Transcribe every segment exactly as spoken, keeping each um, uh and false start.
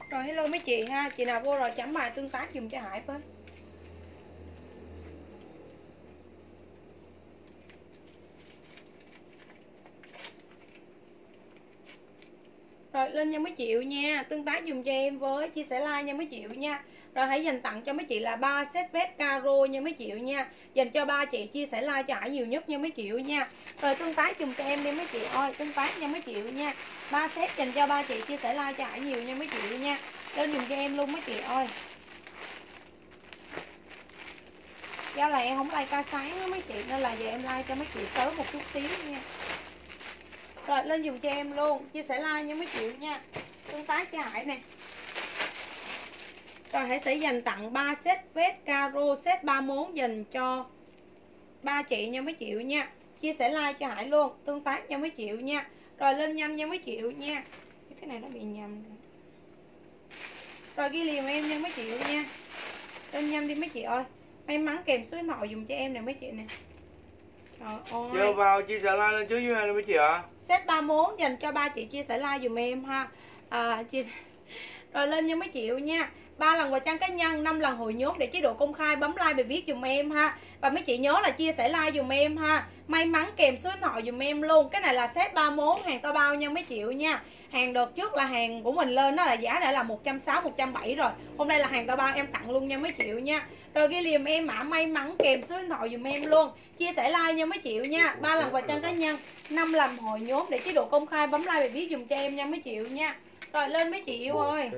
Rồi hello mấy chị ha, chị nào vô rồi chấm bài tương tác dùm cho Hải với. Rồi lên nha mấy triệu nha, tương tác dùm cho em với, chia sẻ like nha mấy triệu nha. Rồi hãy dành tặng cho mấy chị là ba set vest caro nha mấy triệu nha. Dành cho ba chị chia sẻ like cho Hải nhiều nhất nha mấy triệu nha. Rồi tương tác dùm cho em đi mấy chị ơi, tương tác nha mấy triệu nha. Ba set dành cho ba chị chia sẻ like cho Hải nhiều nha mấy triệu nha. Lên dùm cho em luôn mấy chị ơi. Do là em không like ca sáng đó mấy chị, nên là giờ em like cho mấy chị sớm một chút xíu nha. Rồi lên dùng cho em luôn, chia sẻ like nha mấy chị nha. Tương tác cho Hải nè. Rồi Hải sẽ dành tặng ba set vest caro set ba món dành cho ba chị nha mấy chị nha. Chia sẻ like cho Hải luôn, tương tác nha mấy chị nha. Rồi lên nhanh nha mấy chị nha. Cái này nó bị nhầm. Rồi ghi liền em nha mấy chị nha. Lên nhanh đi mấy chị ơi. May mắn kèm số điện thoại dùng cho em nè mấy chị nè. Trời ơi. Chưa vào chia sẻ like lên trước với em mấy chị ạ. Set ba món dành cho ba chị chia sẻ like dùm em ha. À, chia... Rồi lên nha mấy triệu nha. Ba lần quà trang cá nhân, năm lần hội nhóm để chế độ công khai, bấm like bài viết dùm em ha. Và mấy chị nhớ là chia sẻ like dùm em ha. May mắn kèm số điện thoại dùm em luôn. Cái này là set ba món hàng to bao nha mấy triệu nha. Hàng đợt trước là hàng của mình lên nó là giá đã là một trăm sáu mươi, một trăm bảy mươi rồi. Hôm nay là hàng to bao em tặng luôn nha mấy triệu nha. Rồi ghi liềm em mã may mắn kèm số điện thoại dùm em luôn. Chia sẻ like nha mấy triệu nha. Ba lần quà trang cá nhân, năm lần hội nhóm để chế độ công khai, bấm like bài viết dùm cho em nha mấy triệu nha. Rồi lên mấy chị yêu ơi.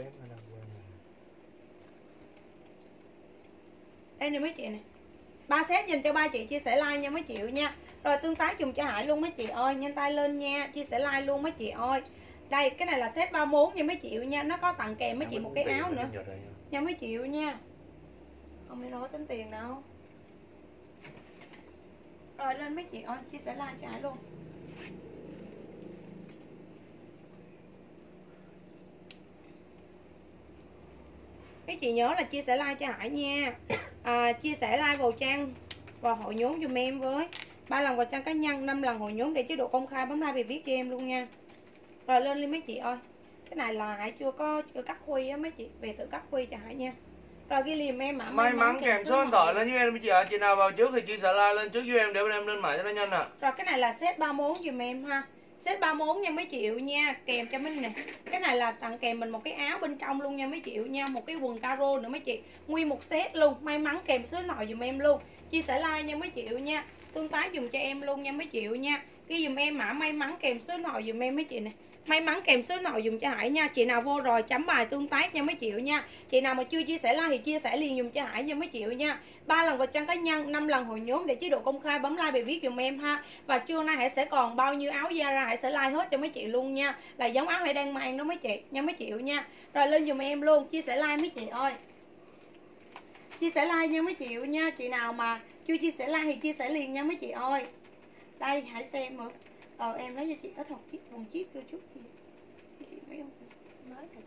Đây nè mấy chị nè. Ba set dành cho ba chị chia sẻ like nha mấy chị nha. Rồi tương tác dùng cho Hải luôn mấy chị ơi, nhanh tay lên nha, chia sẻ like luôn mấy chị ơi. Đây, cái này là set ba món nha mấy chị nha, nó có tặng kèm mấy chị một cái áo nữa. Nha mấy chị nha. Không đi nói tính tiền đâu. Rồi lên mấy chị ơi, chia sẻ like cho Hải luôn. Mấy chị nhớ là chia sẻ like cho Hải nha. À, chia sẻ like vào trang và hội nhóm dùm em với. Ba lần vào trang cá nhân, năm lần hội nhóm để chế độ công khai, bấm like bài viết cho em luôn nha. Rồi lên lên mấy chị ơi. Cái này là Hải chưa có chưa cắt khuy á mấy chị, về tự cắt khuy cho Hải nha. Rồi ghi liềm em mã may mắn kèm số điện thoại lên với em mấy chị ạ. Chị nào vào trước thì chia sẻ like lên trước với em để bên em lên mã cho nó nhanh nè. Rồi cái này là set ba món dùm em ha. Set ba món nha mấy triệu nha, kèm cho mình nè. Cái này là tặng kèm mình một cái áo bên trong luôn nha mấy triệu nha, một cái quần caro nữa mấy chị. Nguyên một set luôn, may mắn kèm số điện thoại dùm em luôn. Chia sẻ like nha mấy triệu nha. Tương tác dùm cho em luôn nha mấy triệu nha. Ghi dùm em mã may mắn kèm số điện thoại dùm em mấy chị nè. May mắn kèm số điện thoại dùm cho Hải nha. Chị nào vô rồi chấm bài tương tác nha mấy triệu nha. Chị nào mà chưa chia sẻ like thì chia sẻ liền dùm cho Hải nha mấy triệu nha. Ba lần vào trang cá nhân, năm lần hội nhóm để chế độ công khai, bấm like bài viết dùm em ha. Và trưa nay Hải sẽ còn bao nhiêu áo da ra Hải sẽ like hết cho mấy chị luôn nha. Là giống áo Hải đang mang đó mấy chị nha mấy triệu nha. Rồi lên dùm em luôn, chia sẻ like mấy chị ơi. Chia sẻ like nha mấy triệu nha. Chị nào mà chưa chia sẻ like thì chia sẻ liền nha mấy chị ơi. Đây Hải xem nữa. Ờ em lấy cho chị ít học chiếc một chiếc vô chút gì. Chị mấy không mới thật.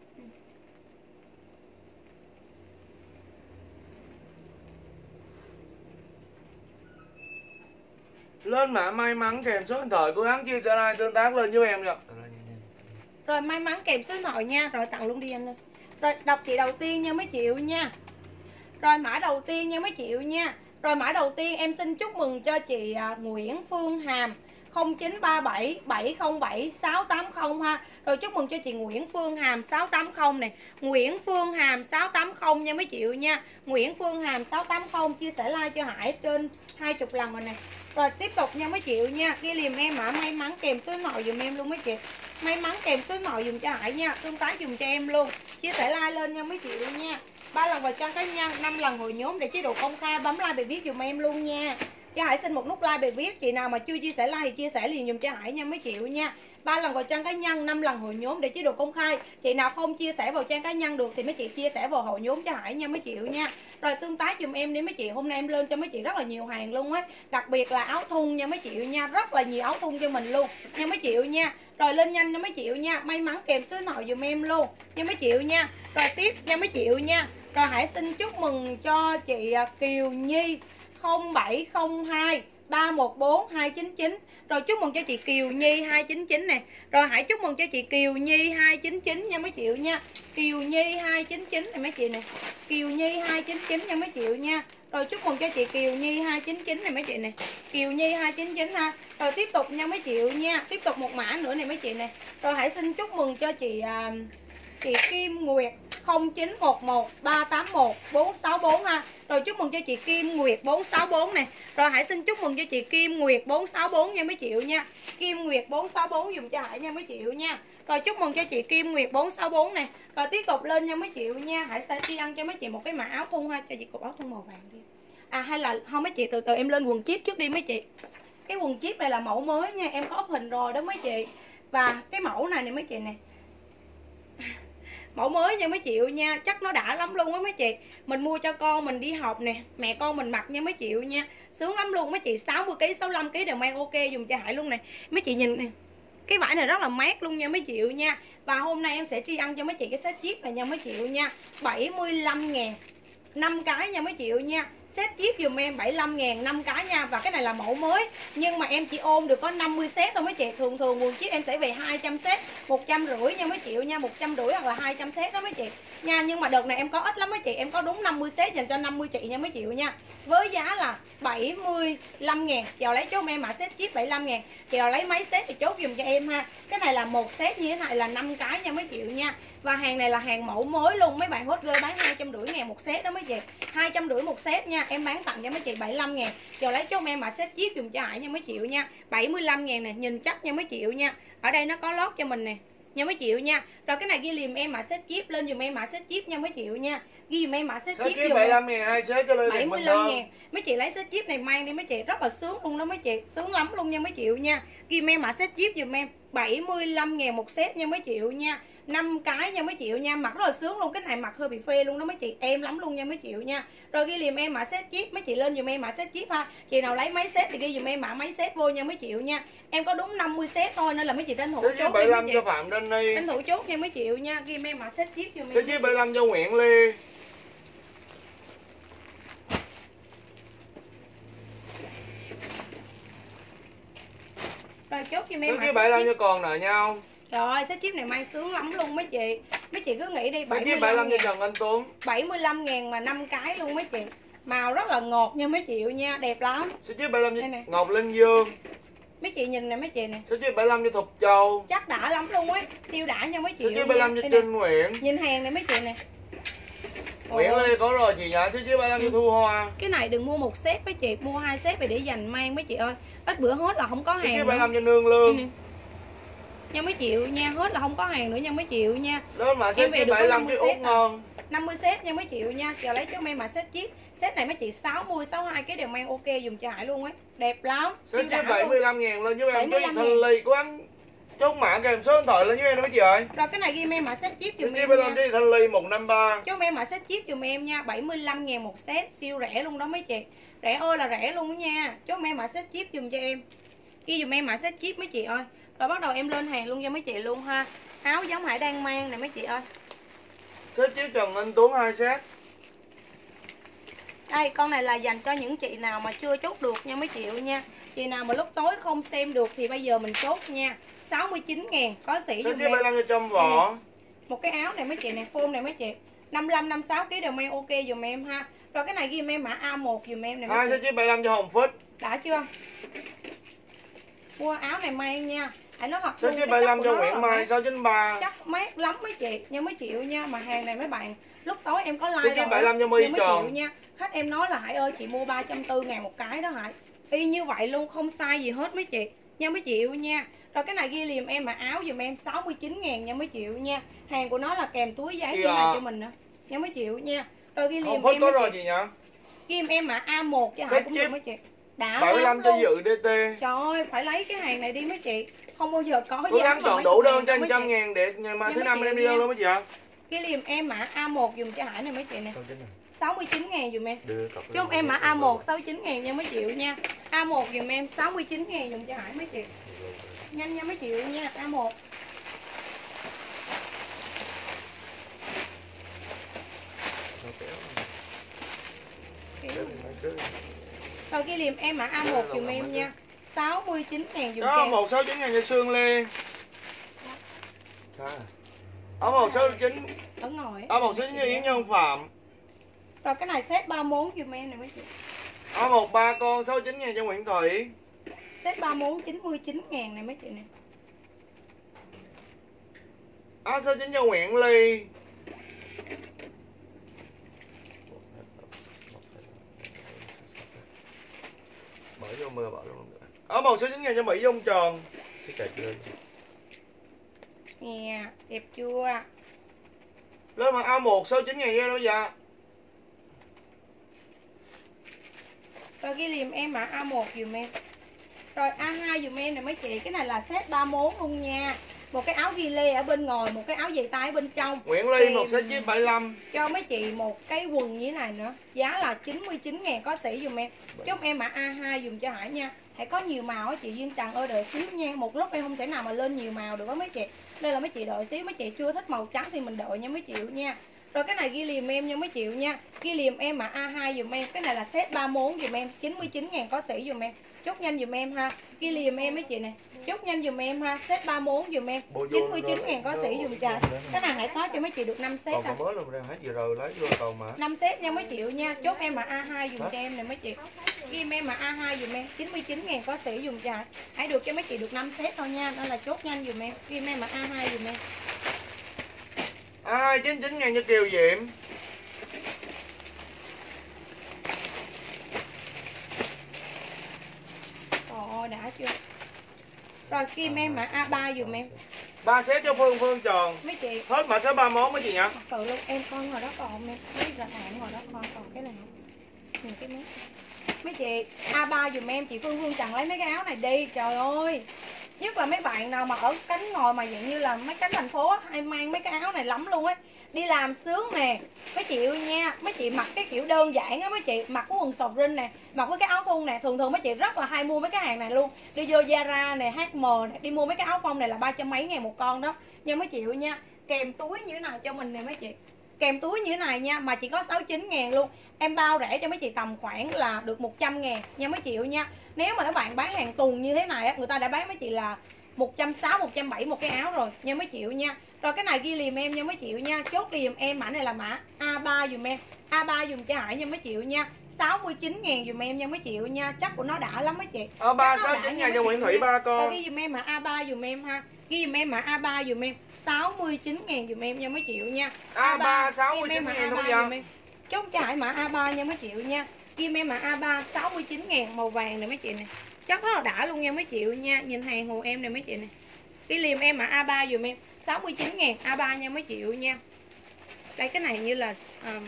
Lên mã may mắn kèm số điện thoại, cố gắng chia sẻ like tương tác lên với em nha. Rồi may mắn kèm số điện thoại nha. Rồi tặng luôn đi anh ơi. Rồi đọc chị đầu tiên nha mấy triệu nha. Rồi mã đầu tiên nha mấy triệu nha. Rồi mã đầu tiên em xin chúc mừng cho chị Nguyễn Phương Hàm không chín ba bảy bảy không bảy sáu tám không ha. Rồi chúc mừng cho chị Nguyễn Phương Hàm sáu tám không này. Nguyễn Phương Hàm sáu tám không nha mấy triệu nha. Nguyễn Phương Hàm sáu tám không chia sẻ like cho Hải trên hai mươi lần rồi nè. Rồi tiếp tục nha mấy triệu nha. Ghi liềm em mã may mắn kèm số điện thoại dùm em luôn mấy chị. May mắn kèm số điện thoại dùm cho Hải nha. Tương tác dùm cho em luôn. Chia sẻ like lên nha mấy triệu nha. Ba lần vào trang cá nhân, năm lần hội nhóm để chế độ công khai, bấm like bài viết dùm em luôn nha. Cho Hải xin một nút like bài viết. Chị nào mà chưa chia sẻ like thì chia sẻ liền dùm cho Hải nha mấy triệu nha. Ba lần vào trang cá nhân, năm lần hội nhóm để chế độ công khai. Chị nào không chia sẻ vào trang cá nhân được thì mấy chị chia sẻ vào hội nhóm cho Hải nha mấy triệu nha. Rồi tương tác dùm em đi mấy chị. Hôm nay em lên cho mấy chị rất là nhiều hàng luôn á. Đặc biệt là áo thun nha mấy triệu nha. Rất là nhiều áo thun cho mình luôn nha mấy triệu nha. Rồi lên nhanh nha mấy triệu nha. May mắn kèm số điện thoại dùm em luôn nha mấy triệu nha. Rồi tiếp nha mấy triệu nha. Rồi Hải xin chúc mừng cho chị Kiều Nhi không bảy không hai ba một bốn hai chín chín. Rồi chúc mừng cho chị Kiều Nhi hai chín chín nè. Rồi hãy chúc mừng cho chị Kiều Nhi hai chín chín nha mấy triệu nha. Kiều Nhi hai chín chín này mấy chị nè. Kiều Nhi hai chín chín nha mấy triệu nha. Rồi chúc mừng cho chị Kiều Nhi hai chín chín này mấy chị nè. Kiều Nhi hai chín chín ha. Rồi tiếp tục nha mấy triệu nha. Tiếp tục một mã nữa này mấy chị nè. Rồi hãy xin chúc mừng cho chị uh, chị Kim Nguyệt không chín một một ba tám một bốn sáu bốn ha. Rồi chúc mừng cho chị Kim Nguyệt bốn sáu bốn nè. Rồi hãy xin chúc mừng cho chị Kim Nguyệt bốn sáu bốn nha mấy triệu nha. Kim Nguyệt bốn sáu bốn dùm cho Hải nha mấy triệu nha. Rồi chúc mừng cho chị Kim Nguyệt bốn sáu bốn nè. Rồi tiếp tục lên nha mấy triệu nha. Hải sẽ đi ăn cho mấy chị một cái mã áo thun ha. Cho chị cục áo thun màu vàng đi. À hay là không mấy chị, từ từ em lên quần chip trước đi mấy chị. Cái quần chip này là mẫu mới nha. Em có up hình rồi đó mấy chị. Và cái mẫu này nè mấy chị nè, mẫu mới nha mấy triệu nha. Chắc nó đã lắm luôn á mấy chị. Mình mua cho con mình đi học nè, mẹ con mình mặc nha mấy triệu nha. Sướng lắm luôn mấy chị. Sáu mươi ký, sáu mươi lăm ký đều mang ok dùng cho Hải luôn nè. Mấy chị nhìn nè, cái vải này rất là mát luôn nha mấy triệu nha. Và hôm nay em sẽ tri ân cho mấy chị cái set chip này nha mấy triệu nha. Bảy mươi lăm ngàn năm cái nha mấy triệu nha. Set chip dùm em bảy mươi lăm ngàn năm cái nha. Và cái này là mẫu mới, nhưng mà em chỉ ôm được có năm mươi set thôi mấy chị. Thường thường quần chip em sẽ về hai trăm set, một trăm rưỡi nha mấy triệu nha. Một trăm rưỡi hoặc là hai trăm set đó mấy chị nha. Nhưng mà đợt này em có ít lắm mấy chị. Em có đúng năm mươi set dành cho năm mươi chị nha mấy triệu nha. Với giá là bảy mươi lăm ngàn. Chị nào lấy chốt em mà set chip bảy mươi lăm ngàn. Chị nào lấy mấy set thì chốt dùm cho em ha. Cái này là một set như thế này là năm cái nha mấy triệu nha. Và hàng này là hàng mẫu mới luôn. Mấy bạn hot girl bán hai trăm rưỡi ngàn một set đó mấy chị. Hai trăm rưỡi một set nha. Em bán tặng cho mấy chị bảy mươi lăm ngàn. Chị nào lấy chốt em mà set chip dùm cho Hải nha mấy triệu nha. Bảy mươi lăm ngàn nè. Nhìn chắc nha mấy triệu nha. Ở đây nó có lót cho mình nè nha mấy triệu nha. Rồi cái này ghi liềm em mã set chip lên dùm em mã set chip nha mấy triệu nha. Ghi dùm em mã set chip dùm bảy mươi lăm ngàn hai set cho lên bảy mươi lăm ngàn. Mấy chị lấy set chip này mang đi mấy chị, rất là sướng luôn đó mấy chị, sướng lắm luôn nha mấy triệu nha. Ghi em mã set chip dùm em bảy mươi lăm ngàn một set nha mấy triệu nha. Năm cái nha mấy triệu nha, mặc rất là sướng luôn. Cái này mặc hơi bị phê luôn đó mấy chị, em lắm luôn nha mấy triệu nha. Rồi ghi liềm em mã set chip, mấy chị lên dùm em mã set chip ha. Chị nào lấy mấy set thì ghi dùm em mã mấy set vô nha mấy triệu nha. Em có đúng năm mươi set thôi nên là mấy chị tranh thủ chốt bảy mươi lăm cho Phạm Đinh đi. Tranh thủ chốt nha mấy triệu nha. Ghi em mã set chip dùm em. Set chip bảy mươi lăm cho Nguyễn Ly. Rồi chốt dùm em mã set chip bảy mươi lăm cho còn nợ nhau. Trời ơi, set chip này mang sướng lắm luôn mấy chị. Mấy chị cứ nghĩ đi, bảy mươi lăm cho Trần Anh Tuấn. bảy mươi lăm ngàn mà năm cái luôn mấy chị. Màu rất là ngọt nha mấy chị nha, đẹp lắm. Set chip bảy mươi lăm cho Ngọc Linh Dương. Mấy chị nhìn nè mấy chị nè. Set chip bảy mươi lăm cho Thục Châu. Chắc đã lắm luôn á, siêu đã nha mấy chị. Set chip bảy mươi lăm cho Trinh Nguyễn. Nhìn hàng này mấy chị nè. Nguyễn Lê có rồi chị nhá. Set chip bảy mươi lăm cho Thu Hoa. Cái này đừng mua một set mấy chị, mua hai set về để dành mang mấy chị ơi. Ít bữa hết là không có hàng. Set chip bảy mươi lăm cho Nương Lương. Nha mấy triệu nha, hết là không có hàng nữa nha mấy triệu nha. Lên mà set chip bảy mươi lăm cho Út Ngon. năm mươi set nha mấy triệu nha. Giờ lấy cho em mà set chip. Set này mấy chị sáu mươi, sáu mươi hai cái đều mang ok dùng cho Hải luôn ấy. Đẹp lắm. Set chip bảy mươi lăm ngàn lên giúp em. Cái Thanh Ly của anh chốt mã kèm số điện thoại lên với em đó mấy chị ơi. Rồi cái này ghi em mã set chip dùm em nha. Set chip Thanh Ly một năm ba. Chốt em mã set chip dùm em nha. bảy mươi lăm ngàn một set, siêu rẻ luôn đó mấy chị. Rẻ ơi là rẻ luôn đó nha. Chốt em mã set chip dùm cho em. Ghi dùm em mã set chip mấy chị ơi. Rồi bắt đầu em lên hàng luôn cho mấy chị luôn ha. Áo giống Hải đang mang nè mấy chị ơi. Set chip Trần Anh Tuấn hai set. Đây con này là dành cho những chị nào mà chưa chốt được nha mấy chị nha. Chị nào mà lúc tối không xem được thì bây giờ mình chốt nha. Sáu mươi chín ngàn có sỉ dùm em. Set chip bảy mươi lăm cho Trâm Võ. Một cái áo này mấy chị này, phôn này mấy chị. năm mươi lăm, năm mươi sáu ký đều mang ok dùm em ha. Rồi cái này ghi em mã A một dùm em này. Hai set chip bảy mươi lăm cho Hồng Phích. Đã chưa? Mua áo này may nha. Hãy nói thật set chip bảy mươi lăm cho Nguyễn Mai sáu chín ba. Chắc mát lắm mấy chị, nha mấy triệu nha. Mà hàng này mấy bạn lúc tối em có like set chip bảy mươi lăm cho My Tròn nha. Khách em nói là Hải ơi chị mua ba trăm bốn mươi ngàn một cái đó Hải. Y như vậy luôn, không sai gì hết mấy chị. Nha mấy triệu nha. Rồi cái này ghi liềm em mà áo dùm em sáu mươi chín ngàn nha mấy triệu nha. Hàng của nó là kèm túi giấy như này cho mình nữa. Nha mấy triệu nha. Rồi ghi liềm em có rồi chị nhá. Ghi em em mà A một cho Hải cũng được mấy chị. Đã bảy mươi lăm cho Dự đê tê. Trời ơi, phải lấy cái hàng này đi mấy chị. Không bao giờ có giá. Cố gắng chọn đủ đơn cho một trăm ngàn để ngày mai thứ năm em đi đơn luôn mấy chị ạ. Ghi liềm em mã A một dùm cho Hải này mấy chị nè. sáu mươi chín ngàn dùm em. Chứ em mã A một sáu mươi chín ngàn nha mấy triệu nha. A một dùm em sáu mươi chín ngàn dùm cho Hải mấy chị. Nhanh nha mấy triệu nha. A một. Rồi ghi liềm em mã A một dùm em nha. sáu mươi chín ngàn dùm Có cho em. một sáu chín ngàn cho Sương Lê. Sao à? Ở một sáu chín Ở ngoài. Ở một sáu chín cho Yến Nhân Phạm. Rồi cái này set ba mươi mốt dùm em này mấy chị. Ở một ba con sáu mươi chín ngàn cho Nguyễn Thủy. Set ba mươi mốt chín mươi chín ngàn này mấy chị nè. Áo số chín cho Nguyễn Ly. Mở vô mưa bỏ luôn. Áo một số chín ngàn cho Mỹ Dung Tròn. Cái cài chưa? Nè, đẹp chưa? Lên mà A một sáu chín ngàn cho đâu dạ. Rồi ghi liềm em mã A một dùm em. Rồi A hai dùm em nè mấy chị. Cái này là set ba mươi mốt luôn nha. Một cái áo ghi lê ở bên ngoài, một cái áo dày tay ở bên trong. Nguyễn Ly một set chín bảy mươi lăm. Cho mấy chị một cái quần như thế này nữa. Giá là chín mươi chín ngàn có sỉ dùm em. Chúc em mã A hai dùm cho Hải nha. Hãy có nhiều màu á chị Duyên Trần ơi, đợi xíu nha. Một lúc em không thể nào mà lên nhiều màu được đó mấy chị. Đây là mấy chị đợi xíu, mấy chị chưa thích màu trắng thì mình đợi nha mấy chị nha. Rồi cái này ghi liềm em nha mấy chị nha. Ghi liềm em mã A hai dùm em. Cái này là set ba mươi mốt dùm em, chín mươi chín ngàn có sỉ dùm em. Chốt nhanh dùm em ha. Ghi liềm em mấy chị này. Chốt nhanh dùm em ha. Set ba mươi mốt dùm em, chín mươi chín ngàn có sỉ dùm trời. Cái này hãy có cho mấy chị được năm set à. Còn mới luôn đang hết vừa rồi lấy vô cầu mà. năm set nha mấy chị nha. Chốt em mà A hai dùm cho em nè mấy chị. Ghi em mà A hai dùm em, chín mươi chín ngàn có sỉ dùm trời. Hãy được cho mấy chị được năm set thôi nha. Đó là chốt nhanh dùm em. Ghi em mà A hai dùm em. A hai chín mươi chín ngàn cho Kiều Diệm. Trời ơi đã chưa. Rồi kim em mà A ba dùm em. ba set cho Phương Phương Tròn. Mấy chị Hết mã số ba mươi mốt mấy chị nhỉ? thật sự luôn em con hồi đó còn không em. Mấy là hạn hồi đó con còn cái này không. Nhìn cái mấy. Mấy chị A ba dùm em, chị Phương Phương Trần lấy mấy cái áo này đi. Trời ơi. Nhất là mấy bạn nào mà ở cánh ngồi mà dạng như là mấy cánh thành phố á, hay mang mấy cái áo này lắm luôn á. Đi làm sướng nè. Mấy chị yêu nha, mấy chị mặc cái kiểu đơn giản á mấy chị, mặc cái quần sọc rin nè, mặc với cái áo thun nè, thường thường mấy chị rất là hay mua mấy cái hàng này luôn. Đi vô Zara nè, hát em nè, đi mua mấy cái áo phông này là ba trăm mấy ngàn một con đó. Nhưng mấy chị yêu nha, kèm túi như thế này cho mình nè mấy chị. Kèm túi như thế này nha, mà chỉ có sáu mươi chín ngàn luôn. Em bao rẻ cho mấy chị tầm khoảng là được một trăm ngàn nha mấy chị yêu nha. Nếu mà các bạn bán hàng tuần như thế này á, người ta đã bán mấy chị là một trăm sáu mươi, một trăm bảy mươi một cái áo rồi nha mấy chị yêu nha. Rồi cái này ghi liềm em nha mấy chị yêu nha. Chốt liềm em, mã này là mã A ba dùm em. A ba dùm cho Hải nha mấy chị yêu nha. sáu mươi chín ngàn dùm em nha mấy chị yêu nha. Chắc của nó đã lắm mấy chị. A ba sáu mươi chín ngàn cho Nguyễn Thủy ba con. Rồi ghi dùm em mã A ba dùm em ha. Ghi dùm em mã A ba dùm em, sáu mươi chín ngàn dùm em nha mấy chị yêu nha. A ba sáu mươi chín ngàn thôi vậy. Chốt cho Hải mã A ba nha mấy chị yêu nha. Ghi em mã A ba sáu mươi chín ngàn màu vàng này mấy chị này. Chắc rất là đã luôn nha mấy chị yêu nha. Nhìn hàng hồ em này mấy chị này. Ghi liềm em mã A ba dùm em, sáu mươi chín ngàn A ba nha mấy chị yêu nha. Đây cái này như là um,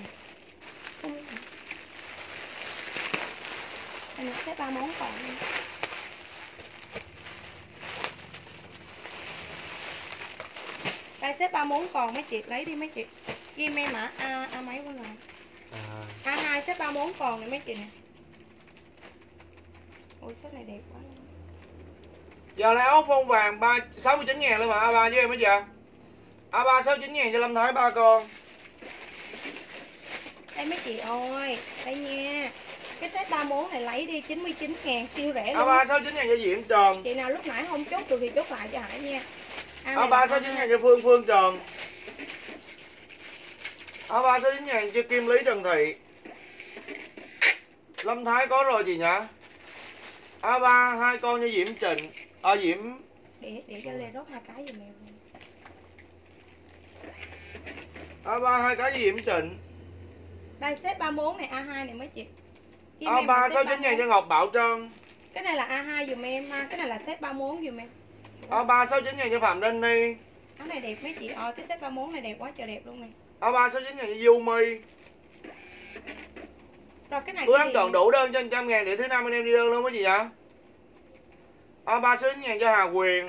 anh sẽ ba món còn. Đây xếp ba món còn mấy chị lấy đi mấy chị. Ghi em mã A A mấy quá rồi. A hai xếp ba món còn này mấy chị nè. Ôi xếp này đẹp quá luôn. Giờ lấy áo phông vàng ba sáu mươi chín ngàn lên mà A ba với em mấy chị ạ. A ba sáu mươi chín ngàn cho Lâm Thái ba con. Đây mấy chị ơi, đây nha. Cái set ba món này lấy đi chín mươi chín ngàn siêu rẻ luôn. A ba sáu mươi chín ngàn cho Diễm Tròn. Chị nào lúc nãy không chốt được thì chốt lại cho Hải nha. A ba sáu mươi chín ngàn cho Phương Phương Tròn. A ba sáu mươi chín ngàn cho Kim Lý Trần Thị. Lâm Thái có rồi chị nhỉ? A ba hai con cho Diễm Trịnh. À Diễm để để cho Lê rốt hai cái giùm em. A ba hai cái cho Diễm Trịnh. Đây set ba món này A hai này mấy chị. A ba sáu mươi chín ngàn cho Ngọc Bảo Trân. Cái này là A hai dùm em ha, cái này là set ba món dùm em. A ba sáu mươi chín ngàn cho Phạm Đinh Ni. Áo này đẹp mấy chị ơi, cái set ba món này đẹp quá trời đẹp luôn này. A ba sáu mươi chín ngàn cho Du My. Rồi cái này Cứ ăn chọn đủ đơn cho một trăm ngàn để thứ năm anh em đi đơn luôn mấy chị ạ. A ba sáu mươi chín ngàn cho Hà Quyền.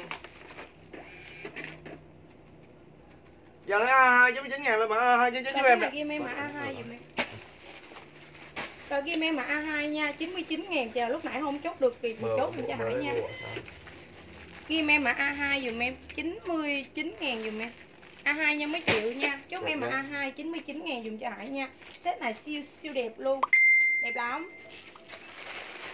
Giờ lấy A hai chín mươi chín ngàn lên mà A hai chín mươi chín cho em nè. Ghi em mà A hai dùm em. Rồi ghi em mà A hai nha, chín mươi chín ngàn chờ lúc nãy không chốt được kịp thì chốt mình cho Hải nha. Ghi em mà A hai dùm em, chín mươi chín ngàn dùm em. A hai nha mấy triệu nha. Chốt em mà A hai chín mươi chín ngàn dùm cho Hải nha. Set này siêu siêu đẹp luôn. Đẹp lắm.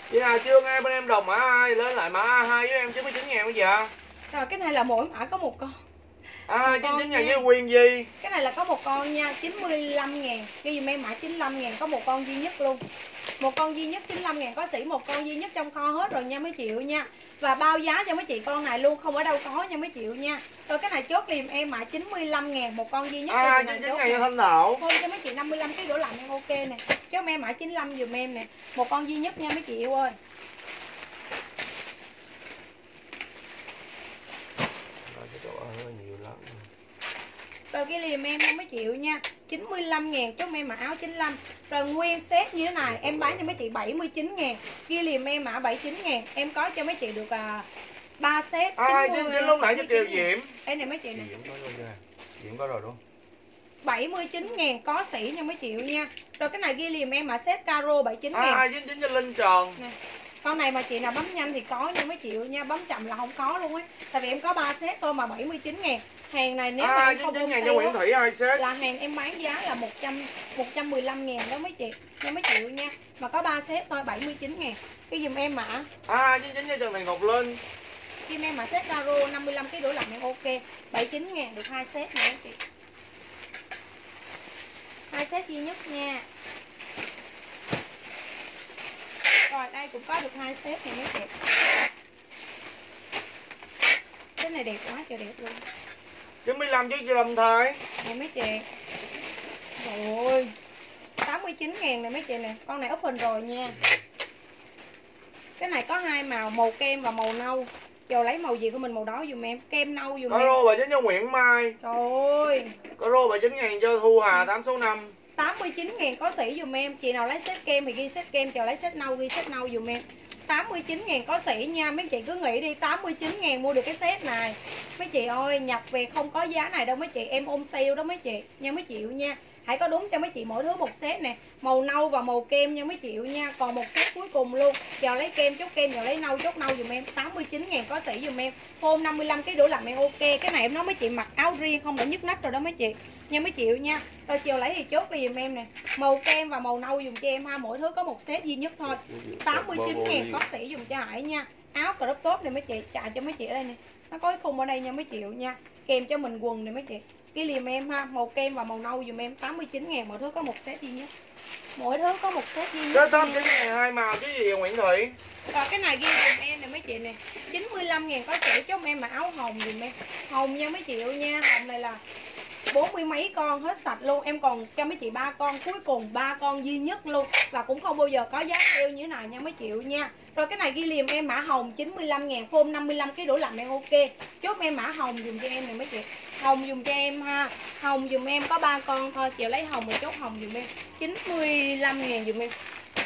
Chị nào chưa nghe bên em đồng mã hai lên lại mã A hai với em chín mươi chín ngàn bây giờ. Rồi cái này là mỗi mã có một con. À chín mươi chín ngàn với Quyên Di. Cái này là có một con nha, chín mươi lăm ngàn. Ghi dùm em mã chín mươi lăm ngàn có một con duy nhất luôn. Một con duy nhất chín mươi lăm ngàn có sỉ, một con duy nhất trong kho hết rồi nha mấy triệu nha. Và bao giá cho mấy chị con này luôn, không ở đâu có nha mấy triệu nha. Rồi cái này chốt liền em mã chín mươi lăm ngàn một con duy nhất. À chín mươi chín ngàn cho Thanh Thảo. Thôi cho mấy chị năm mươi lăm ký đổ lạnh em ok nè. Chốt em mã chín mươi lăm dùm em nè. Một con duy nhất nha mấy chị yêu ơi. Rồi cái liềm em không mấy triệu nha, chín mươi lăm ngàn chốt em mã áo chín mươi lăm. Rồi nguyên set như thế này em bán cho mấy chị bảy mươi chín ngàn. Ghi liềm em mã bảy mươi chín ngàn. Em có cho mấy chị được à, ba set. À chín mươi lúc nãy cho Kiều Diễm. Đây này mấy chị nè. Diễm có luôn nè. Diễm có rồi đúng. bảy mươi chín ngàn có sỉ nha mấy triệu nha. Rồi cái này ghi liềm em mã set caro bảy mươi chín ngàn. À chín mươi chín cho Linh Tròn. Nè. Con này mà chị nào bấm nhanh thì có nha mấy triệu nha, bấm chậm là không có luôn á. Tại vì em có ba set thôi mà bảy mươi chín ngàn. Hàng này nếu à, mà em không ôm cho Nguyễn Thủy hai set là hàng em bán giá là một trăm, một trăm mười lăm ngàn đó mấy chị, nha mấy triệu nha. Mà có ba set thôi bảy mươi chín ngàn. Cái dùm em mã à chín mươi chín cho Trần Thị Ngọc Linh. Kim em mã set caro năm mươi lăm ký đổ lạnh em ok. bảy mươi chín ngàn được hai set nè chị. Hai set duy nhất nha. Rồi đây cũng có được hai set này mấy chị. Cái này đẹp quá trời đẹp luôn. chín mươi lăm chứ chị Lâm Thái. Nè mấy chị. Trời ơi. tám mươi chín ngàn này mấy chị nè. Con này up hình rồi nha. Cái này có hai màu, màu kem và màu nâu. Giờ lấy màu gì của mình màu đó dùm em. Kem nâu dùm có em. Có rô bà chính cho Nguyễn Mai. Trời ơi. Có rô bà chín ngàn cho Thu Hà tám số năm. tám mươi chín ngàn có sỉ dùm em. Chị nào lấy set kem thì ghi set kem. Chờ lấy set nâu ghi set nâu dùm em. tám mươi chín ngàn có sỉ nha. Mấy chị cứ nghĩ đi, tám mươi chín ngàn mua được cái set này. Mấy chị ơi, nhập về không có giá này đâu mấy chị. Em ôm sale đó mấy chị. Nha mấy triệu nha. Hãy có đúng cho mấy chị mỗi thứ một set nè. Màu nâu và màu kem nha mấy triệu nha. Còn một set cuối cùng luôn. Giờ lấy kem chốt kem, giờ lấy nâu chốt nâu dùm em. tám mươi chín ngàn có sỉ dùm em. Phôn năm mươi lăm cái đổ lạnh em ok. Cái này em nói mấy chị mặc áo riêng không để nhức nách rồi đó mấy chị. Nha mấy triệu nha. Rồi chiều lấy thì chốt đi dùm em nè. Màu kem và màu nâu dùm cho em ha. Mỗi thứ có một set duy nhất thôi. tám mươi chín ngàn có sỉ dùm cho Hải nha. Áo crop top này mấy chị. Trả cho mấy chị ở đây nè. Nó có cái khung ở đây nha mấy triệu nha. Kèm cho mình quần này mấy chị. Cái liềm em ha, màu kem và màu nâu dùm em tám mươi chín ngàn, mỗi thứ có một set duy nhất. Mỗi thứ có một set duy nhất. Cái tám mươi chín ngàn hai màu chứ gì Nguyễn Thủy. Rồi cái này ghi dùm em nè mấy chị nè. chín mươi lăm ngàn có sỉ chốt em mà áo hồng dùm em. Hồng nha mấy chị ơi nha, hồng này là bốn mươi mấy con hết sạch luôn. Em còn cho mấy chị ba con cuối cùng, ba con duy nhất luôn. Và cũng không bao giờ có giá sale như thế này nha mấy chị nha. Rồi cái này ghi liềm em mã hồng chín mươi lăm ngàn, phôn năm mươi lăm cái đổ lạnh em ok. Chốt em mã hồng dùm cho em này mấy chị. Hồng dùm cho em ha. Hồng dùm em có ba con thôi, chịu lấy hồng rồi chốt hồng dùm em. chín mươi lăm ngàn dùm em.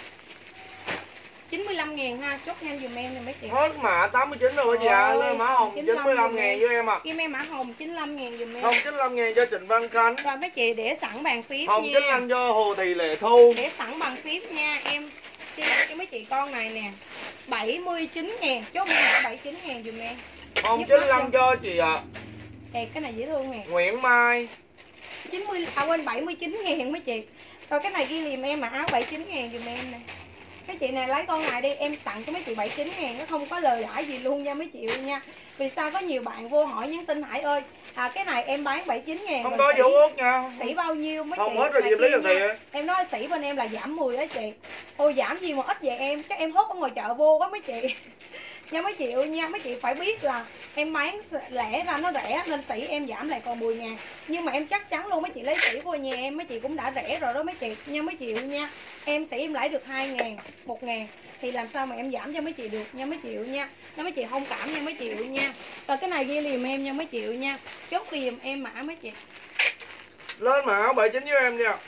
chín mươi lăm ngàn ha, chốt nhanh dùm em này mấy chị. Hết mã tám mươi chín rồi bà chị ạ. Lên mã hồng chín mươi lăm ngàn với em ạ. Kim em mã hồng chín mươi lăm ngàn dùm em. Hồng chín mươi lăm ngàn cho Trịnh Văn Khánh. Rồi mấy chị để sẵn bàn phím hồng nha. chín mươi lăm cho Hồ Thị Lệ Thu. Để sẵn bàn phím nha em. Xin cho mấy chị con này nè. bảy mươi chín ngàn, chốt em mã bảy mươi chín ngàn dùm em. Hồng chín mươi lăm cho chị ạ. Đẹp cái này dễ thương nè. Nguyễn Mai. chín mươi à quên bảy mươi chín ngàn mấy chị. Rồi cái này ghi liềm em mà áo bảy mươi chín ngàn dùm em nè. Mấy chị này lấy con này đi, em tặng cho mấy chị bảy mươi chín ngàn, nó không có lời lãi gì luôn nha mấy chị nha. Vì sao có nhiều bạn vô hỏi nhắn tin Hải ơi, à cái này em bán bảy mươi chín ngàn. Không có dấu út nha. Sỉ bao nhiêu mấy không chị? Không hết rồi dịp lấy được thì. Em nói sỉ bên em là giảm mười đó chị. Ôi giảm gì mà ít vậy em, chắc em hốt ở ngoài chợ vô quá mấy chị. Nha mấy chị ơi nha, mấy chị phải biết là em bán lẻ ra nó rẻ nên sỉ em giảm lại còn mười ngàn. Nhưng mà em chắc chắn luôn mấy chị lấy sỉ vô nhà em mấy chị cũng đã rẻ rồi đó mấy chị. Nha mấy chị nha. Em sỉ em lấy được hai ngàn, một ngàn thì làm sao mà em giảm cho mấy chị được nha mấy chị nha. Nó mấy chị thông cảm nha mấy chị nha. Rồi cái này ghi liềm em nha mấy chị nha. Chốt liềm em mã mấy chị. Lên mã áo bảy mươi chín với em nha.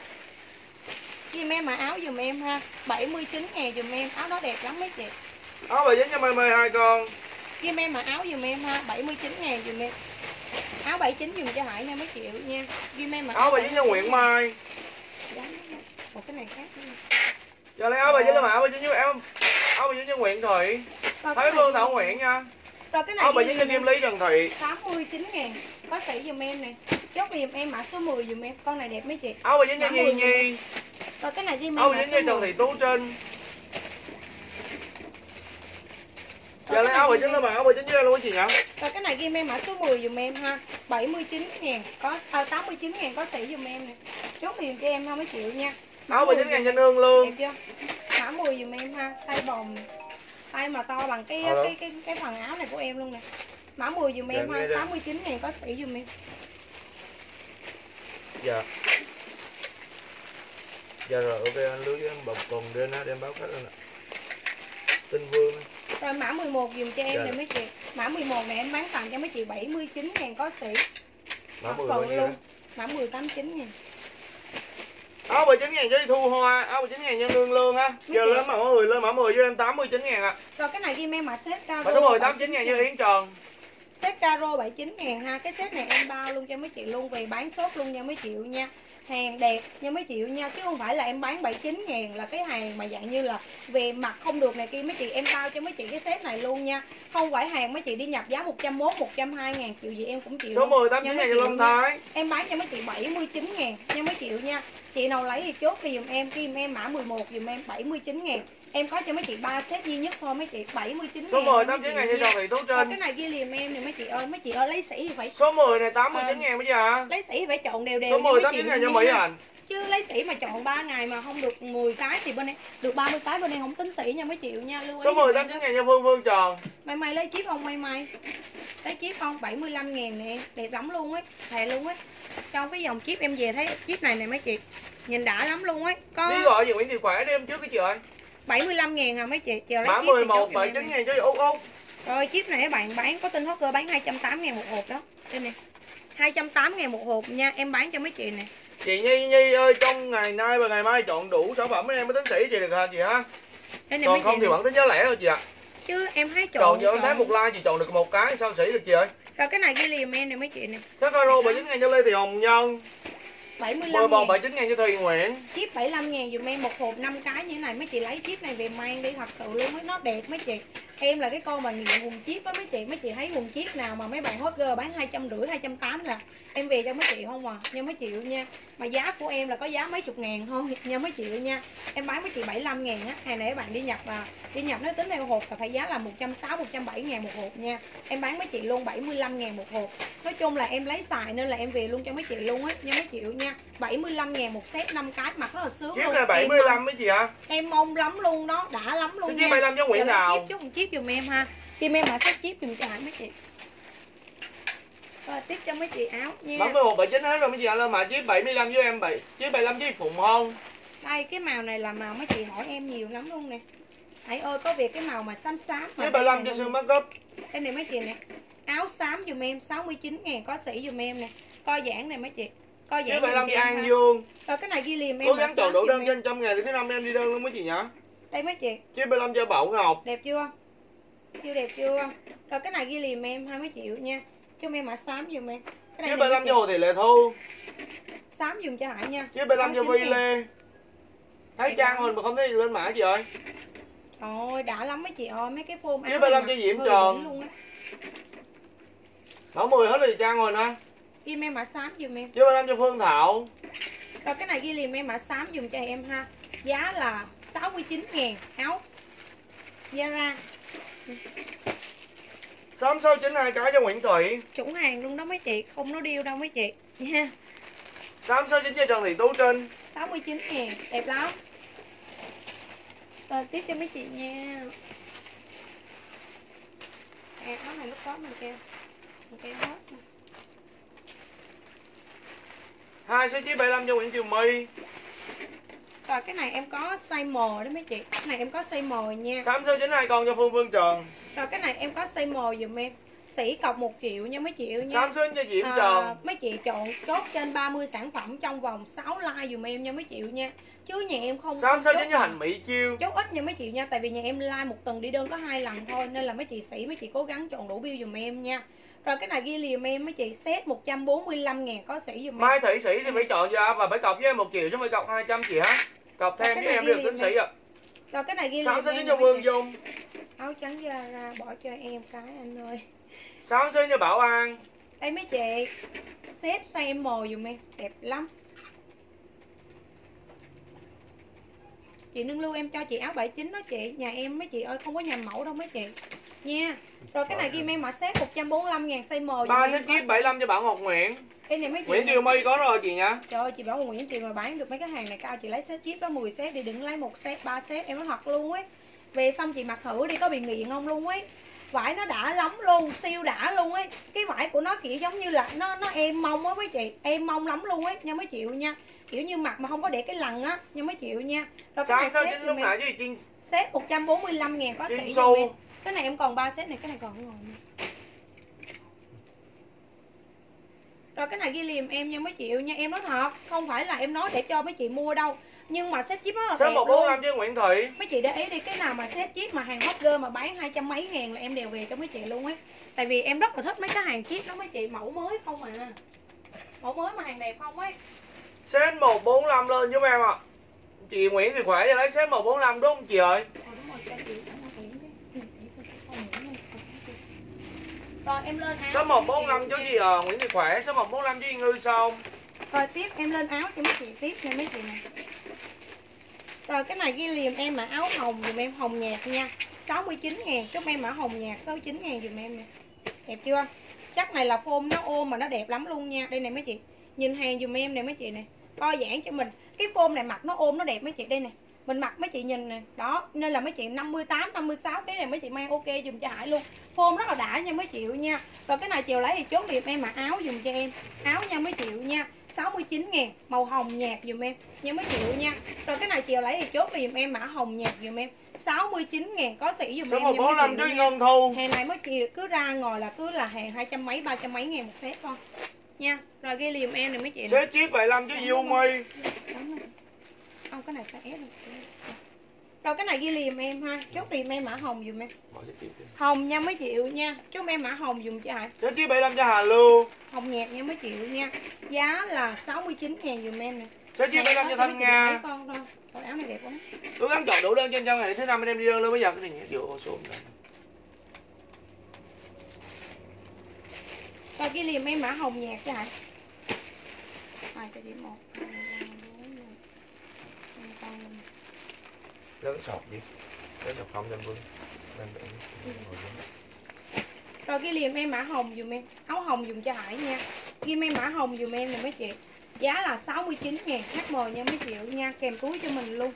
Ghi em mã áo dùm em ha. bảy mươi chín ngàn dùm em, áo đó đẹp lắm mấy chị. Áo bảy mươi chín cho Mai Mai hai con. Ghi em mã áo dùm em ha, bảy mươi chín ngàn dùm em. Áo bảy mươi chín dùm cho Hải nha mấy triệu nha. Ghi em mã áo bảy mươi chín cho Nguyễn Mai. Một cái này khác nữa. Cho lấy áo bảy mươi chín là mã áo bảy mươi chín với em. Áo bảy mươi chín cho Nguyễn Thủy. Thấy Phương Thảo Nguyễn nha. Rồi cái này áo bảy mươi chín cho Kim Lý Trần Thị. tám mươi chín ngàn. Có sỉ dùm em nè. Chốt dùm em mã số mười dùm em. Con này đẹp mấy chị. Áo bảy mươi chín cho Nhi Nhi. Rồi cái này ghi em áo bảy mươi chín cho Trần Thị Tú Trinh. Giờ lấy áo bảy chín đó bạn, áo bảy chín với em luôn cái gì nhỉ? Rồi cái này ghi em mã số mười dùm em ha. bảy mươi chín ngàn có à, tám mươi chín ngàn có sỉ dùm em nè. Chốt liền cho em ha mấy triệu nha. Áo bảy chín ngàn cho nương luôn. Đẹp chưa? Mã mười dùm em ha. Tay bồng. Tay mà to bằng cái Ờ cái, cái cái phần áo này của em luôn nè. Mã mười dùm em ha. tám mươi chín ngàn có sỉ dùm em. Dạ. Dạ rồi, ok anh lưới em bọc cùng lên á, đem báo khách lên ạ. Tinh Vương. Rồi mã mười một dùm cho em Dạ. nè mấy chị. Mã mười một này em bán tặng cho mấy chị bảy mươi chín ngàn có sỉ. Mã mười bao nhiêu luôn. đó? Mã mười tám mươi chín ngàn. Áo bảy mươi chín ngàn cho đi Thu Hoa, áo bảy mươi chín ngàn cho nương lương á. Giờ lên mã mười lên mã mười cho em tám mươi chín ngàn ạ. Rồi cái này ghi em mã set caro. Mã số mười tám mươi chín ngàn cho Yến Trần. Set caro bảy mươi chín ngàn ha. Cái set này em bao luôn cho mấy chị luôn, vì bán sốt luôn nha mấy triệu nha. Hàng đẹp nha mấy triệu nha, chứ không phải là em bán bảy mươi chín ngàn là cái hàng mà dạng như là về mặt không được này kia mấy chị. Em bao cho mấy chị cái set này luôn nha. Không phải hàng mấy chị đi nhập giá một trăm mốt, một trăm hai ngàn chịu gì em cũng chịu. Số mười tám mươi chín ngàn cho Long Thái. Em bán cho mấy chị bảy mươi chín ngàn nha mấy triệu nha. Chị nào lấy thì chốt đi dùm em, kim em mã mười một dùm em bảy mươi chín ngàn. Em có cho mấy chị ba set duy nhất thôi mấy chị, bảy mươi chín ngàn. Số mười tám mươi chín ngàn cho Trần Thị Tú Trinh. Cái này ghi liềm em nè mấy chị ơi, mấy chị ơi lấy sỉ thì phải. Số mười này tám mươi chín ngàn bây giờ. Lấy sỉ thì phải trộn đều đều. Số mười tám mươi chín ngàn cho Mỹ Hạnh. Chứ lấy sỉ mà chọn ba ngày mà không được mười cái thì bên em được ba mươi cái, bên em không tính sỉ nha mấy triệu nha, lưu ý. Số mười tám mươi chín ngàn cho Phương Phương Tròn. May may lấy chip không may may. Lấy chip không bảy mươi lăm ngàn nè, đẹp lắm luôn ấy, thề luôn ấy. Trong cái dòng chip em về thấy chip này nè mấy chị. Nhìn đã lắm luôn ấy. Có Đi gọi gì Nguyễn Thị Khỏe đi em trước cái chị ơi. bảy mươi lăm ngàn à mấy chị. Chờ lấy mã chip mười một bảy mươi chín ngàn cho Út Út. Rồi chip này các bạn bán có tên hot girl bán hai trăm tám mươi ngàn một hộp đó. Đây nè. hai trăm tám mươi ngàn một hộp nha, em bán cho mấy chị nè. Chị Nhi Nhi ơi, trong ngày nay và ngày mai chọn đủ sản phẩm em mới tính sỉ chị được hả chị hả? Còn không thì vẫn tính giá lẻ thôi chị ạ. À. Chứ em thấy chọn. Còn giờ em thấy một like chị chọn được một cái sao sỉ được chị ơi. Rồi cái này ghi liềm em nè mấy chị nè. Sắc caro bảy mươi chín ngàn cho Lê Thị Hồng Nhân. bảy mươi lăm mười bòn bảy mươi chín ngàn cho Thùy Nguyễn. Chip bảy mươi lăm ngàn dùm em một hộp năm cái như thế này mấy chị, lấy chip này về mang đi thật sự luôn ấy, nó đẹp mấy chị. Em là cái con mà nghiện quần chip á mấy chị, mấy chị thấy quần chip nào mà mấy bạn hot girl bán hai trăm rưỡi hai trăm tám là em về cho mấy chị không à, nha mấy triệu nha. Mà giá của em là có giá mấy chục ngàn thôi nha mấy triệu nha. Em bán mấy chị bảy mươi lăm ngàn á, hàng này các bạn đi nhập à, đi nhập nó tính theo hộp là phải giá là một trăm sáu mươi, một trăm bảy mươi ngàn một hộp nha. Em bán mấy chị luôn bảy mươi lăm ngàn một hộp. Nói chung là em lấy xài nên là em về luôn cho mấy chị luôn á nha mấy triệu nha. bảy mươi lăm ngàn một set năm cái, mặc rất là sướng. Chip này bảy mươi lăm mấy chị hả? Em mong lắm luôn đó, đã lắm luôn. Chip bảy mươi lăm cho Nguyễn nào? Chip chút chip giùm em ha. Kim em mà xếp chip giùm cho mấy chị. Rồi tiếp cho mấy chị áo nha. Bấm mười một bảy mươi chín hết rồi mấy chị lên mà chip bảy mươi lăm với em bảy, chip bảy mươi lăm với Phụng không? Đây cái màu này là màu mấy chị hỏi em nhiều lắm luôn nè. Hãy ơi có việc cái màu mà xám xám. Chip bảy mươi lăm cho Sương Makeup. Đây này mấy chị nè. Áo xám giùm em sáu mươi chín ngàn có sỉ giùm em nè. Co giãn này mấy chị. Co giãn. Chip bảy mươi lăm cho An Dương. Rồi cái này ghi liềm em. Cố gắng chọn đủ đơn trên trăm ngàn để thứ năm em đi đơn luôn mấy chị nhá. Đây mấy chị. Chip bảy mươi lăm cho Bảo Ngọc. Đẹp chưa? Siêu đẹp chưa? Rồi cái này ghi liềm em hai mấy triệu nha. Cho em mã xám giùm em. Chip bảy mươi lăm cho Hồ Thị Lệ Thu. Xám giùm cho Hải nha. Chip bảy mươi lăm cho Vi Lê. Thấy trang hình mà không thấy lên mã chị ơi. Trời ơi đã lắm mấy chị ơi, mấy cái form áo. Chip bảy mươi lăm cho Diễm Tròn. Mẫu mười hết rồi trang rồi nè. Ghi em mã xám giùm em. Chip bảy mươi lăm cho Phương Thảo. Rồi cái này ghi liềm em mã xám giùm cho em ha. Giá là sáu mươi chín ngàn áo Zara. Xóm sáu chín hai cái cho Nguyễn Thủy. Chủ hàng luôn đó mấy chị, không nó điêu đâu mấy chị nha. Xóm sáu chín cho Trần Thị Tú Trinh. sáu mươi chín ngàn, đẹp lắm. Rồi tiếp cho mấy chị nha. À, áo này lúc có mình kêu. Mình kêu hết. Hai số chip bảy mươi lăm cho Nguyễn Triều My. Rồi cái này em có size M đó mấy chị. Cái này em có size M nha. Xóm số chín hai con cho Phương Phương Trần. Rồi cái này em có size M dùm em. Sỉ cọc một triệu nha mấy chị nha. Xóm số cho Diễm à, Trần. Mấy chị chọn chốt trên ba mươi sản phẩm trong vòng sáu like dùm em nha mấy chị nha. Chứ nhà em không. Xóm số chín cho Hành Mỹ Chiêu. Chốt ít nha mấy chị nha. Tại vì nhà em like một tuần đi đơn có hai lần thôi. Nên là mấy chị sỉ mấy chị cố gắng chọn đủ bill dùm em nha. Rồi cái này ghi liềm em mấy chị set một trăm bốn mươi lăm ngàn có sỉ dùm em. Mai Thị Sĩ thì phải chọn cho và phải cọc với em một triệu chứ không phải cọc hai trăm chị hả? Cọc thêm với em được tính sỉ ạ. Rồi cái này ghi sáu số chín cho Vương Dung. Áo trắng ra, ra bỏ cho em cái anh ơi. sáu số cho Bảo An. Đây mấy chị. Set size M dùm em, đẹp lắm. Chị nâng lưu em cho chị áo bảy chín đó chị. Nhà em mấy chị ơi không có nhầm mẫu đâu mấy chị. nha. Rồi cái này ghi em mã set một trăm bốn mươi lăm ngàn size M. Ba set chip bảy mươi lăm cho Bảo Ngọc Nguyễn. Em này mấy chị Nguyễn Kiều My có rồi chị nha. Trời ơi chị Bảo Nguyễn chị mà bán được mấy cái hàng này cao, chị lấy set chip đó mười set đi, đừng lấy một set, ba set, em nói thật luôn ấy. Về xong chị mặc thử đi có bị nghiện không luôn ấy. Vải nó đã lắm luôn, siêu đã luôn ấy. Cái vải của nó kiểu giống như là nó nó êm mông á mấy chị, êm mông lắm luôn ấy, nha mấy chịu nha. Kiểu như mặc mà không có để cái lần á, nha mấy chịu nha. Rồi cái Sáng sao này chính lúc nãy chứ Trinh. Set một trăm bốn mươi lăm ngàn có Trinh sĩ xu. em. Cái này em còn ba set này, cái này còn không còn. Rồi cái này ghi liềm em nha mấy chị nha, em nói thật, không phải là em nói để cho mấy chị mua đâu. Nhưng mà set chip rất là Set đẹp một bốn luôn. lăm chứ Nguyễn Thị. Mấy chị để ý đi, cái nào mà set chip mà hàng hot girl mà bán hai trăm mấy ngàn là em đều về cho mấy chị luôn ấy. Tại vì em rất là thích mấy cái hàng chip đó mấy chị, mẫu mới không à. Mẫu mới mà hàng đẹp không ấy. Set một bốn lăm lên giúp em ạ. À. Chị Nguyễn thì khỏe cho lấy set một bốn lăm đúng không chị ơi? Ờ, đúng rồi, cho chị. Rồi em lên áo. Số một bốn lăm chú gì à? Nguyễn Thị khỏe, số một bốn lăm chú Yên Ngư xong. Rồi tiếp em lên áo cho mấy chị tiếp nha mấy chị nè. Rồi cái này ghi liềm em mà áo hồng dùm em, hồng nhạt nha, sáu mươi chín ngàn, chúc em mã hồng nhạt sáu mươi chín ngàn dùm em nè. Đẹp chưa? Chắc này là form nó ôm mà nó đẹp lắm luôn nha. Đây này mấy chị, nhìn hàng dùm em này mấy chị nè, co giãn cho mình. Cái form này mặc nó ôm nó đẹp mấy chị, đây nè. Mình mặc mấy chị nhìn nè, đó, nên là mấy chị năm mươi tám, năm mươi sáu cái này mấy chị mang ok dùm cho Hải luôn. Form rất là đã nha mấy chị nha. Rồi cái này chiều lấy thì chốt liềm em mà áo dùm cho em. Áo nha mấy chị nha, sáu mươi chín ngàn, màu hồng nhạt dùm em nha mấy chị nha. Rồi cái này chiều lấy thì chốt liềm em mã hồng nhạt dùm em, sáu mươi chín ngàn có sĩ dùm em. Số một bốn lăm chứ Ngân Thu. Hàng này mấy chị cứ ra ngồi là cứ là hàng hai trăm mấy, ba trăm mấy ngàn một set con nha. Rồi ghi liềm em này mấy chị. Set chip bảy mươi lăm chứ Diêu My. Không, cái này size S. Rồi cái này ghi liềm em ha, chốt liềm em mã hồng dùm em. Hồng nha mấy triệu nha, chốt em mã hồng dùm cho Hải. Set chip bảy mươi lăm cho Hà Lưu. Hồng nhạt nha mấy triệu nha. Giá là sáu mươi chín ngàn dùm em nè. Set chip bảy mươi lăm cho Thanh Nga. Con thôi. Còn áo này đẹp quá. Cố gắng chọn đủ đơn trên trong ngày thứ năm anh em đi đơn luôn bây giờ cái này dựa xuống rồi. Rồi ghi liềm em mã hồng nhạt cho Hải. Hai cái điểm một. Lớn sọt đi. Lớn sọt không lên vương. Rồi ghi liềm em mã hồng dùm em, áo hồng dùm cho Hải nha. Ghi em mã hồng dùm em nè mấy chị. Giá là sáu mươi chín ngàn hát em nha mấy triệu nha, kèm túi cho mình luôn.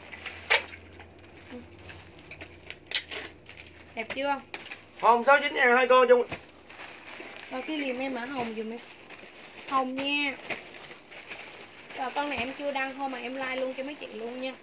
Đẹp chưa? Hồng sáu mươi chín ngàn hai cô chung. Rồi cái liềm em mã hồng dùm em. Hồng nha. Rồi con này em chưa đăng thôi mà em like luôn cho mấy chị luôn nha.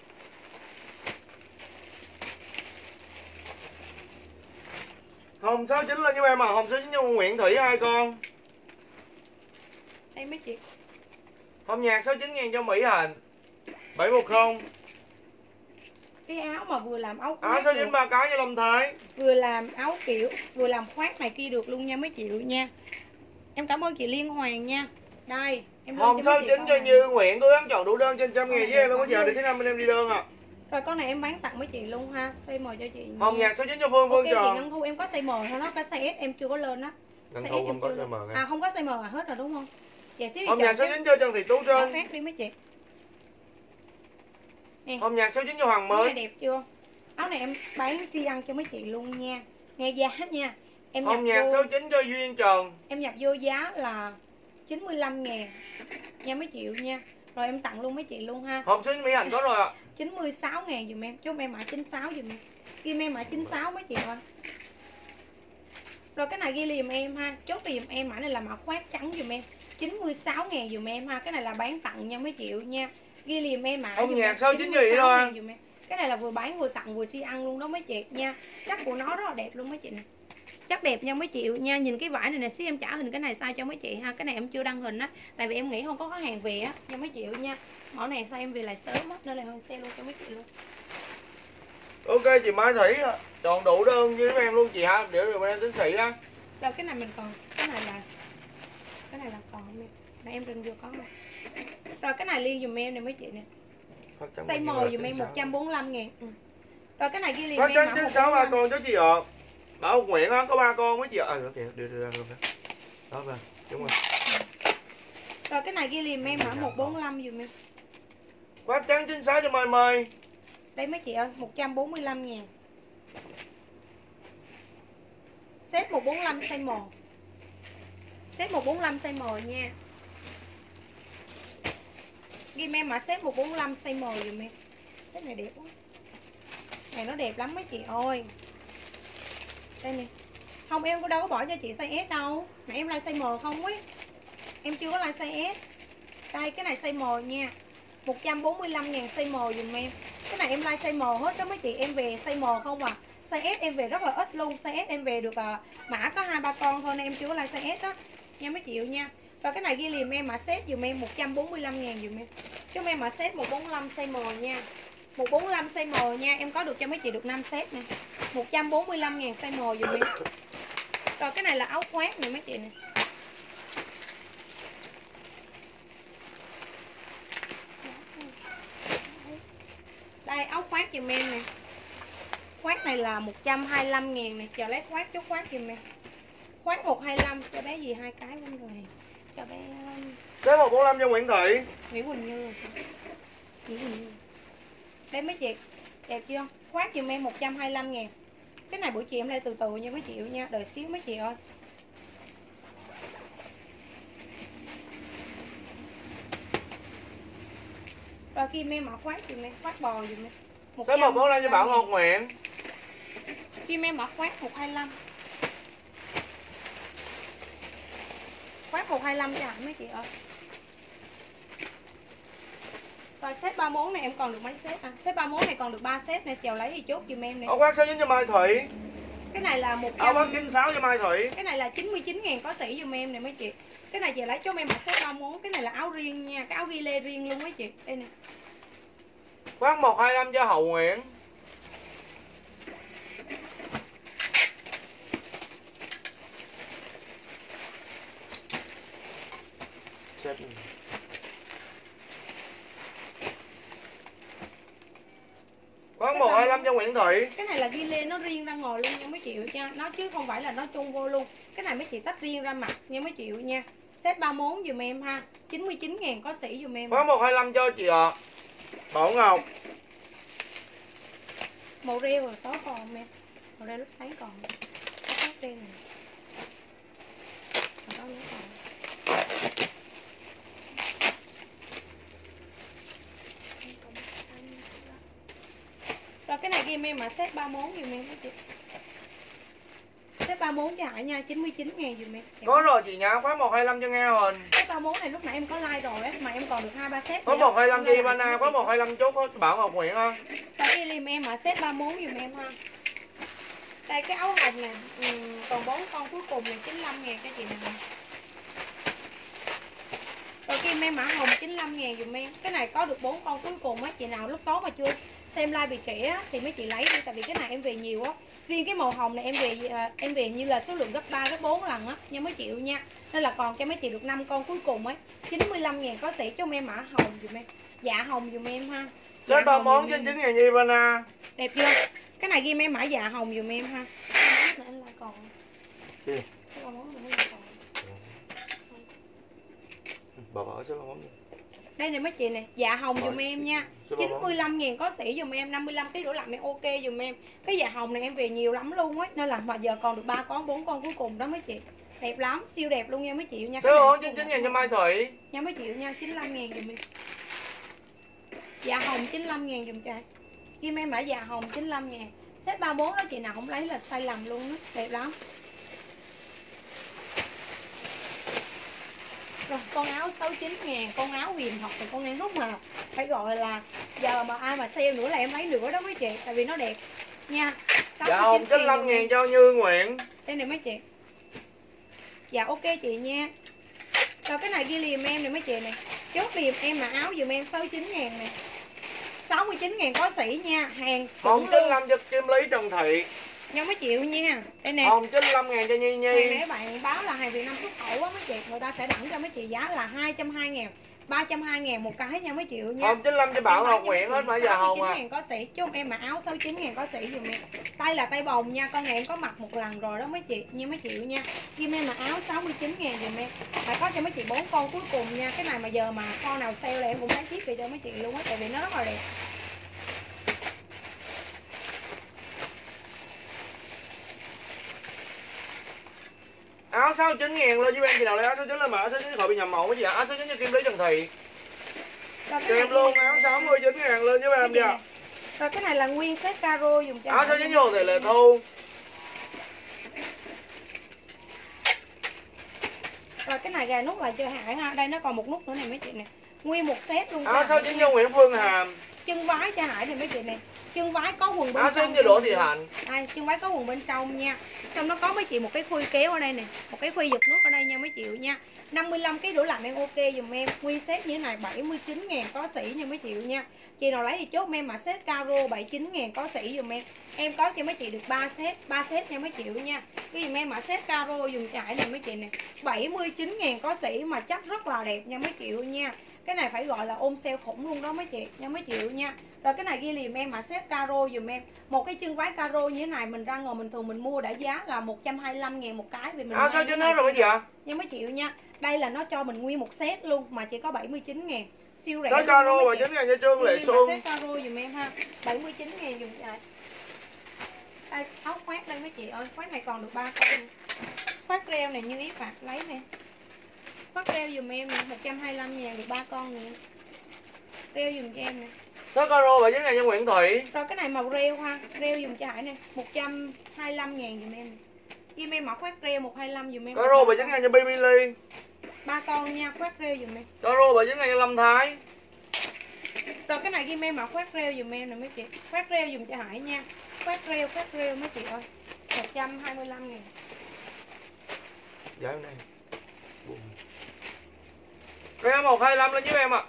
Hồng sáu mươi chín lên giúp em à, Hồng sáu mươi chín cho Nguyễn Thủy hai con. Đây mấy chị. Hồng nhạt sáu mươi chín ngàn cho Mỹ Hình. bảy một không. Cái áo mà vừa làm áo khoác. Áo sáu mươi chín ba cái cho Lâm Thái. Vừa làm áo kiểu, vừa làm khoác này kia được luôn nha mấy chị nha. Em cảm ơn chị Liên Hoàng nha. Đây, em Hồng sáu mươi chín cho Như Nguyễn, cố gắng chọn đủ đơn trên trăm ngàn với em luôn có giờ để thứ năm bên em đi đơn à. Rồi con này em bán tặng mấy chị luôn ha, size M cho chị. Hồng nhạt sáu mươi chín cho Phương Phương Tròn. Tròn. Chị Ngân Thu em có size M thôi đó, cái size S em chưa có lên á. Ngân Thu không có size M nha. À không có size M à, hết rồi đúng không? Dạ xíu. Hồng nhạt sáu mươi chín cho Trần Thị Tú Trinh. Phát đi mấy chị. Nè. Hồng nhạt sáu mươi chín cho Hoàng Mới. Áo này đẹp chưa? Áo này em bán tri ăn cho mấy chị luôn nha. Nghe giá nha. Em Hồng nhạt sáu mươi chín cho Duyên Trần. Em nhập vô giá là chín mươi lăm ngàn nha mấy chị nha. Rồi em tặng luôn mấy chị luôn ha. Hồng số Mỹ Hạnh có rồi ạ. À. chín mươi sáu ngàn dùm em, chúc em mã chín mươi sáu dùm em. Ghi em mã chín mươi sáu mấy chị ơi. Rồi cái này ghi liềm em ha, chốt liềm em mã này là mã khoác trắng dùm em, chín mươi sáu ngàn dùm em ha. Cái này là bán tặng nha mấy chị nha. Ghi liềm em mã Hồng nhạt sáu mươi chín gì thôi. Cái này là vừa bán vừa tặng vừa tri ăn luôn đó mấy chị nha. Chắc của nó rất là đẹp luôn mấy chị nè. Chắc đẹp nha mấy chị nha. Nhìn cái vải này nè, xí em trả hình cái này sao cho mấy chị ha. Cái này em chưa đăng hình á, tại vì em nghĩ không có có hàng về á nha mấy chị nha. Mẫu này sao em về lại sớm á nên là hơi xe luôn cho mấy chị luôn. Ok chị Mai Thủy chọn đủ đơn với em luôn chị ha, để rồi bên em tính sĩ á. Rồi cái này mình còn, cái này là cái này là còn em. Này em đừng vừa có rồi. Rồi cái này liên dùm em nè mấy chị nè. Size M dùm em một trăm bốn mươi lăm ngàn. Ừ. Rồi cái này ghi liền em mã sáu ba con cháu chị ạ. Bảo Nguyễn á có ba con mấy chị ạ. À kìa, đưa đưa ra luôn đó. Đó rồi, đúng rồi. Rồi cái này ghi liền em mã một bốn lăm dùm em. Khoác trắng chín sáu cho Mai Mai. Đây mấy chị ơi, một trăm bốn mươi lăm ngàn. Set một bốn lăm size M. Set một bốn lăm size M nha. Ghi em mã set một bốn lăm size M dùm em. Set này đẹp quá. Này nó đẹp lắm mấy chị ơi. Đây nè. Không, em có đâu có bỏ cho chị size S đâu. Nãy em like size M không ấy. Em chưa có like size S. Đây cái này size M nha. một trăm bốn mươi lăm ngàn size M dùm em. Cái này em like size M hết đó mấy chị. Em về size M không à. Size S em về rất là ít luôn. Size S em về được à, mã có hai ba con thôi nên em chưa có like size S đó. Nha mấy chị nha. Rồi cái này ghi liềm em mã set dùm em một trăm bốn mươi lăm ngàn dùm em. Chúng em mã set một bốn lăm size M nha. một bốn lăm size M nha. Em có được cho mấy chị được năm set nè. một trăm bốn mươi lăm ngàn size M dùm em. Rồi cái này là áo khoác nè mấy chị nè. Đây áo khoác dùm em nè. Khoác này là một trăm hai mươi lăm ngàn nè. Chờ lấy khoác chút khoác dùm em. Khoác một hai lăm cho bé gì hai cái luôn rồi. Cho bé Số một bốn lăm cho Nguyễn Thị. Nguyễn Quỳnh Như. Nguyễn Quỳnh Như. Đây mấy chị, đẹp chưa? Khoác dùm em một trăm hai mươi lăm ngàn. Cái này buổi chiều em lên từ từ nha mấy chị nha, đợi xíu mấy chị ơi. Rồi kim em mở khoác dùm em, khoác bò dùm em. Số một bốn lăm cho Bảo Ngọc Nguyễn. Kim em mở khoác một hai lăm. Khoác một hai lăm cho hả mấy chị ơi. Rồi set ba mươi mốt này em còn được mấy set à? Set ba mươi mốt này còn được ba set nè, chèo lấy thì chốt giùm em nè. Áo khoác số chín cho Mai Thủy. Cái này là một trăm. Áo khoác chín sáu cho Mai Thủy. Cái này là chín mươi chín ngàn có sỉ giùm em nè mấy chị. Cái này chị lấy cho em mặc set ba mươi mốt, cái này là áo riêng nha, cái áo ghi lê riêng luôn mấy chị. Đây nè. Khoác một hai lăm cho Hậu Nguyễn. Set. Khoác một hai lăm cho Nguyễn Thị. Cái này là ghi lê nó riêng ra ngồi luôn nha mấy chị nha. Nó chứ không phải là nó chung vô luôn. Cái này mấy chị tách riêng ra mặt nha mấy chị nha. Set ba mươi mốt dùm em ha. chín mươi chín ngàn có sỉ dùm em. Khoác một hai lăm cho chị ạ. À. Bảo Ngọc. Màu rêu rồi có còn em. Màu rêu lúc sáng còn. Có khác đen này. Đó nữa còn. Rồi cái này game em mà set ba mươi mốt dùm em chị. Set ba mươi mốt cho Hải nha, chín mươi chín ngàn dùm em. Có rồi chị nha, khoác một hai lăm cho Nga Huỳnh. Set ba mươi mốt này lúc nãy em có like rồi á, mà em còn được hai ba set. Có một hai lăm cho Ivana, có một hai lăm chốt có Bảo Ngọc Nguyễn ha. Rồi cái liềm em mà set ba mươi mốt dùm em ha. Đây cái áo hồng nè, ừ, còn bốn con cuối cùng là chín mươi lăm ngàn cho chị nè. Rồi kim em mã hồng chín mươi lăm ngàn dùm em. Cái này có được bốn con cuối cùng á, chị nào lúc tối mà chưa xem like bị trễ á thì mấy chị lấy đi, tại vì cái này em về nhiều á. Riêng cái màu hồng này em về em về như là số lượng gấp ba gấp bốn lần á nha mấy triệu nha. Nên là còn cho mấy chị được năm con cuối cùng ấy. chín mươi lăm ngàn có sỉ cho em mã hồng dùm em. Dạ hồng dùm em ha. Dạ ba món trên chín ngàn Ivana. Đẹp chưa? Cái này ghi em mã dạ hồng dùm em ha. Nữa anh lại còn. Gì? Cái món nữa lại còn. Bà bảo số ba món gì? Đây này mấy chị nè, dạ hồng dùm em nha. chín mươi lăm ngàn có sỉ dùm em, năm mươi lăm ký đổ lạnh em ok dùm em. Cái dạ hồng này em về nhiều lắm luôn á, nên là mà giờ còn được ba con bốn con cuối cùng đó mấy chị. Đẹp lắm, siêu đẹp luôn nha mấy chị nha. Số bốn chín chín ngàn cho Mai Thủy. Nha mấy chị nha, chín mươi lăm ngàn dùm em. Dạ hồng chín mươi lăm ngàn dùm cho. Kim em mã dạ hồng chín mươi lăm ngàn. Set ba mươi mốt đó chị nào không lấy là sai lầm luôn đó, đẹp lắm. Rồi, con áo sáu mươi chín ngàn, con áo huyền thật thì con áo mà phải gọi là giờ mà ai mà sale nữa là em lấy nữa đó mấy chị, tại vì nó đẹp nha. Dạ hồng chín mươi lăm ngàn cho Như Nguyễn. Đây này mấy chị. Dạ ok chị nha. Rồi cái này ghi liềm em này mấy chị này. Chốt liềm em mà áo dùm em sáu mươi chín ngàn này. sáu mươi chín ngàn có sỉ nha, hàng Hồng chín mươi lăm cho Kim Lý Trần Thị. nhau mấy triệu nha. Đây nè. Hồng chín mươi lăm ngàn cho Nhi Nhi. Hàng này bạn báo là hàng Việt Nam xuất khẩu á mấy chị, người ta sẽ đẳng cho mấy chị giá là hai trăm hai ngàn, ba trăm hai ngàn một cái nha mấy triệu nha. Hồng chín mươi lăm cho Bảo Ngọc Nguyễn hết mà giờ hồng à. sáu mươi chín ngàn có sỉ, chứ em mà áo sáu mươi chín ngàn có sỉ dùm em. Tay là tay bồng nha, con này em có mặc một lần rồi đó mấy chị, như mấy triệu nha. Kim em mà áo sáu mươi chín ngàn dùm em. Phải có cho mấy chị bốn con cuối cùng nha. Cái này mà giờ mà con nào sale là em cũng lấy chiếc về cho mấy chị luôn á, tại vì nó rất là đẹp. Áo sáu mươi chín ngàn lên giúp em, chị nào lấy áo sáu mươi chín lên mà áo sáu mươi chín khỏi bị nhầm mẫu cái gì ạ? Áo sáu mươi chín cho Kim Lý Trần Thị. Cho em luôn áo sáu mươi chín ngàn lên giúp em nha. Rồi cái này là nguyên set caro dùng cho áo sáu mươi chín vô thì là thu. Rồi cái này gà nút lại cho Hải ha. Đây nó còn một nút nữa này mấy chị nè. Nguyên một set luôn. Áo sáu mươi chín vô Nguyễn Phương Hàm. Chân vái cho Hải này mấy chị nè. Chân vái có quần bên áo trong. cho Đỗ Thị Hạnh. Đây, chân váy có quần bên trong nha. Xong nó có mấy chị một cái khuy kéo ở đây nè, một cái khuy giật nước ở đây nha mấy chị nha. năm mươi lăm ký đổ lạnh em ok dùm em. Nguyên set như thế này bảy mươi chín ngàn có sỉ nha mấy chị nha. Chị nào lấy thì chốt em mà set caro bảy mươi chín ngàn có sỉ dùm em. Em có cho mấy chị được ba set, ba set nha mấy chị nha. Cái dùm em mà set caro dùng trải này mấy chị nè. bảy mươi chín ngàn có sỉ mà chắc rất là đẹp nha mấy chị nha. Cái này phải gọi là ôm sale khủng luôn đó mấy chị nha mấy chị nha. Rồi cái này ghi liền em mà set caro dùm em. Một cái chân váy caro như thế này mình ra ngoài mình thường mình mua đã giá là một trăm hai mươi lăm ngàn một cái vì mình áo sao chín hết rồi mấy chị ạ? Nha mấy chị nha. Đây là nó cho mình nguyên một set luôn mà chỉ có bảy mươi chín ngàn. Siêu rẻ. Set caro bảy mươi chín ngàn cho Trương Lệ Xuân. Set caro dùm em ha. bảy mươi chín ngàn dùm chạy. Đây áo khoác đây mấy chị ơi, khoác này còn được ba con. Khoác reo này như ý phạt lấy nè. Khoác reo dùm em nè, một trăm hai mươi lăm ngàn được ba con nè. Reo dùm cho em nè. Set caro bảy mươi chín ngàn cho Nguyễn Thủy. Rồi cái này màu reo ha, reo dùm cho Hải nè, một trăm hai mươi lăm ngàn dùm em. Kim em mã khoác reo một trăm hai mươi lăm dùm em. Caro bảy mươi chín ngàn cho Baby Ly. Ba con nha, khoác reo dùm em. Caro bảy mươi chín ngàn cho Lâm Thái. Rồi cái này Kim em mã khoác reo dùm em nè mấy chị. Khoác reo dùm cho Hải nha. Khoác reo, khoác reo mấy chị ơi. một trăm hai mươi lăm ngàn. Dạ em này. Reo một trăm hai mươi lăm lên giúp em ạ. À.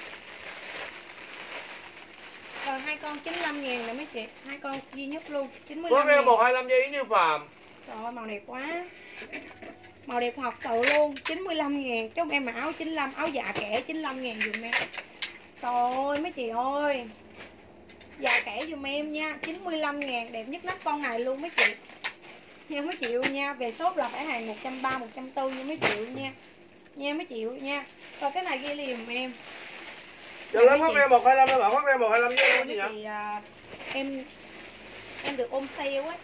Rồi hai con chín mươi lăm ngàn nè mấy chị. Hai con duy nhất luôn, chín mươi Có lăm reo ngàn. một trăm hai mươi lăm cho Yến Như Phạm. Trời ơi màu đẹp quá. Màu đẹp thật sự luôn, chín mươi lăm ngàn. Trong em mà áo chín mươi lăm, áo dạ kẻ chín mươi lăm ngàn dùm em. Trời ơi mấy chị ơi. Dạ kẻ dùm em nha, chín mươi lăm ngàn đẹp nhất nắp con này luôn mấy chị. Nha mấy chị nha, về shop là phải hàng một trăm ba mươi, một trăm bốn mươi nha mấy chị nha. Nha mấy chị nha. Rồi cái này ghi liền em. Cho lấy khoác reo một trăm hai mươi lăm đó, khoác reo một trăm hai mươi lăm với em gì vậy? Thì à, em em được ôm sale ấy.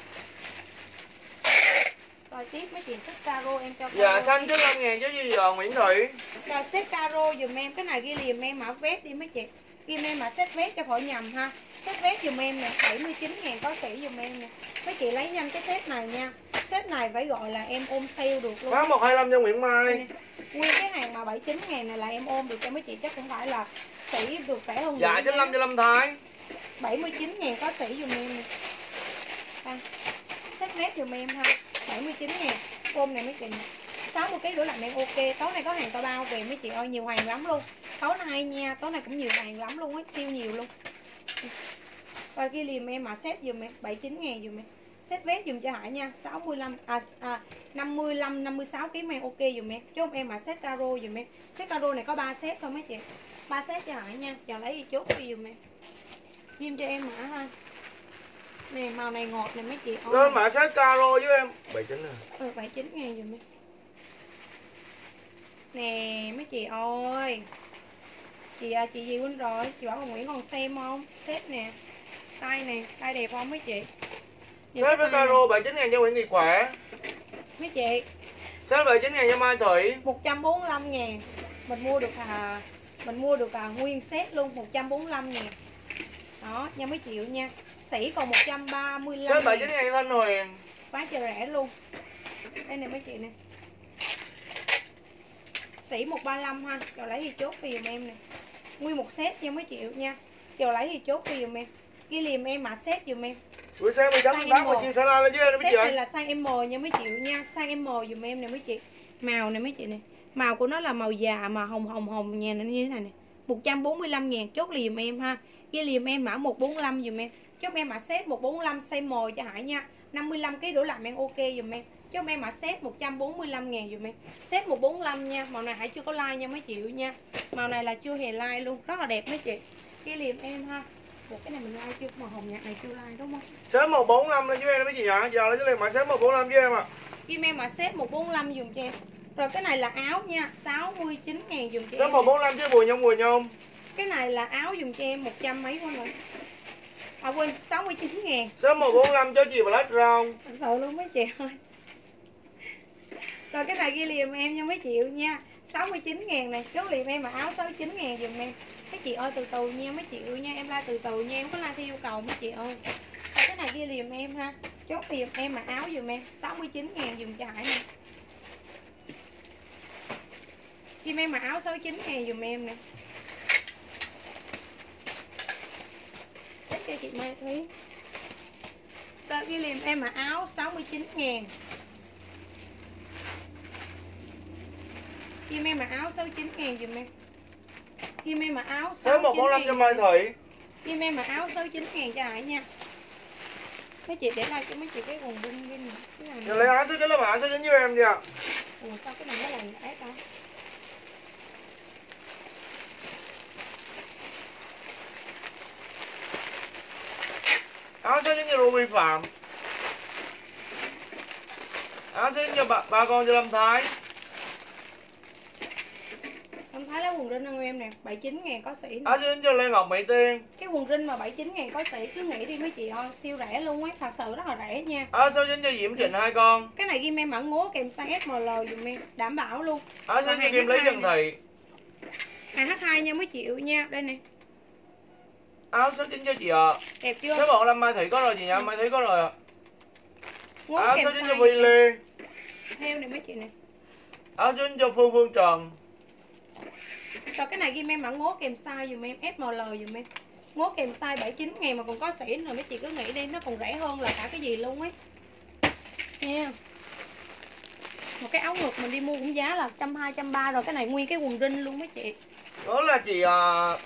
Rồi tiếp mấy chị set caro em cho. Dạ xanh chín mươi lăm ngàn chứ gì rồi Nguyễn Thủy. Rồi set caro dùm em, cái này ghi liền em mã vest đi mấy chị. Ghi em mã set vest cho khỏi nhầm ha. Set vest dùm em nè, bảy mươi chín ngàn có sỉ dùm em nè. Mấy chị lấy nhanh cái set này nha. Set này phải gọi là em ôm sale được luôn. Có một trăm hai mươi lăm cho Nguyễn Mai. Nguyên cái hàng mà bảy mươi chín ngàn này là em ôm được cho mấy chị chắc cũng phải là sỉ được rẻ hơn. Dạ chín mươi lăm cho Lâm Thái. bảy mươi chín ngàn có sỉ dùm em nè. À, set vest dùm em ha. bảy mươi chín ngàn. Ôm này mấy chị nè. sáu mươi ký đổ lạnh em ok. Tối nay có hàng tao bao về mấy chị ơi, nhiều hàng lắm luôn. Tối nay nha, tối nay cũng nhiều hàng lắm luôn á, siêu nhiều luôn. Rồi ghi liềm em mà set dùm em bảy mươi chín ngàn dùm em. Set vest dùm cho Hải nha, sáu mươi lăm à, à năm mươi lăm năm mươi sáu ký em ok dùm em. Chốt em mà set caro dùm em. Set caro này có ba set thôi mấy chị. ba set cho Hải nha. Chờ lấy đi chốt đi dùm em. Ghim cho em mã ha. Nè màu này ngọt nè mấy chị. Lên mã set caro với em. bảy mươi chín à. Ừ bảy mươi chín ngàn dùm em. Nè mấy chị ơi. Chị chị gì quên rồi, chị bảo bà Nguyễn còn xem không? Set nè. Tay nè, tay đẹp không mấy chị? Set với caro bảy mươi chín ngàn cho Nguyễn Thị Khỏe. Mấy chị. Set bảy mươi chín ngàn cho Mai Thủy. một trăm bốn mươi lăm ngàn. Mình mua được à mình mua được à nguyên set luôn một trăm bốn mươi lăm ngàn. Đó, nha mấy triệu nha. Sỉ còn một trăm ba mươi lăm. Set bảy mươi chín ngàn cho Thanh Huyền. Quá trời rẻ luôn. Đây nè mấy chị nè. Sỉ một trăm ba mươi lăm ha. Rồi lấy thì chốt đi dùm em nè. Nguyên một set nha mấy triệu nha. Rồi lấy thì chốt đi dùm em. Ghi liềm em mà set dùm em. Buổi sáng mười tám tháng tám mà chia sẻ like lên với em mấy chị ơi. Set này là size M nha mấy chị nha. Size M dùm em nè mấy chị. Màu này mấy chị nè. Màu của nó là màu già mà hồng hồng hồng nhà nó như thế này nè. một trăm bốn mươi lăm ngàn chốt liền dùm em ha. Ghi liềm em mã một trăm bốn mươi lăm dùm em. Chốt em mã set một trăm bốn mươi lăm size M cho Hải nha. năm mươi lăm ký đổ lạnh em ok dùm em. Chốt em mã set một trăm bốn mươi lăm ngàn dùm em. Set một trăm bốn mươi lăm nha. Màu này Hải chưa có like nha mấy chị nha. Màu này là chưa hề like luôn. Rất là đẹp mấy chị. Ghi liềm em ha. Ủa, cái này mình like chưa? Màu hồng nhạt này chưa like đúng không? Set một trăm bốn mươi lăm lên với em mấy chị ạ. Giờ lấy cho em mã set một trăm bốn mươi lăm với em ạ. Kim em mà set một trăm bốn mươi lăm dùm cho em. Rồi cái này là áo nha, sáu mươi chín ngàn dùm cho set em. Set một trăm bốn mươi lăm chứ Bùi Nhông Bùi Nhông. Cái này là áo dùm cho em một trăm mấy quá rồi. À quên, sáu mươi chín ngàn. Set một trăm bốn mươi lăm cho chị Black Brown. Thật sự luôn mấy chị ơi. Rồi cái này ghi liềm em nha mấy triệu nha, sáu mươi chín ngàn này. Chốt liềm em mà áo sáu mươi chín ngàn dùm em. Mấy chị ơi từ từ nha mấy chị nha, em la từ từ nha, em có la theo yêu cầu mấy chị ơi. Rồi cái này ghi liềm em ha. Chốt liềm em mà áo dùm em sáu mươi chín ngàn dùm cho Hải nè. Kim em mà áo sáu mươi chín ngàn dùm em nè. Chết cho chị Mai Thúy. Rồi ghi liềm em mà áo sáu mươi chín ngàn. Kim em mà áo sáu mươi chín ngàn dùm em. Kim em mà áo sáu mươi chín ngàn cho Mai Thủy. Kim em mà áo sáu mươi chín ngàn cho Hải nha. Mấy chị để lại cho mấy chị cái quần binh bên này. Giờ lấy áo số chín là áo số chín với em chưa? Ủa sao cái này nó là ép đó. Áo số chín cho Ruby Phạm. Áo số chín cho bà, bà con cho Lâm Thái. Lâm Thái lấy quần rinh ăn em nè, bảy mươi chín ngàn có sỉ. Áo số chín cho Lê Ngọc Mỹ Tiên. Cái quần rinh mà bảy mươi chín ngàn có sỉ cứ nghĩ đi mấy chị ơi, siêu rẻ luôn á, thật sự rất là rẻ nha. Áo số chín cho Diễm Trịnh hai con. Cái này ghi em mã ngố kèm size ét em lờ dùm em, đảm bảo luôn. Áo số chín cho Kim Lý Trần Thị. Hàng hát hai nha mấy triệu nha, đây nè. Áo số chín cho chị ạ. À. Đẹp chưa? Số một Lâm Mai Thủy có rồi chị nha, Mai Thủy có rồi ạ. À. Áo số chín cho Vi Lê. Theo này mấy chị nè. Áo số chín cho Phương Phương Trần. Rồi cái này ghi em mã ngố kèm size dùm em, ét em lờ dùm em. Ngố kèm size bảy mươi chín ngàn mà còn có sỉ rồi mấy chị cứ nghĩ đi, nó còn rẻ hơn là cả cái gì luôn ấy. Nha. Một cái áo ngực mình đi mua cũng giá là một trăm hai mươi, một trăm ba mươi rồi, cái này nguyên cái quần rinh luôn mấy chị. Đó là chị uh...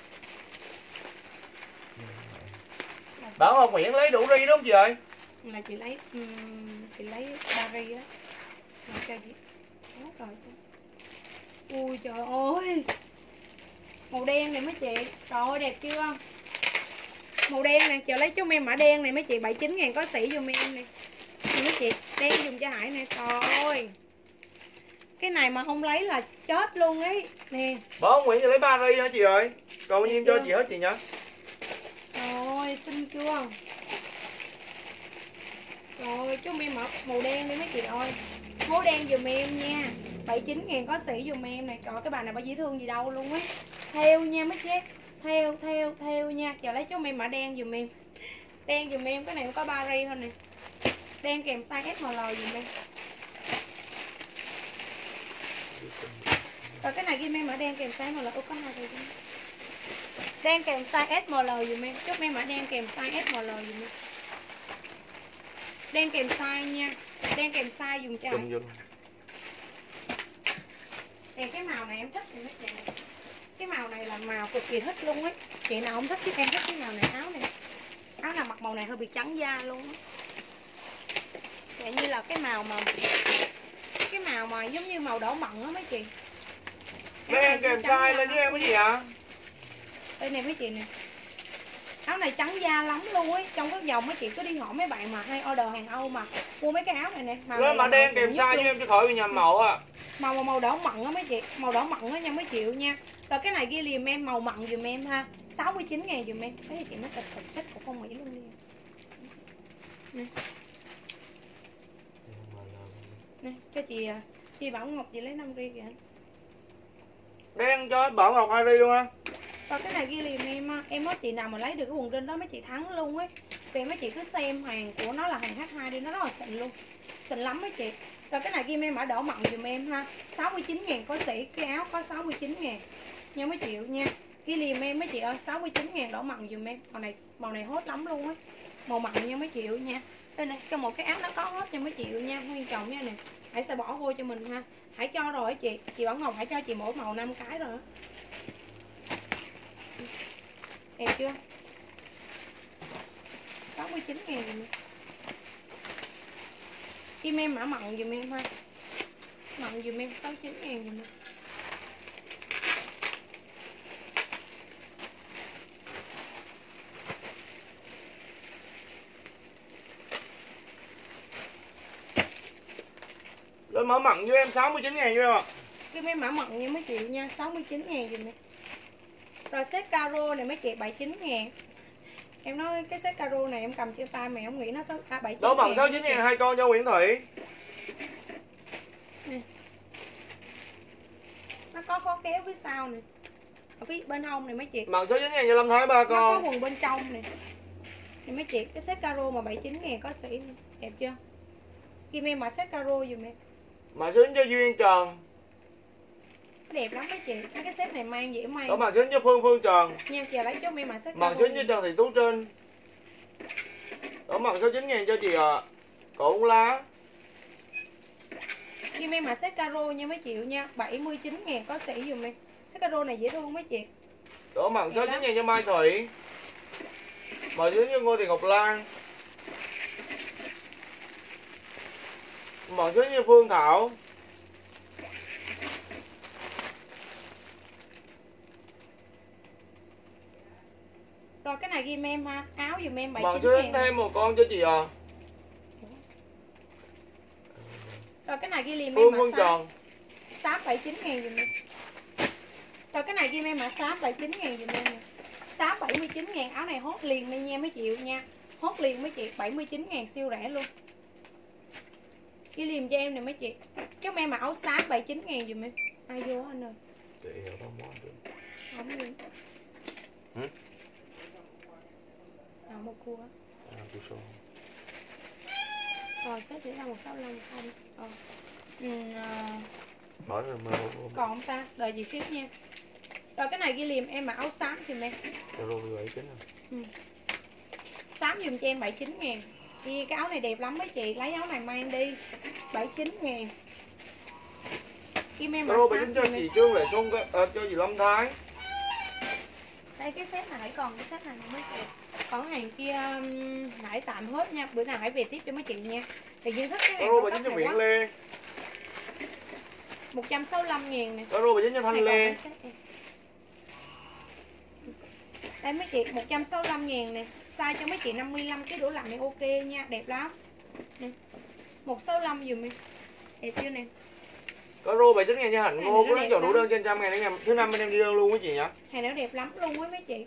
Bảo Ngọc Nguyễn lấy đủ ri đúng không chị ơi? Là chị lấy um, chị lấy ba ri đó. Rồi cho chị. Rồi. Ui trời ơi. Màu đen này mấy chị. Trời ơi đẹp chưa? Màu đen này, chờ lấy chúng em mã đen này mấy chị, bảy mươi chín ngàn có sỉ dùm em này. Mấy chị, đen dùng cho Hải nè. Trời ơi. Cái này mà không lấy là chết luôn ấy. Nè. Bảo Nguyễn cho lấy ba ri hả chị ơi? Còn nhiêu cho chị hết chị nhá. Rồi, xinh chưa? Rồi, chúng em mở màu đen đi mấy chị ơi. Ngố đen dùm em nha. bảy mươi chín ngàn có sỉ dùm em này. Trời, cái bà này bà dễ thương gì đâu luôn á. Theo nha mấy chị. Theo, theo, theo nha. Chờ lấy chúng em mã đen dùm em. Đen dùm em, cái này có ba ri thôi nè. Đen kèm size ét em lờ dùm em. Rồi cái này ghi em mã đen kèm size ét em lờ. Ủa có hai ri thôi. Đen kèm size ét em lờ dùm em. Chúc em mã đen kèm size ét em lờ dùm em. Đen kèm size nha. Đen kèm size dùng cho anh. Em cái màu này em thích thì mấy chị này. Cái màu này là màu cực kỳ thích luôn ấy. Chị nào không thích chứ em thích cái màu này, áo này. Áo nào mặc màu này hơi bị trắng da luôn á. Kiểu như là cái màu mà cái màu mà giống như màu đỏ mận á mấy chị. Đen kèm size lên với em cái gì hả? Đây này mấy chị nè. Áo này trắng da lắm luôn ấy. Trong cái dòng mấy chị cứ đi hỏi mấy bạn mà hay order hàng Âu mà mua mấy cái áo này nè. Lên mà đen kèm size với em cho khỏi bị nhầm màu á. Màu màu, màu đỏ mận á mấy chị. Màu đỏ mận á nha mấy triệu nha. Rồi cái này ghi liềm em màu mận dùm em ha. sáu mươi chín ngàn dùm em. Thấy chị nó cực cực thích của con Mỹ luôn đi. Nè. Nè cho chị chị Bảo Ngọc chị lấy năm ri kìa. Đen cho Bảo Ngọc hai ri luôn á. Rồi cái này ghi liềm em á. Em nói chị nào mà lấy được cái quần rinh đó mấy chị thắng luôn ấy. Thì mấy chị cứ xem hàng của nó là hàng hát hai đi, nó rất là xịn luôn. Xịn lắm mấy chị. Rồi cái này ghi em mã đỏ mận dùm em ha. sáu mươi chín ngàn có sỉ, cái áo có sáu mươi chín ngàn nha mấy triệu nha. Ghi liềm em mấy chị ơi, sáu mươi chín ngàn đỏ mận dùm em. Màu này màu này hot lắm luôn á. Màu mận nha mấy triệu nha. Đây này, trong một cái áo nó có hết nha mấy triệu nha, nguyên chồng nha nè. Hãy sẽ bỏ vô cho mình ha. Hãy cho rồi chị, chị Bảo Ngọc hãy cho chị mỗi màu năm cái rồi đó. Đẹp chưa? sáu mươi chín ngàn dùm em. Kim em mã mận dùm em ha. Mận dùm em sáu mươi chín ngàn dùm em. Lên mở mặn với em sáu mươi chín ngàn cho em ạ. Kim em mã mận nha mấy chị nha, sáu mươi chín ngàn dùm em. Rồi set caro này mấy chị bảy mươi chín ngàn. Em nói cái set caro này em cầm trên tay mẹ không nghĩ nó à, bảy mươi chín. Đó bằng sáu mươi chín ngàn hai con cho Nguyễn Thủy. Nè. Nó có khóa kéo phía sau nè, ở phía bên hông này mấy chị. Mặc số chín ngàn cho Lâm Thái ba Nó con. có quần bên trong nè. Này mấy chị, cái set caro mà bảy mươi chín ngàn có sỉ nè. Đẹp chưa? Kim em mặc set caro dùm em. Mặc số chín cho Duyên Trần. Đẹp lắm mấy chị, mấy cái set này mang dễ mang. Đó mặc số chín cho Phương Phương Trần. Nha chị lấy cho em mặc set Mặc caro. số chín cho Trần Thị Tú Trinh. Đó mặc số chín ngàn cho chị à, Cổ Lá. Kim em mặc set caro nha mấy chị nha, bảy mươi chín ngàn có sỉ dùm em. Set caro này dễ thương mấy chị. Đó mặc số chín ngàn cho Mai Thủy. Mặc số chín cho Ngô Thị Ngọc Lan. Mặc số chín cho Phương Thảo. Rồi cái này ghim em ha, áo dùm em bảy Mặc mươi số chín chín ngàn. thêm một con cho chị à, Rồi cái này ghi liềm em Phương mà Phương sáp, Trần. sáp bảy mươi chín ngàn dùm em. Rồi cái này ghim em mà sáp bảy mươi chín ngàn dùm em nè. Sáp bảy mươi chín ngàn, áo này hốt liền đi nha mấy chị nha. Hốt liền mấy chị, bảy mươi chín ngàn siêu rẻ luôn. Ghi liềm cho em nè mấy chị. Chứ em mà áo sáp bảy mươi chín ngàn dùm em. Ai vô anh ơi. Chị ở đâu món được. Không đi. Hử? À một cua á. À, tôi số. Rồi xếp chỉ là một sáu lăm không. Ờ. Ừ, à... Bỏ rồi mà còn không ta, đợi chị xíu nha. Rồi cái này ghi liềm em mà áo xám dùm em. rồi bảy chín à. Ừ. Xám dùm cho em bảy mươi chín ngàn. Đi cái áo này đẹp lắm mấy chị, lấy áo này mang đi. bảy mươi chín ngàn. Kim em mặc Rồi bảy chín xám cho dùm chị em. Trương Lệ Xuân, à, cho chị Lâm Thái. Đây cái set này còn cái set này nữa mấy chị. Còn hàng kia um, Hải tạm hết nha, bữa nào Hải về tiếp cho mấy chị nha. Thì riêng thích cái hàng Rồi cao bảy cấp chín cho này Nguyễn quá. Lê. một trăm sáu mươi lăm ngàn nè. Rồi bảy chín cho Thanh Này còn Lê. cái set này. Đây mấy chị, một trăm sáu mươi lăm ngàn nè. Size cho mấy chị năm mươi lăm ký đổ lạnh này ok nha, đẹp lắm. Nè. một trăm sáu mươi lăm dùm em. Đẹp chưa nè. Có rô bảy chín ngàn cho Hạnh Này Ngô, nó có đẹp đánh dầu đủ lắm. đơn trên trăm ngàn đến ngày thứ năm bên em đi đơn luôn quý chị nhá. Hàng nó đẹp lắm luôn á mấy chị.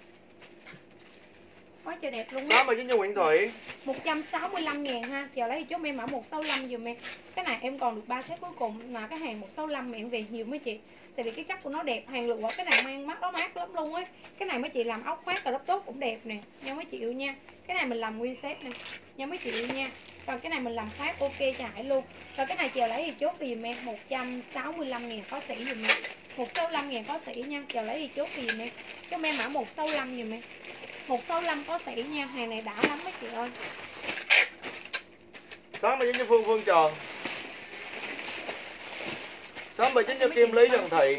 Quá trời đẹp luôn á. Đó bảy chín cho Nguyễn Thủy. một trăm sáu mươi lăm ngàn ha. Chờ lấy thì chốt em mã một trăm sáu mươi lăm dùm em. Cái này em còn được ba set cuối cùng mà cái hàng một trăm sáu mươi lăm mà em về nhiều mấy chị. Tại vì cái chất của nó đẹp, hàng lụa cái này mang mắt nó mát lắm luôn á. Cái này mấy chị làm ốc khoác cà rốt tốt cũng đẹp nè, nha mấy chị yêu nha. Cái này mình làm nguyên set nè, nha mấy chị yêu nha. Còn cái này mình làm khác ok cho Hải luôn. Rồi cái này chờ lấy thì chốt thì dùm em một trăm sáu mươi lăm ngàn có sỉ dùm em. một trăm sáu mươi lăm ngàn có sỉ nha, chờ lấy thì chốt thì dùm em. Cho em mã một trăm sáu mươi lăm dùm em. một trăm sáu mươi lăm có sỉ nha, hàng này đã lắm mấy chị ơi. sáu bảy chín cho Phương Phương Trần. sáu bảy chín cho Kim Lý Trần Thị.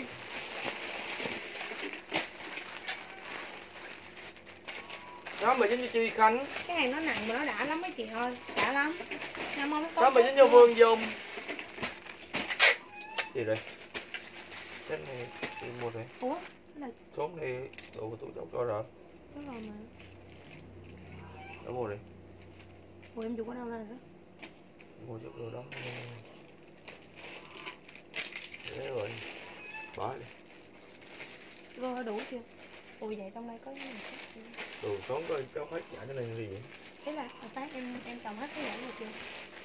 sáu bảy chín cho Chi Khánh. Cái hàng nó nặng mà nó đã lắm mấy chị ơi, đã lắm. Nam mong nó có sáu bảy chín cho Phương Dung. Gì đây? Set này đi mua đây. Ủa? Cái này Trốn này đồ tủ chậu cho rồi. cái rồi mà. Đã mua đi. Ủa em dùng ở đâu ra rồi đó? Mua chút đồ đó. Thế rồi. Bỏ đi. Rồi đủ chưa? Ủa vậy trong đây có cái gì? Đồ trốn coi cháu hết trả cho này gì vậy? Cái là hồi sáng em em trồng hết cái nhẫn rồi chưa?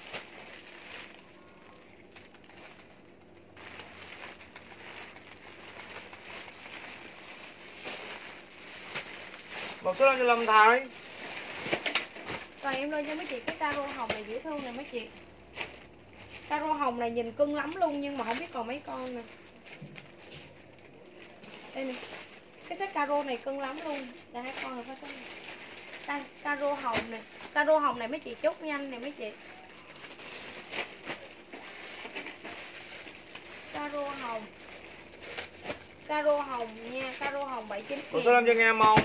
Một số năm cho Lâm Thái. Rồi em lên cho mấy chị cái caro hồng này dễ thương nè mấy chị. Caro hồng này nhìn cưng lắm luôn nhưng mà không biết còn mấy con nè. Đây nè. Cái set caro này cưng lắm luôn. Đây hai con rồi phải không? Đây caro hồng nè. Caro hồng này mấy chị chốt nhanh nè mấy chị. Caro hồng. Caro hồng nha, caro hồng bảy chín. Một số năm cho Nghe Mông.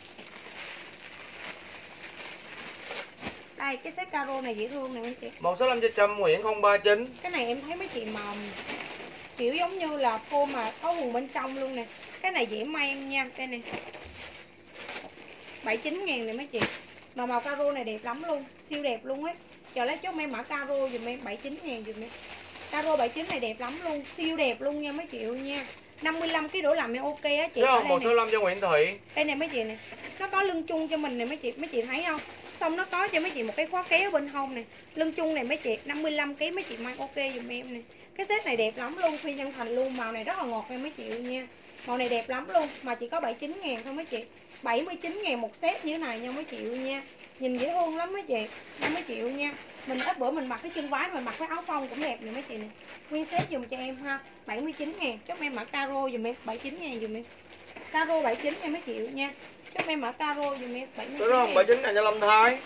Đây cái set caro này dễ thương nè mấy chị. một số năm cho Trâm Nguyễn không ba chín. Cái này em thấy mấy chị mòm kiểu giống như là phô mà có quần bên trong luôn nè. Cái này dễ mang nha, đây nè. bảy mươi chín ngàn này mấy chị. Mà màu caro này đẹp lắm luôn, siêu đẹp luôn á. Chờ lấy chốt em mã caro dùm em bảy mươi chín ngàn dùm em. Caro bảy mươi chín này đẹp lắm luôn, siêu đẹp luôn nha mấy chị yêu nha. năm mươi lăm ký đổ làm này ok á chị. Số một số năm cho Nguyễn Thủy. Đây nè mấy chị nè. Nó có lưng chung cho mình nè mấy chị, mấy chị thấy không? Xong nó có cho mấy chị một cái khóa kéo bên hông này. Lưng chung này mấy chị năm mươi lăm ki lô gam mấy chị mang ok dùm em nè. Cái set này đẹp lắm luôn, phi chân thành luôn, màu này rất là ngọt em mấy chị nha. Màu này đẹp lắm luôn, mà chỉ có bảy mươi chín ngàn thôi mấy chị. bảy mươi chín ngàn một set như thế này nha mấy chị nha. Nhìn dễ thương lắm mấy chị, năm mấy triệu nha. Mình ít bữa mình mặc cái chân váy, mình mặc cái áo phông cũng đẹp nè mấy chị nè. Nguyên set dùm cho em ha, bảy mươi chín ngàn. Chúc em mặc caro dùm em, bảy mươi chín ngàn dùm em. Caro bảy mươi chín ngàn mấy triệu nha. Chúc em mặc caro dùm em, bảy mươi chín ngàn. Đúng không? bảy mươi chín ngàn cho Lâm Thái.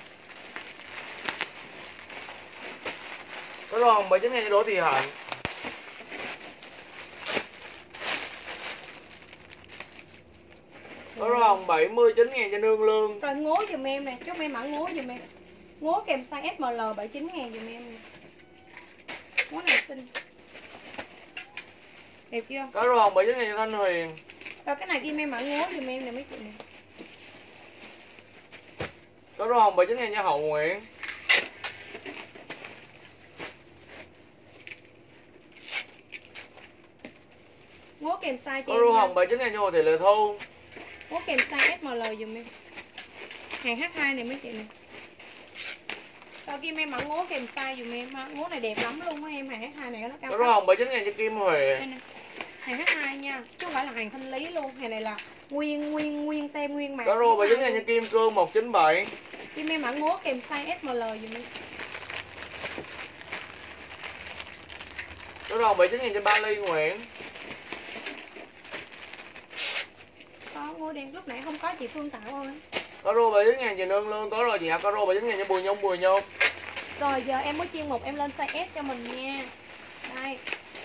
Có đúng không? bảy mươi chín ngàn cho Đỗ Thị Hạnh. Có đúng không? bảy mươi chín ngàn cho Nương Lương. Rồi ngố dùm em nè, chúc em mặc ngố dùm em. Ngố kèm size ét em lờ bảy mươi chín ngàn dùm em nè. Ngố này xinh. Đẹp chưa? Có đúng không? bảy mươi chín ngàn cho Thanh Huyền. Rồi cái này kim em mặc ngố dùm em nè mấy chị nè. Có đúng không? bảy mươi chín ngàn cho Hậu Nguyễn. Ngố kèm size cho Có em. đúng không? bảy mươi chín ngàn cho Hồ Thị Lệ Thu. Ngố kèm size ét em lờ dùm em. Hàng hát hai này mấy chị nè. Rồi kim em mặc ngố kèm size dùm em ha. Ngố này đẹp lắm luôn á em, hàng hát hai này nó cao. Có đúng không? bảy mươi chín ngàn cho Kim Huệ. Đây nè. Hàng hát hai nha, chứ không phải là hàng thanh lý luôn. Hàng này là nguyên nguyên nguyên tem nguyên mạc. Có đúng bảy mươi chín ngàn cho Kim Cương một chín bảy. Kim em mặc ngố kèm size ét em lờ dùm em. Có đúng bảy mươi chín ngàn cho Ba Ly Nguyễn. Có ngố đen, lúc nãy không có chị Phương Tạo ơi. Có rô bảy mươi chín ngàn chị Nương Lương, có rồi chị ạ. Có rô bảy mươi chín ngàn cho Bùi Nhung Bùi Nhung. Rồi giờ em mới chiên một em lên size S cho mình nha. Đây.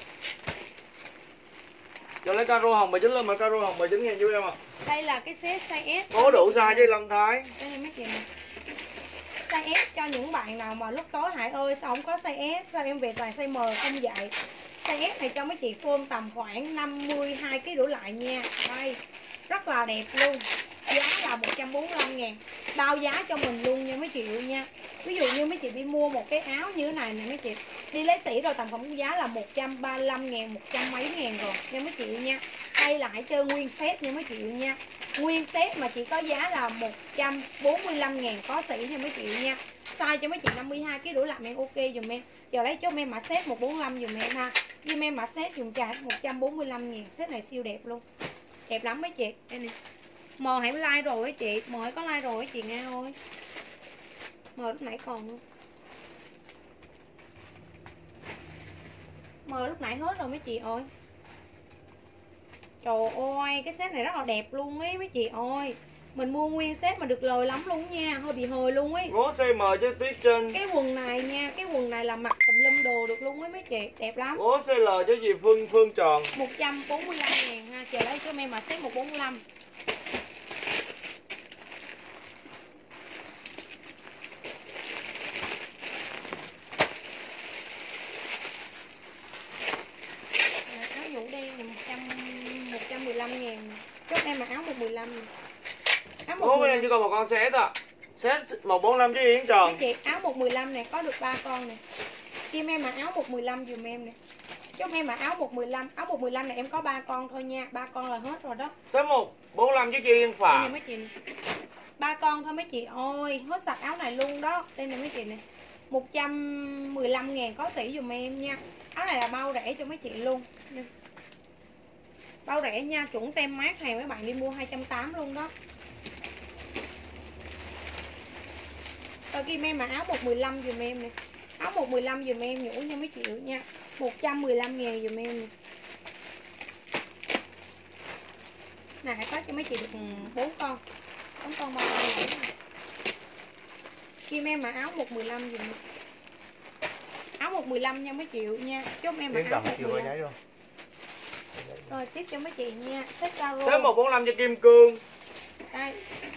Cho lấy caro hồng bảy mươi chín lên mà caro hồng bảy mươi chín ngàn cho em ạ. À. Đây là cái set size S. Có đủ size với Lâm Thái. Đây mấy chị nè. Size S cho những bạn nào mà lúc tối Hải ơi sao không có size S, sao em về toàn size M không vậy. Size S này cho mấy chị phôm tầm khoảng năm mươi hai ki lô gam đổ lại nha. Đây. Rất là đẹp luôn. Giá là một trăm bốn mươi lăm ngàn. Bao giá cho mình luôn nha mấy chị nha. Ví dụ như mấy chị đi mua một cái áo như thế này nè mấy chị, đi lấy sỉ rồi tầm khoảng giá là một trăm ba mươi lăm ngàn, một trăm mấy ngàn rồi nha mấy chị nha. Đây là hãy chơi nguyên set nha mấy chị nha. Nguyên set mà chỉ có giá là một trăm bốn mươi lăm ngàn có sỉ nha mấy chị nha. Size cho mấy chị năm mươi hai ki lô gam đổ lại em ok dùm em. Giờ lấy cho em mã set một trăm bốn mươi lăm dùm em ha. Với em mã set dùm trả một trăm bốn mươi lăm ngàn. Set này siêu đẹp luôn. Đẹp lắm mấy chị. Đây nè. Mờ hãy like rồi á chị, mờ hãy có like rồi á chị nghe ơi. Mờ lúc nãy còn luôn. Mờ lúc nãy hết rồi mấy chị ơi. Trời ơi, cái set này rất là đẹp luôn ấy mấy chị ơi. Mình mua nguyên set mà được lời lắm luôn nha, hơi bị hơi luôn ấy. Gố size M cho Tuyết Trinh. Cái quần này nha, cái quần này là mặc tùm lum đồ được luôn ấy mấy chị, đẹp lắm. Gố size L cho dì Phương Phương Tròn. một trăm bốn mươi lăm ngàn ha, chờ lấy cho em mà set một trăm bốn mươi lăm. một trăm mười lăm ngàn. Chốt em mặc áo một trăm mười lăm. Áo một trăm mười lăm. Ủa bên em chỉ còn một con set à. Set một trăm bốn mươi lăm chứ Yến Tròn. Chị áo một trăm mười lăm này có được ba con nè. Kim em mặc áo một trăm mười lăm dùm em nè. Chốt em mặc áo một trăm mười lăm. Áo một trăm mười lăm này em có ba con thôi nha. ba con là hết rồi đó. Set một trăm bốn mươi lăm chứ chị Yên Phạm. Đây nè mấy chị nè. ba con thôi mấy chị ơi, hết sạch áo này luôn đó. Đây nè mấy chị nè. một trăm mười lăm ngàn có sỉ dùm em nha. Áo này là bao rẻ cho mấy chị luôn. Đây. Bao rẻ nha, chuẩn tem mát hàng mấy bạn đi mua hai trăm tám mươi luôn đó. Rồi kim em mà áo một trăm mười lăm dùm em nè. Áo một trăm mười lăm dùm em nhũ nha mấy triệu nha. một trăm mười lăm ngàn dùm em nè. Nè hãy có cho mấy chị được bốn con. bốn con bao nhiêu này. Kim em mà áo một trăm mười lăm dùm em. Áo một trăm mười lăm nha mấy triệu nha. Chốt em mà áo một trăm mười lăm. Rồi tiếp cho mấy chị nha. Set caro. Set một trăm bốn mươi lăm cho Kim Cương. Đây.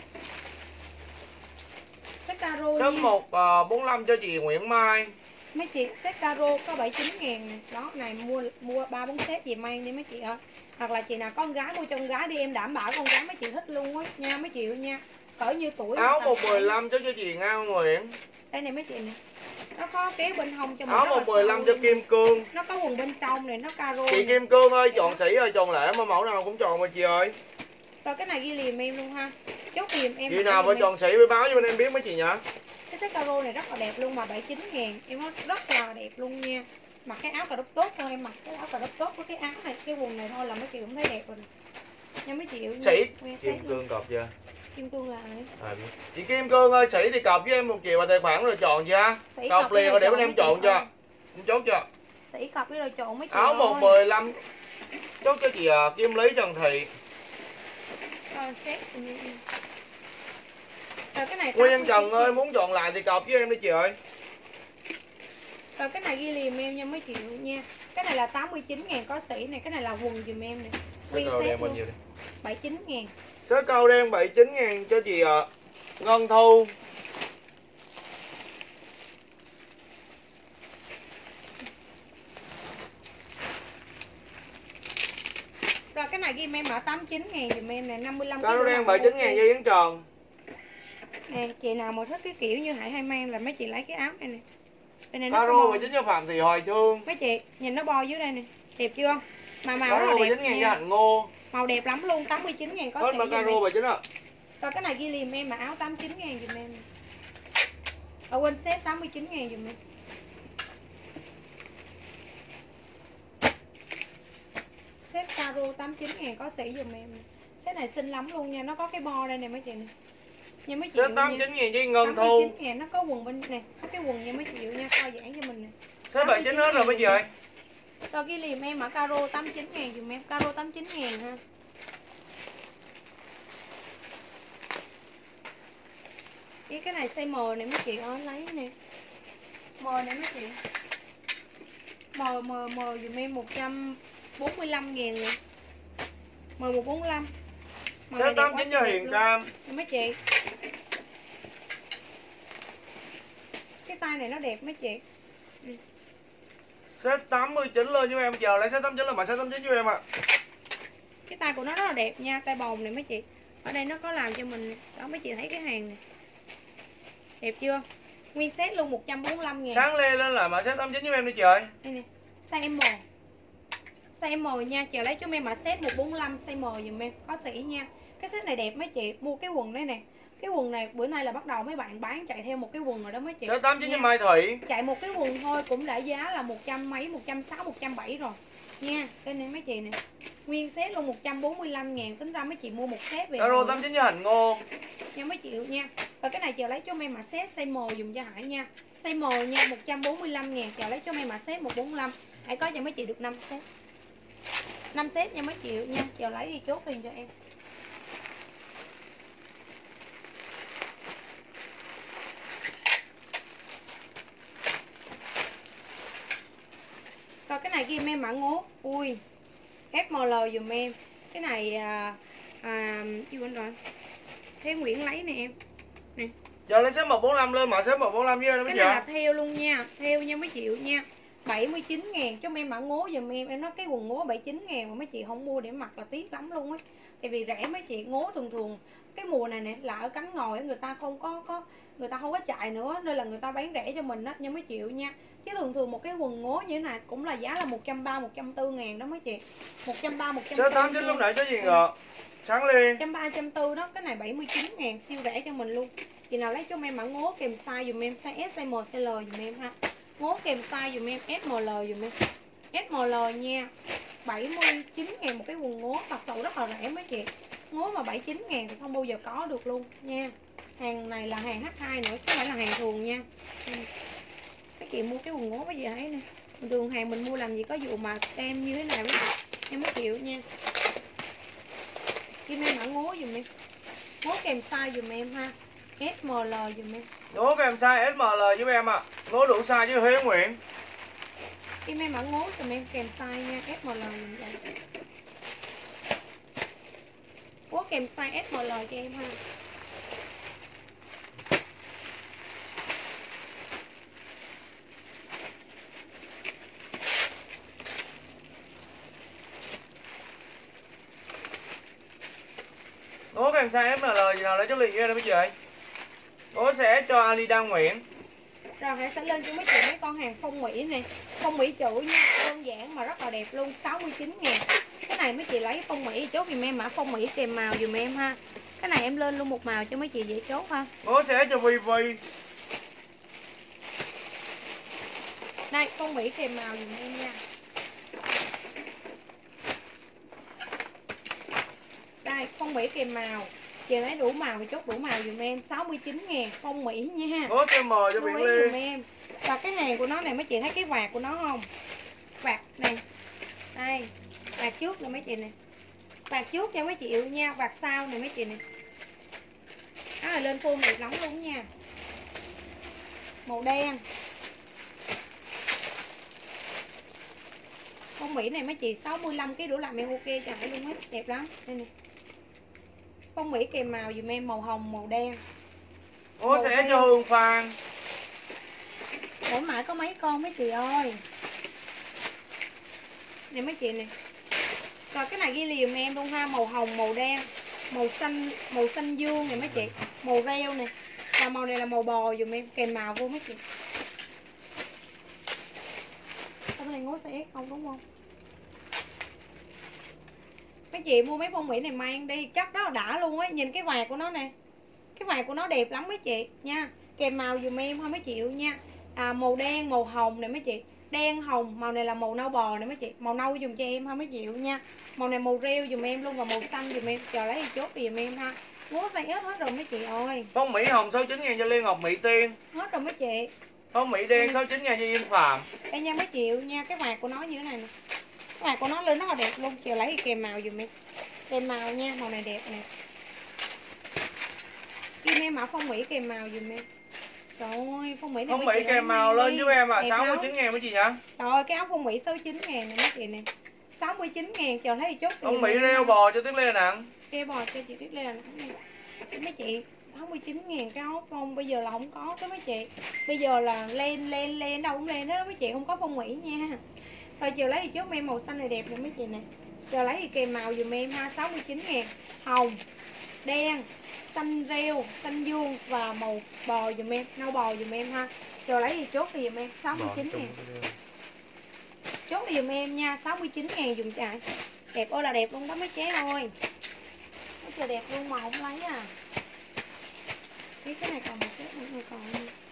Set caro Set nha. một trăm bốn mươi lăm cho chị Nguyễn Mai. Mấy chị set caro có bảy mươi chín ngàn nè. Đó này mua mua ba bốn set gì mang đi mấy chị ơi. Hoặc là chị nào con gái mua cho con gái đi, em đảm bảo con gái mấy chị thích luôn á nha mấy chị nha. Cỡ như tuổi áo một trăm mười lăm cho cho chị Ngao Nguyễn. Đây này mấy chị nè. Nó có kéo bên hông cho mình. Áo một trăm mười lăm cho Kim Cương. Nó có quần bên trong này, nó caro. Chị Kim Cương ơi, chọn sỉ ơi, chọn lẻ mà mẫu nào cũng chọn mà chị ơi. Rồi cái này ghi liềm em luôn ha. Chốt liềm em. Chị nào phải chọn sĩ mới báo cho bên em biết mấy chị nhá. Cái set caro này rất là đẹp luôn mà bảy mươi chín ngàn. Em nói rất là đẹp luôn nha. Mặc cái áo cà đốc tốt thôi, em mặc cái áo cà đốc tốt với cái áo này, cái quần này thôi là mấy chị cũng thấy đẹp rồi. Nha mấy chị. Sĩ kim cương cọc chưa? Kim cương là ai? À, chị Kim Cương ơi, sĩ thì cọc với em một triệu vào tài khoản rồi chọn chưa? Cọc, cọc liền rồi để bên em chọn cho. Em chốt chưa? Sĩ cọc với rồi chọn mấy chị. Áo một mười lăm chốt cho chị à, Kim Lý Trần Thị. Rồi set. Rồi cái này Nguyên Trần ơi, muốn chọn lại thì cọc với em đi chị ơi. Rồi cái này ghi liềm em nha mấy chị nha. Cái này là tám mươi chín ngàn có sỉ này, cái này là quần dùm em nè. Nguyên set luôn. bảy mươi chín ngàn. Set câu đen bảy mươi chín ngàn cho chị à, Ngân Thu. Rồi cái này ghi em mã tám mươi chín ngàn dùm em nè, năm mươi lăm. Câu đen bảy mươi chín ngàn dây Yến Tròn. Nè, chị nào mà thích cái kiểu như Hải hay mang là mấy chị lấy cái áo này nè. Đây này nó có bảy mươi chín cho Phạm Thị Hoài Thương. Mấy chị nhìn nó bo dưới đây nè, đẹp chưa? Mà màu rất là đẹp nha. Cho Hạnh Ngô. Màu đẹp lắm luôn, tám mươi chín ngàn có sỉ. Hết caro bảy mươi chín ạ. Rồi cái này ghi liềm em mà áo tám mươi chín ngàn dùm em. Ở quên set tám mươi chín ngàn dùm em. Set caro tám mươi chín ngàn có sỉ dùm em. Set này xinh lắm luôn nha, nó có cái bo đây nè mấy chị nè. Nha mấy chị. Set tám mươi chín ngàn với Ngân Thu. tám mươi chín ngàn nó có quần bên nè, có cái quần nha mấy chị nha, co giãn cho mình nè. Set bảy mươi chín hết rồi mấy chị ơi. Rồi ghi liềm em mã caro tám mươi chín ngàn dùm em, caro tám mươi chín ngàn ha. Cái cái này size M này mấy chị ơi lấy nè. M này mấy chị. M M M dùm em một trăm bốn mươi lăm ngàn nè. M một trăm bốn mươi lăm. Set tám mươi chín cho Hiền Cam. Mấy chị. Cái tay này nó đẹp mấy chị. Set tám mươi chín lên cho em, chờ lấy set tám mươi chín là bạn set tám mươi chín cho em ạ. À. Cái tay của nó rất là đẹp nha, tay bồng này mấy chị. Ở đây nó có làm cho mình, đó mấy chị thấy cái hàng này. Đẹp chưa? Nguyên set luôn một trăm bốn mươi lăm ngàn. Sáng lên lên là mã set tám mươi chín cho em đi chị ơi. Đây nè, size M. Size M nha, chờ lấy cho em mã set một trăm bốn mươi lăm size M dùm em, có sỉ nha. Cái set này đẹp mấy chị, mua cái quần đây nè. Cái quần này bữa nay là bắt đầu mấy bạn bán chạy theo một cái quần rồi đó mấy chị. Set tám mươi chín cho Mai Thủy. Chạy một cái quần thôi cũng đã giá là một trăm mấy, một trăm sáu mươi, một trăm bảy mươi rồi. Nha, đây nè mấy chị nè. Nguyên set luôn một trăm bốn mươi lăm ngàn, tính ra mấy chị mua một set về. Caro tám mươi chín cho Hạnh Ngô. Nha mấy chị nha. Rồi cái này chờ lấy cho em mà set size M dùm cho Hải nha. Size M nha, một trăm bốn mươi lăm ngàn, chờ lấy cho em mà set một trăm bốn mươi lăm. Hãy có cho mấy chị được năm set. năm set nha mấy chị nha, chờ lấy đi chốt tiền cho em. Rồi cái này ghi em mã ngố. Ui ép em lờ dùm em. Cái này à, à gì quên rồi. Thế Nguyễn lấy nè em. Nè. Chờ lấy set một trăm bốn mươi lăm lên, mã set một trăm bốn mươi lăm với em. Cái này là theo luôn nha, theo nha mấy chị nha. bảy mươi chín ngàn cho em mã ngố dùm em. Em nói cái quần ngố bảy mươi chín ngàn mà mấy chị không mua để mặc là tiếc lắm luôn á. Tại vì rẻ mấy chị. Ngố thường thường cái mùa này nè là ở cánh ngồi người ta không có có người ta không có chạy nữa nên là người ta bán rẻ cho mình đó nha mấy chị nha. Chứ thường thường một cái quần ngố như thế này cũng là giá là một trăm ba mươi, một trăm bốn mươi ngàn đó mấy chị. một trăm ba mươi, một trăm bốn mươi. Set tám mươi chín lúc nãy cho gì ngờ. Sáng lên. một trăm ba mươi, một trăm bốn mươi đó, cái này bảy mươi chín ngàn siêu rẻ cho mình luôn. Chị nào lấy cho em mã ngố kèm size dùm em, size S, size M, size L dùm em ha. Ngố kèm size dùm em S M L dùm em. S M L nha. bảy mươi chín ngàn một cái quần ngố, thật sự rất là rẻ mấy chị. Ngố mà bảy mươi chín ngàn thì không bao giờ có được luôn nha. Hàng này là hàng H hai nữa chứ không phải là hàng thường nha. Cái chị mua cái quần ngố bây giờ thấy nè. Thường hàng mình mua làm gì có vụ mà tem như thế nào đó. Em mấy triệu nha. Kim em mã ngố dùm em. Ngố kèm size dùm em ha. S M L dùm em. Ngố kèm size S M L giúp em ạ. À. Ngố đủ size với Huế Nguyễn. Kim em mã ngố dùm em kèm size nha. S M L dùm em. Ngố kèm size S M L cho em ha. Ngố kèm size S M L gì nào lấy cho liền cho em mấy chị ơi. Ngố sẽ cho Ali Đăng Nguyễn. Rồi hãy sẽ lên cho mấy chị mấy con hàng phong mỹ nè. Phong mỹ chữ nha, đơn giản mà rất là đẹp luôn, sáu mươi chín ngàn. Cái này mấy chị lấy phong mỹ chốt giùm em mã phong mỹ kèm màu giùm em ha. Cái này em lên luôn một màu cho mấy chị dễ chốt ha. Bố sẽ cho Vi Vi. Đây phong mỹ kèm màu giùm em nha. Đây phong mỹ kèm màu. Chị lấy đủ màu thì chốt đủ màu dùm em. Sáu mươi chín ngàn phong mỹ nha. Bố sẽ mời cho Biển Ly dùm em. Và cái hàng của nó này mấy chị thấy cái vạt của nó không? Vạt này. Đây vạt trước nè mấy chị này. Vạt trước cho mấy chị yêu nha. Vạt sau này mấy chị này. Đó là lên phun đẹp lắm luôn nha. Màu đen. Phong mỹ này mấy chị sáu mươi lăm ký đủ làm em ok chạy luôn hết. Đẹp lắm. Đây nè. Phong mỹ kèm màu dùm em màu hồng màu đen. Bố sẽ cho Hương Phan. Mỗi mãi có mấy con mấy chị ơi. Nè mấy chị nè. Rồi cái này ghi liền em luôn ha. Màu hồng màu đen. Màu xanh màu xanh dương này mấy chị. Màu reo nè. Và màu này là màu bò dùm em. Kèm màu vô mấy chị. Cái này ngố sẽ không đúng không? Mấy chị mua mấy phong mỹ này mang đi. Chắc đó là đã luôn á. Nhìn cái vạt của nó nè. Cái vạt của nó đẹp lắm mấy chị nha. Kèm màu dùm em thôi mấy chị yêu nha. À, màu đen màu hồng này mấy chị. Đen hồng màu này là màu nâu bò này mấy chị. Màu nâu dùm cho em ha mấy chị yêu nha. Màu này màu rêu dùm em luôn. Và màu xanh dùm em. Chờ lấy thì chốt dùm em ha. Ngố xay hết hết rồi mấy chị ơi. Phong mỹ hồng sáu mươi chín ngàn cho Liên Ngọc Mỹ Tiên. Hết rồi mấy chị. Phong mỹ đen sáu mươi chín ngàn cho Yên Phạm. Đây nha mấy chị yêu nha. Cái vạt của nó như thế này nè. Cái vạt của nó lên nó là đẹp luôn. Chờ lấy thì kèm màu dùm em. Kèm màu nha. Màu này đẹp nè. Kim em mã phong mỹ kèm màu dùm em. Trời ơi, phong mỹ này Phong mỹ kèm màu lên giúp em ạ. À. sáu mươi chín ngàn mấy chị nhá. Trời ơi, cái áo phong mỹ sáu mươi chín ngàn này mấy chị nè. sáu mươi chín ngàn chờ thấy chốt. Phong mỹ rêu bò cho Tuyết Lê Đà Nẵng. Rêu bò cho chị Tuyết Lê Đà Nẵng nè. Mấy chị sáu mươi chín ngàn cái áo phong bây giờ là không có cái mấy chị. Bây giờ là lên lên lên đâu cũng lên đó mấy chị, không có phong mỹ nha. Rồi chiều lấy thì chốt em màu xanh này đẹp nè mấy chị nè. Chờ lấy thì kèm màu dùm em ha. Sáu mươi chín ngàn. Hồng, đen, xanh rêu, xanh dương và màu bò dùm em, nâu bò dùm em ha. Chờ lấy thì chốt thì dùm em sáu mươi chín ngàn. Chốt thì dùm em nha. Sáu mươi chín ngàn dùm chạy. Đẹp ơi là đẹp luôn đó mấy chế ơi. Nó trời đẹp luôn mà không lấy à. Cái cái này còn một cái này còn.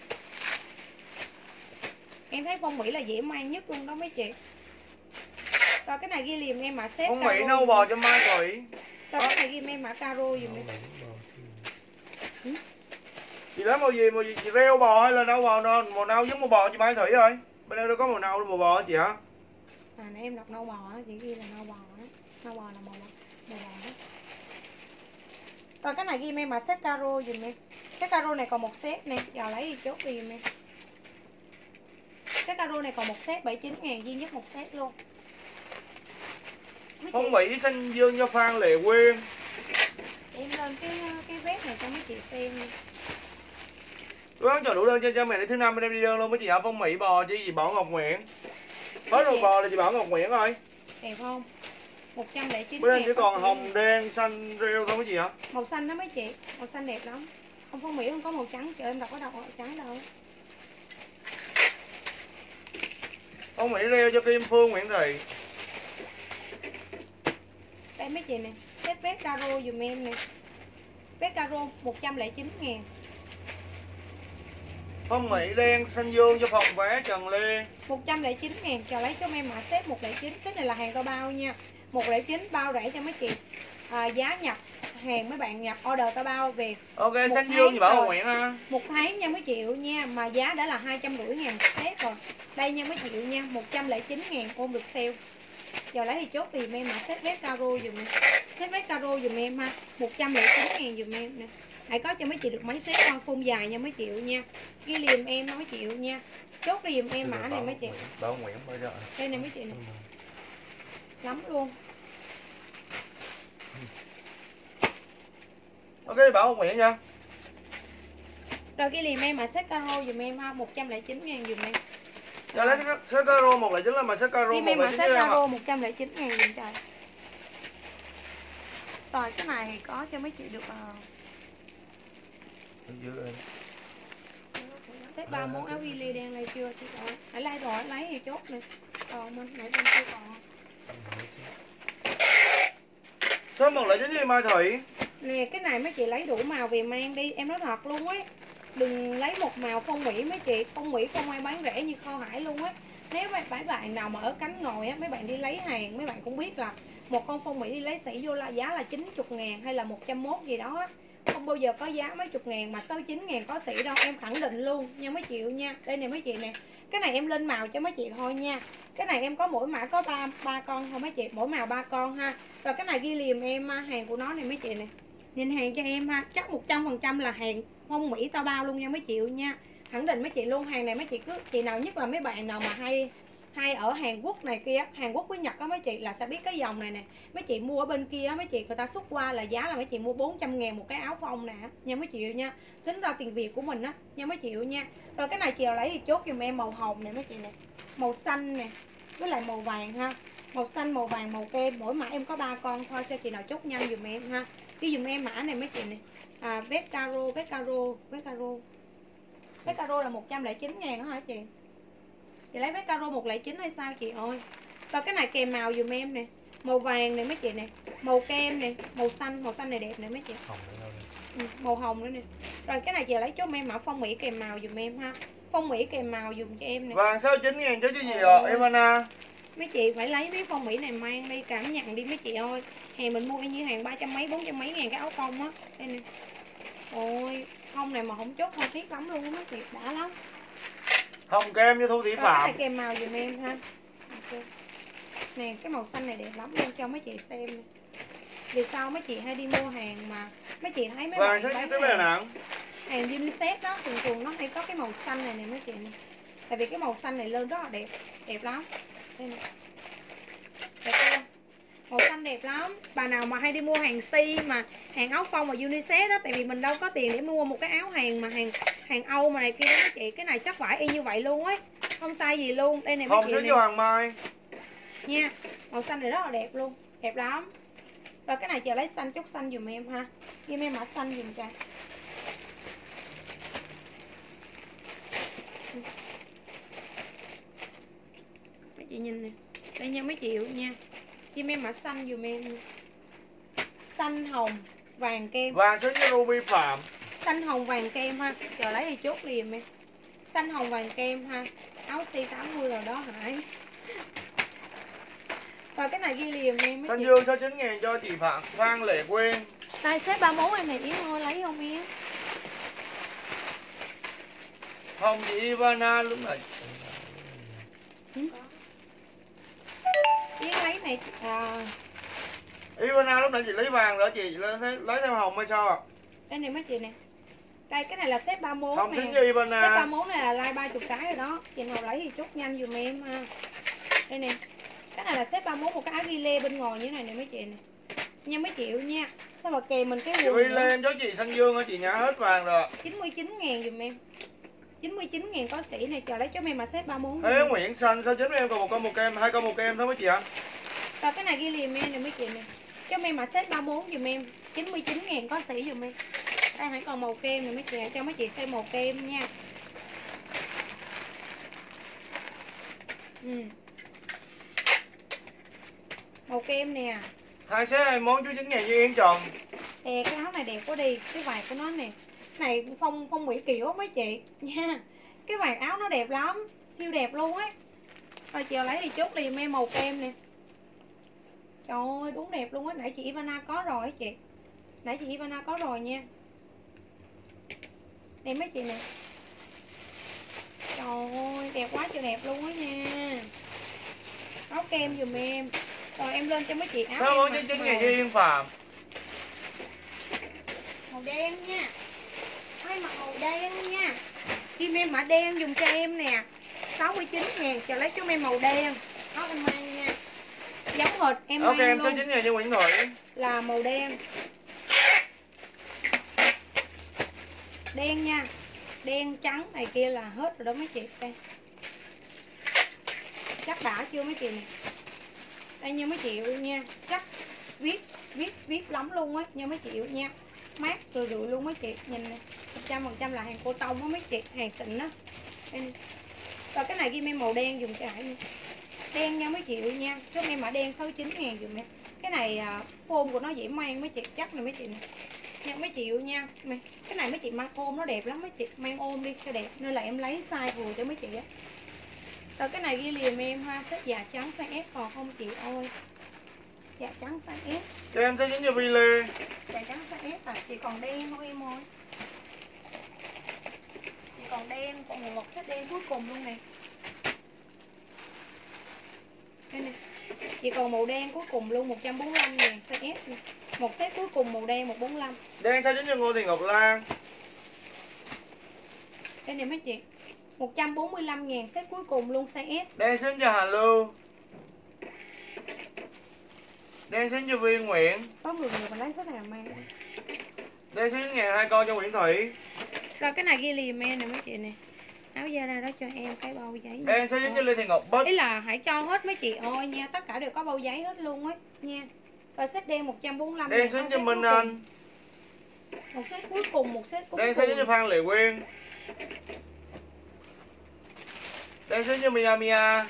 Em thấy phong mỹ là dễ mang nhất luôn đó mấy chị. Rồi cái này ghi liềm em mã xếp. Phong mỹ nâu bò cho Mai Thủy. Rồi cái này ghi em mã caro dùm em. Ừ? Chị lấy màu gì, màu gì, chị rêu bò hay là nâu bò, màu nâu giống màu bò chị Mai Thủy ơi. Bên đây đâu có màu nâu màu bò hả chị hả? À nãy em đọc nâu bò á, chị ghi là nâu bò á. Nâu bò là màu bò, màu bò đó. Rồi cái này ghi em mã set caro dùm em. Set caro này còn một set nè, giờ lấy thì chốt đi em. Set caro này còn một set bảy mươi chín ngàn duy nhất một set luôn. Phong mỹ xanh dương cho Phan Lệ Quyên. Em lên cái cái vết này cho mấy chị xem. Tôi bán cho đủ đơn cho cha mẹ để thứ năm bên em đi đơn luôn mấy chị hả? Phong mỹ bò chứ gì Bảo Ngọc Nguyễn. Hết rồi bò là chị Bảo Ngọc Nguyễn ơi. Đẹp không? một trăm lẻ chín bên em chỉ còn hồng đen xanh rêu thôi mấy chị hả? Màu xanh đó mấy chị. Màu xanh đẹp lắm. Không phong mỹ không có màu trắng, chờ em đọc có đọc màu trắng đâu. Phong mỹ rêu cho Kim Phương Nguyễn Thị. Đây mấy chị nè. Set vest caro dùm em nè. Vest caro một trăm lẻ chín ngàn. Phong mỹ đen xanh dương cho phòng vé Trần Lê. một trăm lẻ chín ngàn. Chờ lấy cho em mã set một trăm lẻ chín. Set này là hàng tao bao nha. một trăm lẻ chín bao rẻ cho mấy chị. À, giá nhập hàng mấy bạn nhập order tao bao về. Ok xanh dương thì Bảo Ngọc Nguyễn ha. Một tháng nha mấy triệu nha. Mà giá đã là hai trăm rưỡi ngàn một set rồi. Đây nha mấy triệu nha. một trăm lẻ chín ngàn ôm được sale. Giờ lấy thì chốt tìm em mã set vest caro dùm em. Set vest caro dùm em ha. một trăm lẻ chín ngàn dùm em nè. Hãy có cho mấy chị được mấy set con phun dài nha mấy triệu nha. Ghi liềm em mấy triệu nha. Chốt liềm em mã này mấy chị. Bảo Nguyễn bây giờ. Đây này mấy chị này. Lắm luôn. Ok Bảo Ngọc Nguyễn nha. Rồi ghi liềm em mã set caro dùm em ha. một trăm lẻ chín ngàn dùm em. Giờ lấy set caro một là chính là mà set caro Ghi một em là mã chính set em ạ. caro một trăm lẻ chín ngàn dùm trời. Rồi cái này có cho mấy chị được uh, set ba món áo ghi lê đen này chưa chị ơi. Hãy lấy rồi lấy thì chốt nè. Còn mình nãy bên kia còn. Số một là chín gì Mai Thủy? Nè cái này mấy chị lấy đủ màu về mang đi. Em nói thật luôn ấy. Đừng lấy một màu phong mỹ mấy chị. Phong mỹ không ai bán rẻ như Kho Hải luôn á. Nếu mấy bạn, bạn nào mà ở cánh ngồi á, mấy bạn đi lấy hàng, mấy bạn cũng biết là một con phong mỹ đi lấy sỉ vô là giá là chín mươi ngàn hay là một trăm mốt gì đó á. Không bao giờ có giá mấy chục ngàn mà sáu mươi chín ngàn có sỉ đâu, em khẳng định luôn nha mấy chị nha. Đây nè mấy chị nè. Cái này em lên màu cho mấy chị thôi nha. Cái này em có mỗi mã có ba ba con thôi mấy chị, mỗi màu ba con ha. Rồi cái này ghi liềm em hàng của nó này mấy chị nè. Nhìn hàng cho em ha, chắc một trăm phần trăm là hàng phong mỹ tao bao luôn nha mấy chị nha. Khẳng định mấy chị luôn, hàng này mấy chị cứ chị nào nhất là mấy bạn nào mà hay hay ở Hàn Quốc này kia, Hàn Quốc với Nhật á mấy chị là sẽ biết cái dòng này nè. Mấy chị mua ở bên kia mấy chị người ta xuất qua là giá là mấy chị mua bốn trăm ngàn một cái áo phông nè nha mấy chị nha. Tính ra tiền Việt của mình á nha mấy chị nha. Rồi cái này chiều lấy thì chốt giùm em màu hồng nè mấy chị nè, màu xanh nè với lại màu vàng ha. Màu xanh, màu vàng, màu kem, mỗi mã em có ba con thôi cho chị nào chốt nhanh giùm em ha. Ghi giùm em mã này mấy chị nè. À vết caro, vết caro, vết caro. Vết caro là một trăm lẻ chín ngàn đó hả chị? Chị lấy vết caro một trăm lẻ chín hay sao chị ơi? Rồi cái này kèm màu dùm em nè. Màu vàng này mấy chị nè, màu kem nè, màu xanh, màu xanh này đẹp nè mấy chị. Ừ, màu hồng nữa nè. Rồi cái này chị lấy chốt em mã phong mỹ kèm màu dùm em ha. Phong mỹ kèm màu dùm cho em nè. Vàng sáu mươi chín ngàn chứ chứ gì rồi Ivana. Mấy chị phải lấy mấy phong mỹ này mang đi cảm nhận đi mấy chị ơi. Hàng mình mua như hàng ba trăm mấy, bốn trăm mấy ngàn cái áo phông á. Đây nè. Ôi, không này mà không chốt không thiết lắm luôn á mấy chị, đã lắm. Hồng kem như Thu Thủy Rồi, Phạm. cái này kèm màu dùm em ha. Okay. Nè cái màu xanh này đẹp lắm luôn cho mấy chị xem nè. Vì sao mấy chị hay đi mua hàng mà mấy chị thấy mấy Vàng bạn sao bán tới bây nặng? hàng unisex đó thường thường nó hay có cái màu xanh này nè mấy chị nè. Tại vì cái màu xanh này lên rất là đẹp, đẹp lắm. Đây nè. Đẹp không? Màu xanh đẹp lắm. Bà nào mà hay đi mua hàng si mà hàng áo phông mà unisex đó, tại vì mình đâu có tiền để mua một cái áo hàng mà hàng hàng Âu mà này kia đó mấy chị, cái này chắc phải y như vậy luôn ấy, không sai gì luôn. Đây này mấy Hồng chị thích nè. cho Hoàng Mai Nha, màu xanh này rất là đẹp luôn, đẹp lắm. Rồi cái này chờ lấy xanh, chút xanh dùm em ha. Give em mã xanh dùm cho. Mấy chị nhìn nè. Đây nha mấy chị nha. Give em mã xanh dùm em. Xanh hồng vàng kem. Vàng số như Ruby Phạm. Xanh hồng vàng kem ha. Chờ lấy thì chốt liền em. Xanh hồng vàng kem ha. Áo C tám mươi rồi đó Hải. Rồi cái này ghi liền em. Xanh dương sáu mươi chín ngàn cho chị Phạm Phan Lệ Quyên. Đây xếp ba mươi mốt em này Yến ơi, lấy không em? Không chị Ivana lúc này. Ừ? Yến lấy này à... Ivana lúc nãy chị lấy vàng rồi chị lấy, lấy thêm hồng hay sao ạ? À? Đây này mấy chị nè. Đây cái này là xếp ba mươi mốt Hồng nè. xinh như Ivana. Xếp ba mươi mốt này là like ba mươi cái rồi đó. Chị nào lấy thì chút nhanh dùm em ha. Đây nè. Cái này là xếp ba mươi mốt một cái áo ghi lê bên ngoài như thế này nè mấy chị nè. Nha mấy triệu nha. Sao mà kèm mình cái Chị quần ghi lên cho chị xanh dương hả chị nhả hết vàng rồi. chín mươi chín ngàn dùm em. chín mươi chín ngàn có sỉ này, chờ lấy cho em mà xếp ba mươi mốt. Thế Nguyễn xanh sáu mươi chín em còn một con một kem, hai con một kem thôi mấy chị ạ. Rồi cái này ghi liền em nè mấy chị nè. Cho em mà xếp ba mươi mốt dùm em. chín mươi chín ngàn có sỉ dùm em. Đây hãy còn màu kem nè mấy chị, cho mấy chị xem màu kem nha. Ừ. Màu kem nè. Hai xế hai món chú chín ngàn như Yên Tròn. Nè cái áo này đẹp quá đi, cái vải của nó nè. Cái này phong phong mỹ kiểu mấy chị nha. Cái vải áo nó đẹp lắm, siêu đẹp luôn ấy. Rồi chiều lấy thì chốt liền em màu kem nè. Trời ơi đúng đẹp luôn á, nãy chị Ivana có rồi á chị. Nãy chị Ivana có rồi nha. Đây mấy chị nè. Trời ơi đẹp quá trời đẹp luôn á nha. Áo kem dùm em. Rồi em lên cho mấy chị áo. Sao món chín chín ngàn như Yên Phạm. Màu đen nha. Ai mặc màu đen nha. Kim em mã đen dùng cho em nè. sáu mươi chín ngàn, chờ lấy cho em màu đen. Đó em mang nha. Giống hệt em Ok mang em luôn. sáu mươi chín ngàn như Nguyễn Thủy. Là màu đen. Đen nha. Đen trắng này kia là hết rồi đó mấy chị. Đây. Chắc đã chưa mấy chị nè. Đây nha mấy chị nha. Chắc viết viết viết lắm luôn á nha mấy chị nha. Mát rượi rượi luôn mấy chị. Nhìn nè. một trăm phần trăm là hàng cô tông á mấy chị, hàng xịn á. Đây. Rồi cái này ghi em màu đen dùng cho Hải nha. Đen nha mấy chị nha. Chốt em mã đen sáu mươi chín ngàn dùm em. Cái này à, form của nó dễ mang mấy chị, chắc này mấy chị này nha, mấy chịu nha. Cái này mấy chị mang ôm nó đẹp lắm mấy chị, mang ôm đi cho đẹp, nên là em lấy size vừa cho mấy chị á. Rồi cái này ghi liền em ha, xếp dạ trắng size S còn không chị ơi. Dạ trắng size S. Cho em size chín cho Vi Lê. Dạ trắng size S à, chị còn đen thôi em ơi. Chị còn đen, còn một xếp đen cuối cùng luôn nè. Đây nè. Chị còn màu đen cuối cùng luôn, một trăm bốn mươi lăm ngàn size S. Một set cuối cùng màu đen một trăm bốn mươi lăm. Đen size chín cho Ngô Thị Ngọc Lan. Đây nè mấy chị, một trăm bốn mươi lăm ngàn set cuối cùng luôn size S. Đen xin cho Hà Lưu. Đen xin cho Viên Nguyễn. Có người người mà lấy số này mang. Đen xin ngàn hai con cho Nguyễn Thủy. Rồi cái này ghi liền em nè mấy chị nè. Áo da ra đó cho em cái bao giấy. Đen xin cho Lê Thị Ngọc Bích. Ý là hãy cho hết mấy chị ơi nha, tất cả đều có bao giấy hết luôn á nha. Rồi set đen một trăm bốn mươi lăm. Đen xin cho Minh Anh. Một set cuối cùng, một set cuối Đen cùng. xin cho Phan Lệ Quyên. Đen xin cho Mia Mia.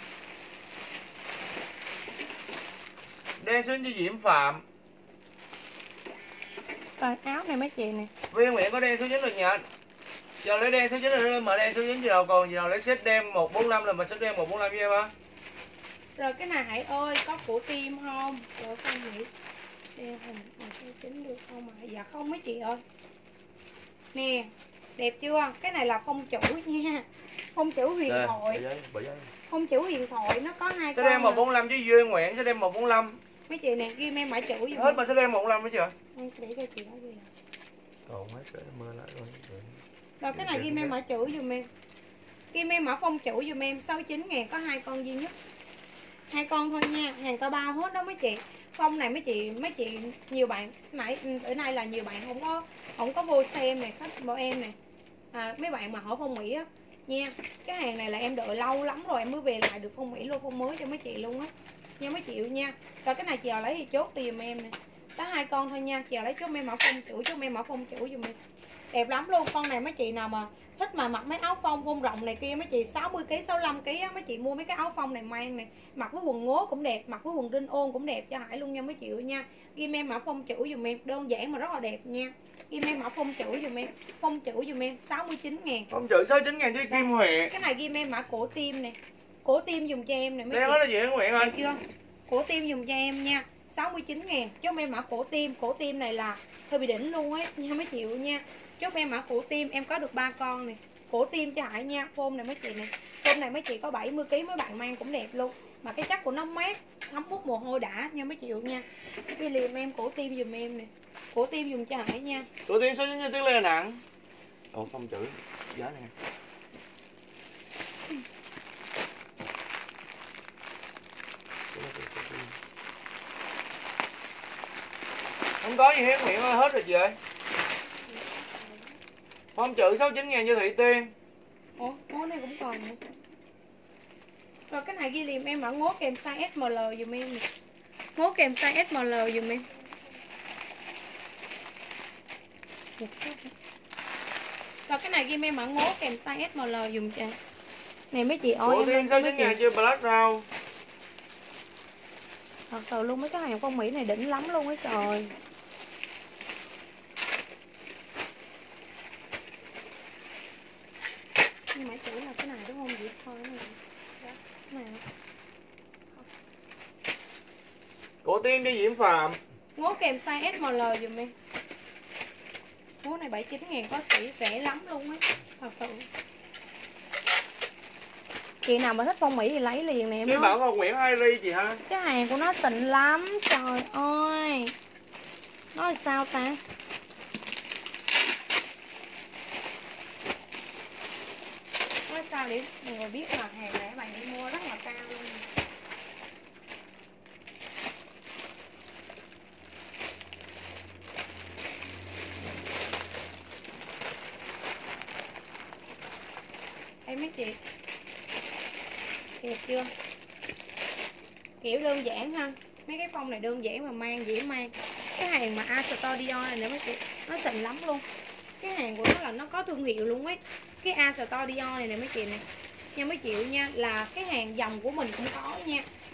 Đen xin cho Diễm Phạm. Rồi áo này mấy chị nè. Viên Nguyễn có đen số chín được nhỉ? Giờ lấy đen số chín rồi mà đen số chín gì đâu, còn gì đâu lấy set đen một bốn lăm là mà set đen một bốn lăm với em á. Rồi cái này Hải ơi, có của tim không? Rồi con nghĩ đen hình số chín được không mà? Dạ không mấy chị ơi. Nè, đẹp chưa? Cái này là phong chủ nha. Phong chủ huyền Đây, thoại. bởi giấy, bởi giấy. Phong chủ huyền thoại nó có hai Set con. đen một bốn lăm với Duy Nguyễn set đen một bốn lăm. Mấy chị nè, ghi em mã chữ giùm Hết mà set đen một bốn lăm mấy chị ạ? em. Để cho chị đó ghi. Còn mấy cái mưa lại rồi. Rồi cái này ghi em mã chữ giùm em. Ghi em mã phong chủ giùm em, sáu mươi chín ngàn có hai con duy nhất. Hai con thôi nha, hàng tao bao hết đó mấy chị. Phong này mấy chị, mấy chị nhiều bạn nãy bữa nay là nhiều bạn không có không có vô xem này, khách bọn em này. À, mấy bạn mà hỏi phong Mỹ á nha. Cái hàng này là em đợi lâu lắm rồi em mới về lại được phong Mỹ luôn, phong mới cho mấy chị luôn á. Nha mấy chị nha. Rồi cái này chị nào lấy thì chốt đi giùm em nè. Có hai con thôi nha, chị nào lấy chốt em mã phong chủ, chốt em mã phong chủ giùm em. Đẹp lắm luôn, con này mấy chị nào mà thích mà mặc mấy áo phông phông rộng này kia mấy chị sáu mươi ki lô gam sáu mươi lăm ki lô gam á, mấy chị mua mấy cái áo phông này mang này, mặc với quần ngố cũng đẹp, mặc với quần rin ôn cũng đẹp cho Hải luôn nha mấy chị nha. Ghi em mã phong chủ dùm em, đơn giản mà rất là đẹp nha. Ghi em mã phong chủ dùm em, phong chủ dùm em sáu mươi chín ngàn. Phong chữ sáu mươi chín ngàn với Kim Huệ. Cái này ghi em mã cổ tim nè, cổ tim dùm cho em nè mấy Đen chị. hết là gì Nguyễn ơi? Đẹp chưa? Cổ tim dùm cho em nha, sáu mươi chín ngàn. Chốt em mã cổ tim, cổ tim này là hơi bị đỉnh luôn ấy nha mấy chị nha. Chốt em mã cổ tim, em có được ba con nè. Cổ tim cho Hải nha, phôm này mấy chị nè. Phôm này mấy chị có bảy mươi ki lô gam, mấy bạn mang cũng đẹp luôn. Mà cái chất của nó mát, thấm hút mồ hôi đã nha mấy chị nha. Đi liền em cổ tim dùm em nè. Cổ tim dùm cho Hải nha. Cổ tim số chín như tiếng Lê nặng. Ồ phong chữ giá này. Không có gì hết Nguyễn ơi, hết rồi chị ơi. Phong chữ sáu mươi chín ngàn cho Thủy Tiên. Ủa, ngố này cũng còn nữa. Rồi cái này ghi liềm em mã ngố kèm size ét em lờ dùm em nè. Ngố kèm size ét em lờ dùm em. Rồi cái này ghi em mã ngố kèm size ét em lờ dùm cho. Này mấy chị ơi, Cổ tim sáu mươi chín ngàn cho Black Round. Thật sự luôn, mấy cái hàng phong Mỹ này đỉnh lắm luôn á trời. Nhưng mà chủ là cái này đúng không chị? Thôi cái này. Đó, cái này. Cổ tim cho Diễm Phạm. Ngố kèm size ét em lờ dùm em. Ngố này bảy mươi chín ngàn có sĩ rẻ lắm luôn á. Thật sự. Chị nào mà thích phong Mỹ thì lấy liền nè em. Chứ Bảo Ngọc Nguyễn hai ri chị ha. Cái hàng của nó xịn lắm, trời ơi. Nói sao ta? Nói sao để mọi người biết là hàng này các bạn đi mua rất là cao luôn. Đây mấy chị, đẹp chưa? Kiểu đơn giản ha. Mấy cái phong này đơn giản mà mang, dễ mang. Cái hàng mà Astodio này nữa mấy chị, nó xịn lắm luôn. Cái hàng của nó là nó có thương hiệu luôn ấy. Cái Astodio này nè mấy chị nè nha mấy chị nha, là cái hàng dòng của mình cũng có nha.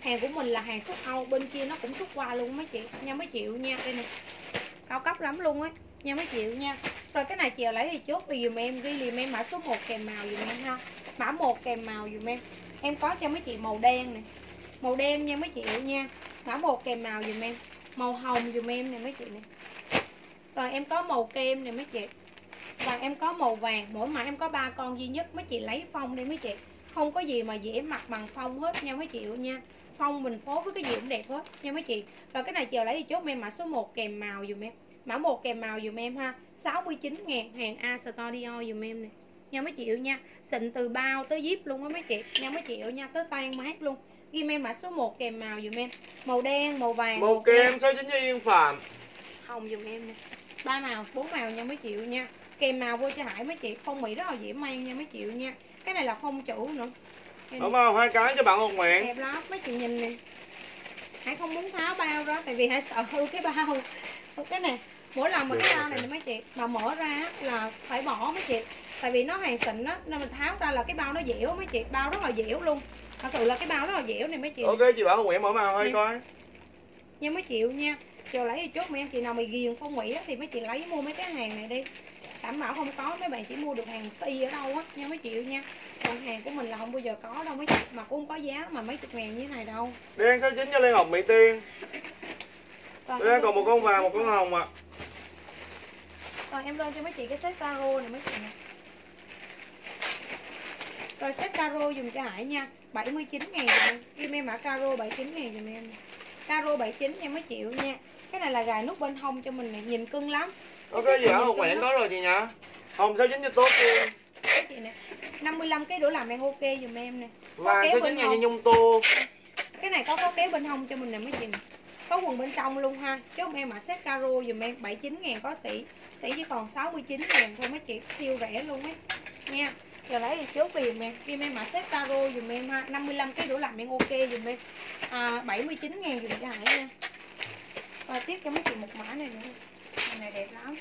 Hàng của mình là hàng xuất Âu, bên kia nó cũng xuất qua luôn mấy chị nha, mấy triệu nha. Đây nè, cao cấp lắm luôn á nha, mấy triệu nha. Rồi cái này chiều lấy thì chốt đi dùm em, ghi liền em mã số một kèm màu dùm em ha. Mã một kèm màu dùm em. Em có cho mấy chị màu đen nè, màu đen nha mấy chị nha. Mã một kèm màu dùm em. Màu hồng dùm em nè mấy chị nè. Rồi em có màu kem nè mấy chị. Và em có màu vàng, mỗi mã em có ba con duy nhất, mấy chị lấy phong đi mấy chị. Không có gì mà dễ mặc bằng phong hết nha mấy chị nha. Phong mình phối với cái gì cũng đẹp hết nha mấy chị. Rồi cái này chờ lấy thì chốt em mã số một kèm màu dùm em. Mã một kèm màu dùm em ha. sáu mươi chín ngàn, hàng A Studio dùm em nè nha mấy chị nha. Xịn từ bao tới zip luôn á mấy chị nha mấy chị nha, tới tan mát luôn. Ghi em mã số một kèm màu dùm em. Màu đen, màu vàng, màu, màu kem số chín Yên Phạm. Hồng dùm em nè. Ba màu, bốn màu nha mấy chị nha. Kèm màu vô cho Hải mấy chị, phong mỹ rất là dễ mang nha mấy chị nha. Cái này là phong chủ nữa. Đúng không? Hai cái cho bạn Hồng Nguyễn. Đẹp lắm, mấy chị nhìn nè. Hải không muốn tháo bao đó, tại vì Hải sợ hư cái bao. Cái này, mỗi lần mà cái bao này nè mấy chị, mà mở ra là phải bỏ mấy chị. Tại vì nó hàng xịn á, nên mình tháo ra là cái bao nó dẻo mấy chị, bao rất là dẻo luôn. Thật sự là cái bao rất là dẻo này mấy chị. Ok chị bảo Hồng Nguyễn mở màu thôi coi. Nha mấy chị nha. Chờ lấy thì chốt mà em chị nào mà ghiền phong mỹ á, thì mấy chị lấy mua mấy cái hàng này đi. Đảm bảo không có, mấy bạn chỉ mua được hàng si ở đâu á nha mấy chị nha. Còn hàng của mình là không bao giờ có đâu mấy chị, mà cũng không có giá mà mấy chục ngàn như thế này đâu. Đen số chín cho Liên Ngọc Mỹ Tiên. Đây còn một con vàng, một con hồng ạ. À. Rồi em lên cho mấy chị cái set caro này mấy chị nè. Rồi set caro dùng cho Hải nha, bảy mươi chín ngàn dùm em. Ghi em mã caro bảy mươi chín ngàn dùm em. Caro bảy mươi chín nha mấy triệu nha. Cái này là gài nút bên hông cho mình này, nhìn cưng lắm. Ok gì hả? Hồng Nguyễn có rồi chị nhá. Hồng số chín cho tốt luôn. Chị nè. năm mươi lăm cái đổ làm em ok dùm em nè. Vàng số chín ngàn cho Nhung Tô. Cái này có có kéo bên hông cho mình nè mấy chị nè. Có quần bên trong luôn ha. Chứ em mà set caro dùm em bảy mươi chín ngàn có sỉ. Sỉ chỉ còn sáu mươi chín ngàn thôi mấy chị, siêu rẻ luôn ấy. Nha. Giờ lấy thì chốt liền em. Kim em mà set caro dùm em ha. năm mươi lăm cái đổ làm em ok dùm em. À, bảy mươi chín ngàn dùm cho Hải nha. Và tiếp cho mấy chị một mã này nữa. Cái này đẹp lắm.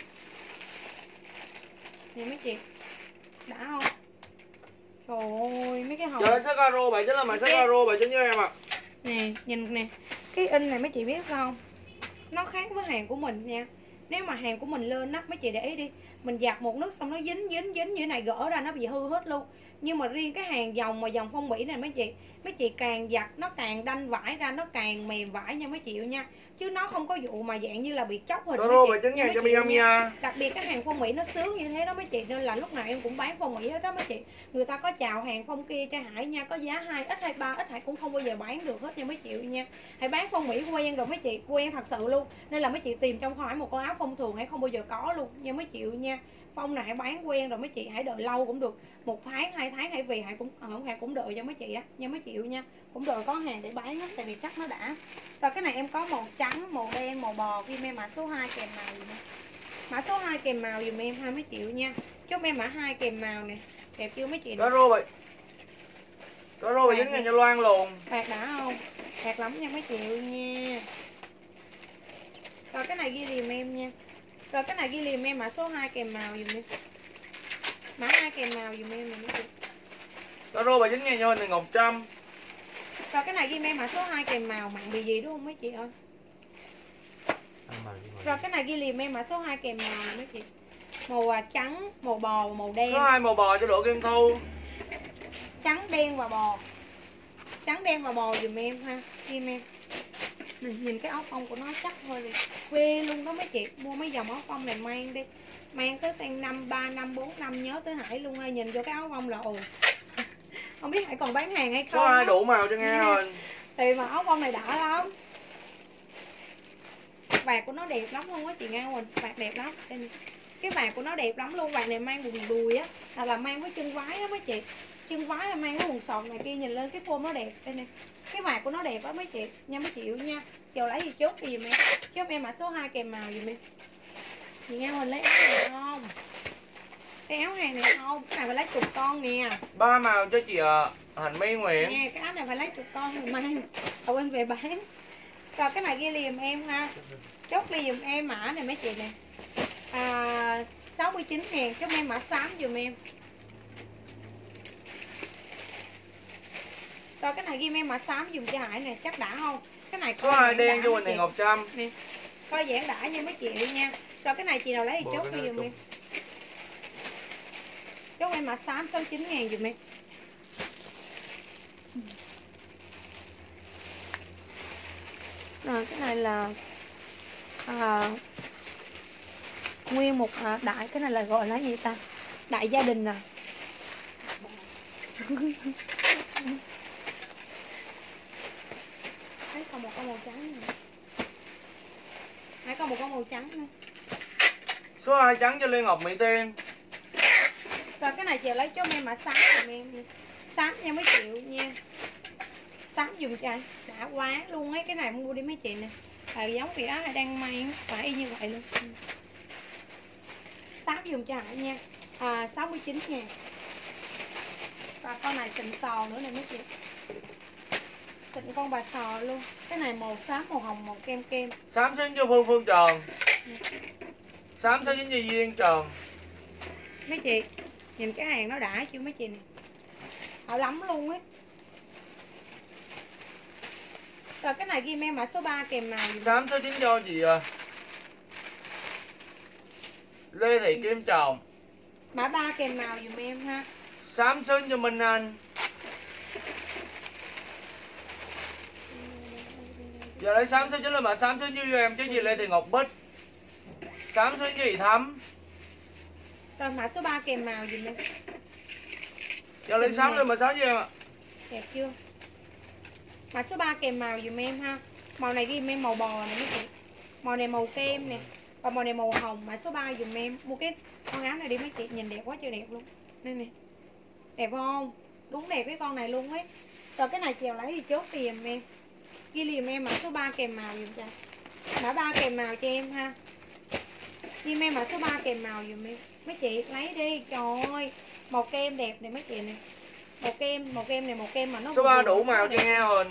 Nè mấy chị. Đã không? Trời ơi, mấy cái hồng. Trời set caro bảy chín là mã set caro bảy chín cho em ạ. À. Nè, nhìn nè. Cái in này mấy chị biết không? Nó khác với hàng của mình nha. Nếu mà hàng của mình lên á, mấy chị để ý đi, mình giặt một nước xong nó dính dính dính như thế này, gỡ ra nó bị hư hết luôn. Nhưng mà riêng cái hàng dòng mà dòng phong mỹ này mấy chị, mấy chị càng giặt nó càng đanh vải ra, nó càng mềm vải nha mấy chị nha. Chứ nó không có vụ mà dạng như là bị chóc hình mấy chị nha, mấy chị nha. Đặc biệt cái hàng phong mỹ nó sướng như thế đó mấy chị, nên là lúc nào em cũng bán phong mỹ hết đó mấy chị. Người ta có chào hàng phong kia cho Hải nha, có giá hai ít hay ba ít Hải cũng không bao giờ bán được hết nha mấy chị nha. Hải bán phong mỹ quen rồi mấy chị, quen thật sự luôn. Nên là mấy chị tìm trong kho Hải một con áo phong thường Hải không bao giờ có luôn nha mấy chị nha. Phong này Hải bán quen rồi mấy chị, Hãy đợi lâu cũng được, một tháng hai tháng Hãy vì Hãy cũng không Hãy cũng đợi cho mấy chị á nha mấy chị nha, cũng đợi có hàng để bán á, tại vì chắc nó đã. Rồi cái này em có màu trắng, màu đen, màu bò, ghi em mã số hai kèm màu dùm em. Mã số hai kèm màu dùm em hai mấy triệu nha. Chốt em mã hai kèm màu nè, đẹp chưa mấy chị? Có rô vậy. Có rô vậy dính ngay cho loan luôn. Bạc đã không? Bạc lắm nha mấy triệu nha. Rồi cái này ghi liềm em nha. Rồi cái này ghi liềm em mã số hai kèm màu dùm em. Mã hai kèm màu dùm em nè mấy chị. Có rô bà dính ngay cho mình một trăm. Rồi cái này ghi em mã số hai kèm màu mặn bị gì đúng không mấy chị ơi? Rồi cái này ghi liềm em mã số hai kèm màu mấy chị. Màu trắng, màu bò, màu đen. Số hai màu bò cho độ Kim Thu. Trắng đen và bò. Trắng đen và bò dùm em ha. Ghi em. Mình nhìn cái áo phông của nó chắc thôi rồi. Quê luôn đó mấy chị. Mua mấy dòng áo phông này mang đi. Mang tới sang năm, ba năm, bốn năm nhớ tới Hải luôn ơi. Nhìn vô cái áo phông là ồ. Không biết Hải còn bán hàng hay không. Có ai đủ màu cho nghe rồi. Thì mà áo phông này đã lắm. Vạt của nó đẹp lắm luôn á chị Nga Quỳnh. Vạt đẹp lắm. Đây, cái vạt của nó đẹp lắm luôn. Vạt này mang vùng đùi á, là, là mang với chân váy á mấy chị. Chân váy là mang với quần sọt này kia, nhìn lên cái form nó đẹp. Đây nè, cái vạt của nó đẹp á mấy chị nha mấy chị nha. Chiều lấy gì chốt cái gì em, chốt em mã số hai kèm màu gì em. Chị Nga Quỳnh lấy áo này không? Cái áo hàng này không? Cái này phải lấy chục con nè. Ba màu cho chị à, Hạnh My Nguyễn. Nha, cái áo này phải lấy chục con rồi mang ở bên về bán. Rồi cái này ghi liềm em ha. Chốt liềm em mã này mấy chị nè. À, sáu mươi chín ngàn, chốt em mã xám dùm em. Rồi cái này ghi em mã xám dùng cho Hải nè, chắc đã không? Cái này số hai đen cho Quỳnh Thị Ngọc Trâm nè. Coi dáng đã nha mấy chị nha. Rồi cái này chị nào lấy thì chốt đi giùm em. Chốt em mã xám sáu mươi chín ngàn giùm em. Rồi cái này là à, nguyên một à, đại, cái này là gọi là gì ta, đại gia đình à. Thấy còn một con màu trắng nữa. Thấy còn một con màu trắng nữa. Số hai trắng cho Lê Ngọc Mỹ Tiên. Rồi cái này chị lấy cho em mã xám giùm em đi. Xám nha mấy triệu nha. Xám dùng cho đã quá luôn ấy, cái này mua đi mấy chị nè. À, giống kiểu đó là đang may phải như vậy luôn. Xám dùng cho Hải nha. À, sáu mươi chín ngàn. Và con này xịn sò nữa nè mấy chị. Xịn con bà sò luôn. Cái này màu xám, màu hồng, màu kem kem. Xám xính cho Phương Phương Tròn. Xám xính cho Duyên Tròn. Mấy chị nhìn cái hàng nó đã chưa mấy chị nè. Họ lắm luôn ấy. Rồi cái này ghi em mã số ba kèm màu. Xám số chín cho gì à? Lê Thị Kim Tròn. Mã ba kèm màu dùm em ha. Xám xính cho Minh Anh. Giờ lấy xám xính là mã xám xính cho em chứ gì Lê Thị Ngọc Bích. Xám xính gì Thắm. Rồi mã số ba kèm màu dùm em. Giờ lấy xám lên mà xám cho em ạ. Đẹp chưa? Mã số ba kèm màu dùm em ha. Màu này ghi em màu bò này mấy chị. Màu này màu kem nè. Và màu này màu hồng. Mã số ba dùm em. Mua cái con áo này đi mấy chị. Nhìn đẹp quá trời đẹp luôn. Đây nè. Đẹp không? Đúng đẹp cái con này luôn ấy. Rồi cái này chiều lấy thì chốt tìm em. Ghi liền em mã số ba kèm màu dùm cho. Mã ba kèm màu cho em ha. Ghi em mã số ba kèm màu dùm em. Mấy chị lấy đi. Trời ơi. Màu kem đẹp này mấy chị nè. Màu kem, màu kem này màu kem mà nó số ba đủ màu cho nghe Huỳnh.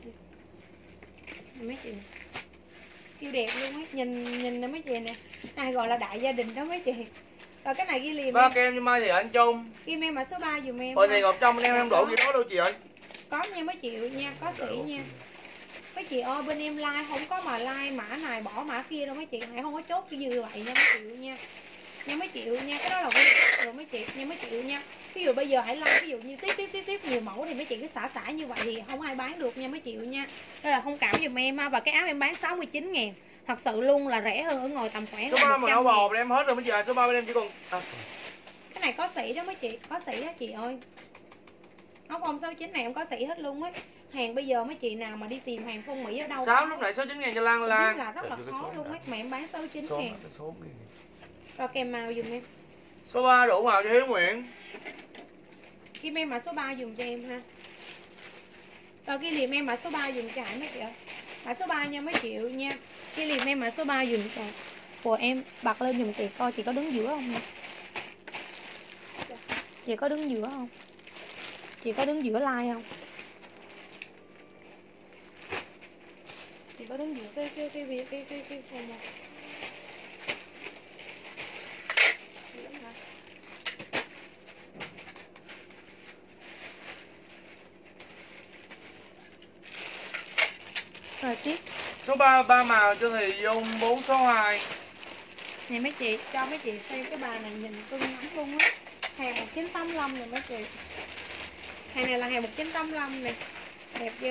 Mấy chị siêu đẹp luôn ấy, nhìn nhìn nè mấy chị nè, ai gọi là đại gia đình đó mấy chị. Rồi cái này ghi liền ba kem cho Mai Thị Anh Trung. ghi em mã số ba dùm em. Hồi này Ngọc Trâm em em đổ gì đó đâu chị ơi. Có nha mấy chị nha, có sĩ nha. Mấy chị ơi bên em like không có mà like mã này bỏ mã kia đâu mấy chị, hãy không có chốt cái như vậy nha mấy chị nha. Nha mấy chị nha, cái đó là rồi mấy chị nha mấy chị nha. Ví dụ bây giờ hãy like ví dụ như tiếp tiếp tiếp tiếp nhiều mẫu thì mấy chị cứ xả xả như vậy thì không ai bán được nha mấy chị nha. Đây là thông cảm giùm em ha. Và cái áo em bán sáu mươi chín ngàn. Thật sự luôn là rẻ hơn ở ngoài tầm khoảng số ba mà áo bò em hết rồi mấy chị ơi, số ba bên em chỉ còn à. Cái này có sỉ đó mấy chị, có sỉ đó chị ơi. Áo phông sáu mươi chín này em có sỉ hết luôn á. Hàng bây giờ mấy chị nào mà đi tìm hàng phong Mỹ ở đâu sáu lúc nãy sáu mươi chín ngàn cho Lan Lan là rất là khó luôn á, mà em bán sáu mươi chín ngàn. Số Rồi kèm màu dùm em. Số ba đủ màu cho Hiếu Nguyễn. Kim em mã số ba dùm cho em ha. Rồi ghi liềm em mã số ba dùm cho Hải mấy chị ơi. Mã số ba nha mấy triệu nha. Ghi liềm em mã số ba dùm cho. Của em bật lên dùm chị coi chị có đứng giữa không nè. Chị có đứng giữa không? Chị có đứng giữa like không? Chị có đứng giữa cái cái cái cái cái cái cái phone không? Rồi tiếp. Số ba ba màu cho Thị Dung bốn số hai. Này mấy chị cho mấy chị xem cái bà này nhìn cưng lắm luôn á. Hàng một chín tám lăm này mấy chị. Hàng này là hàng một chín tám lăm nè. Đẹp chưa?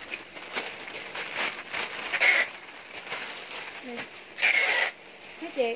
Nè. Mấy chị.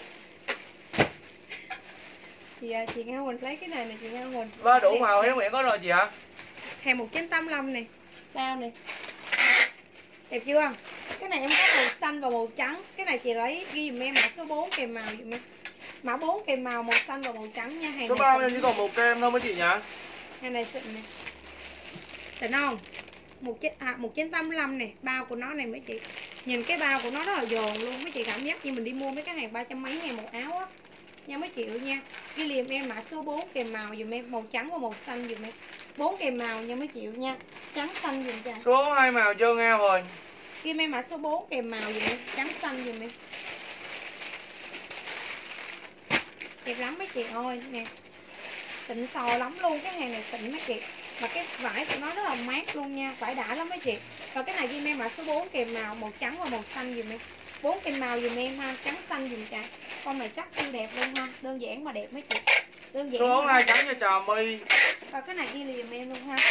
Chị chị Nga Huỳnh lấy cái này nè chị Nga Huỳnh. Ba đủ màu Hiếu Nguyễn có rồi chị hả? Hàng một chín tám lăm nè. Bao nè. Đẹp chưa? Cái này em có màu xanh và màu trắng. Cái này chị lấy ghi dùm em mã số bốn kèm màu dùm em. Mã bốn kèm màu màu xanh và màu trắng nha. Hàng số ba em chỉ còn màu kem thôi mấy chị nhỉ? Hàng này xịn nè. Xịn không? một chín tám lăm nè. Bao của nó này mấy chị. Nhìn cái bao của nó rất là giòn luôn. Mấy chị cảm giác như mình đi mua mấy cái hàng ba trăm mấy ngàn một áo á. Nha mấy triệu nha. Ghi liềm em mã số bốn kèm màu dùm em. Màu trắng và màu xanh dùm em. bốn kèm màu nha mấy triệu nha. Trắng xanh dùm cho. Số hai màu cho Nga Huỳnh. Kim em mã số bốn kèm màu dùm em. Trắng xanh dùm em. Đẹp lắm mấy chị ơi nè. xịn sò lắm luôn, cái hàng này xịn mấy chị. Mà cái vải của nó rất là mát luôn nha, vải đã lắm mấy chị. Rồi cái này ghi em mã số bốn kèm màu màu trắng và màu xanh dùm em. bốn kèm màu dùm em ha, trắng xanh dùm cha. Con này chắc siêu đẹp luôn ha, đơn giản mà đẹp mấy chị. Đơn giản. Số bốn hai trắng cho Trà My. Rồi cái này ghi liền em luôn ha.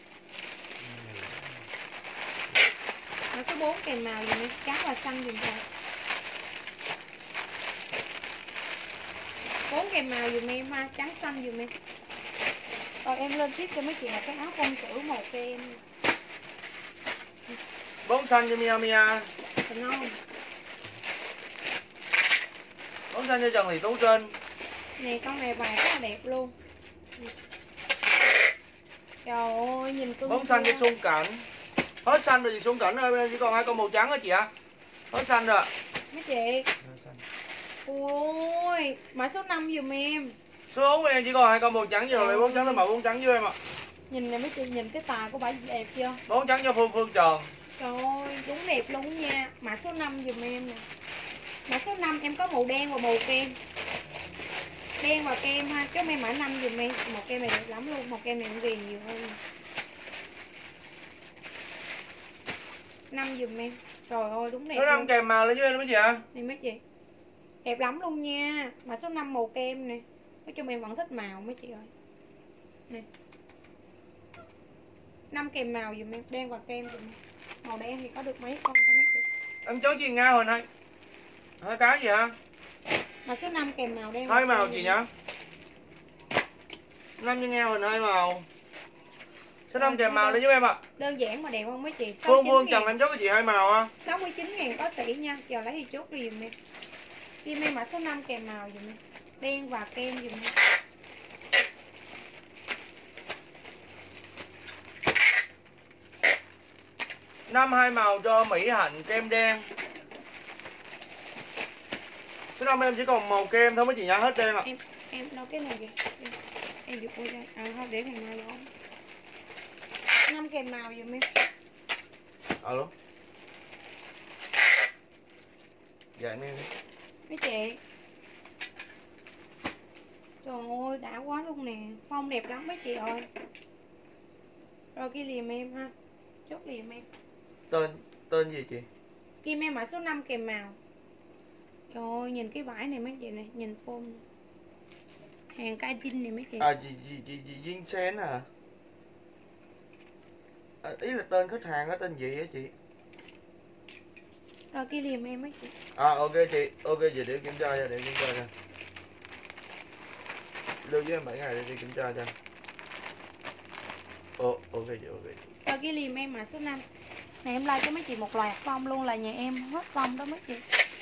Mã số bốn kèm màu dùm em, trắng và xanh dùm cha. bốn kèm màu dùm em ha, trắng xanh dùm em. Rồi em lên tiếp cho mấy chị là cái áo công tử màu kem. Bóng xanh cho Mia Mia. Thành ngon. Bóng xanh cho Trần Thị Tú Trinh. Nè con này vải rất là đẹp luôn. Trời ơi nhìn cưng. Bóng xanh cho Xuân Cảnh. Hết xanh rồi gì Xuân Cảnh ơi, chỉ còn hai con màu trắng đó chị ạ. Hết xanh rồi. Mấy chị. Ôi, mã số năm dùm em. Số bốn em chỉ còn hai con màu trắng rồi, lấy bốn trắng lên màu bốn trắng với em ạ. Nhìn nè mấy chị, nhìn cái tài của bà đẹp chưa? Bốn trắng cho Phương Phương Trần. Trời ơi, đúng đẹp luôn nha. Mã số năm dùm em nè. Mã số năm em có màu đen và màu kem. Đen và kem ha, chứ em mã năm dùm em. Màu kem này đẹp lắm luôn, màu kem này cũng viền nhiều hơn. năm dùm em. Trời ơi, đúng đẹp. Số năm kèm màu lên với em mấy chị ạ. Này mấy chị. Đẹp lắm luôn nha. Mã số năm màu kem nè. Nói chung em vẫn thích màu mấy chị ơi. Nè. năm kèm màu dùm em, đen và kem dùm em. Màu đen thì có được mấy con thôi mấy chị. Em chốt gì Nga Huỳnh hai hai cái gì hả? Mã số năm kèm màu đen. Hai màu chị nhá. năm cho Nga Huỳnh hai màu. Số năm kèm màu lên giúp em ạ. Đơn giản mà đẹp không mấy chị? Phương Phương Trần em chốt cho chị hai màu ha. sáu mươi chín ngàn có tỷ nha. Giờ lấy thì chốt đi dùm em. Kim em mã số năm kèm màu dùm em. Đen và kem dùm em. Năm hai màu cho Mỹ Hạnh kem đen. Số năm em chỉ còn màu kem thôi mấy chị nhá, hết đen ạ. Em em đâu cái này kìa. Em, em giục ra. À thôi để ngày mai đó. năm kèm màu dùm em. Alo. Dạ em đi. Mấy chị. Trời ơi đã quá luôn nè. Phong đẹp lắm mấy chị ơi. Rồi ghi liềm em ha. Chốt liềm em. Tên tên gì chị? Kim em mã số năm kèm màu. Trời ơi nhìn cái vải này mấy chị này, nhìn phôn. Hàng ca trinh này mấy chị. À chị chị chị chị Duyên Sen à? À, ý là tên khách hàng đó tên gì á chị? Rồi ghi liềm em mấy chị. À ok chị, ok chị để kiểm tra cho, để kiểm tra cho. Lưu với em bảy ngày để đi kiểm tra cho. Ồ, ok chị, ok chị. Rồi ghi liềm em mã số năm. Này em like cho mấy chị một loạt phong luôn, là nhà em hết phong đó mấy chị.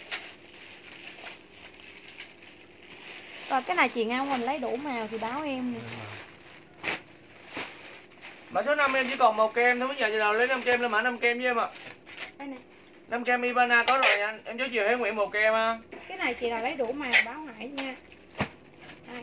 Rồi cái này chị Nga Huỳnh lấy đủ màu thì báo em nè. Mã số năm em chỉ còn màu kem thôi, bây giờ nào lấy năm kem lên mã năm kem với em ạ. Đây nè. năm kem Ivana có rồi anh, em chốt chiều Thế Nguyễn màu kem ha. Cái này chị nào lấy đủ màu báo Hải nha. Đây.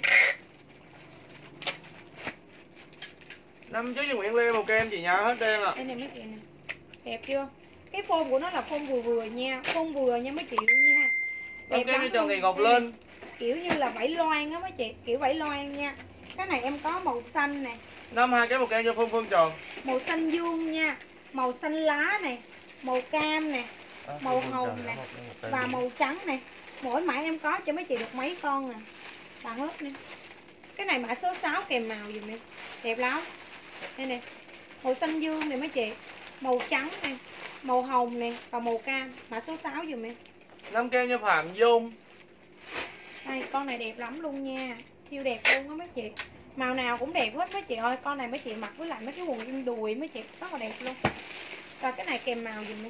Năm chốt cho Nguyễn Lê màu kem chị nhá, hết đen ạ. Đây này mấy chị nè. Đẹp chưa? Cái phông của nó là phông vừa vừa nha, phông vừa nha mấy chị nha. Năm kem cho Trần Thị Ngọc Linh. Kiểu như là vảy loan á mấy chị, kiểu vảy loan nha. Cái này em có màu xanh nè. Năm hai cái màu kem cho Phương Phương Trần. Màu xanh dương nha, màu xanh lá này, màu cam nè, À, màu hồng nè và màu trắng nè. Mỗi mã em có cho mấy chị được mấy con nè. Là hết nè. Cái này mã số sáu kèm màu dùm em. Đẹp lắm. Đây nè. Màu xanh dương nè mấy chị. Màu trắng nè, màu hồng nè và màu cam. Mã số sáu dùm em. Năm kem cho Phạm Dung. Đây con này đẹp lắm luôn nha. Siêu đẹp luôn á mấy chị. Màu nào cũng đẹp hết mấy chị ơi. Con này mấy chị mặc với lại mấy cái quần jean đùi mấy chị rất là đẹp luôn. Rồi cái này kèm màu dùm em.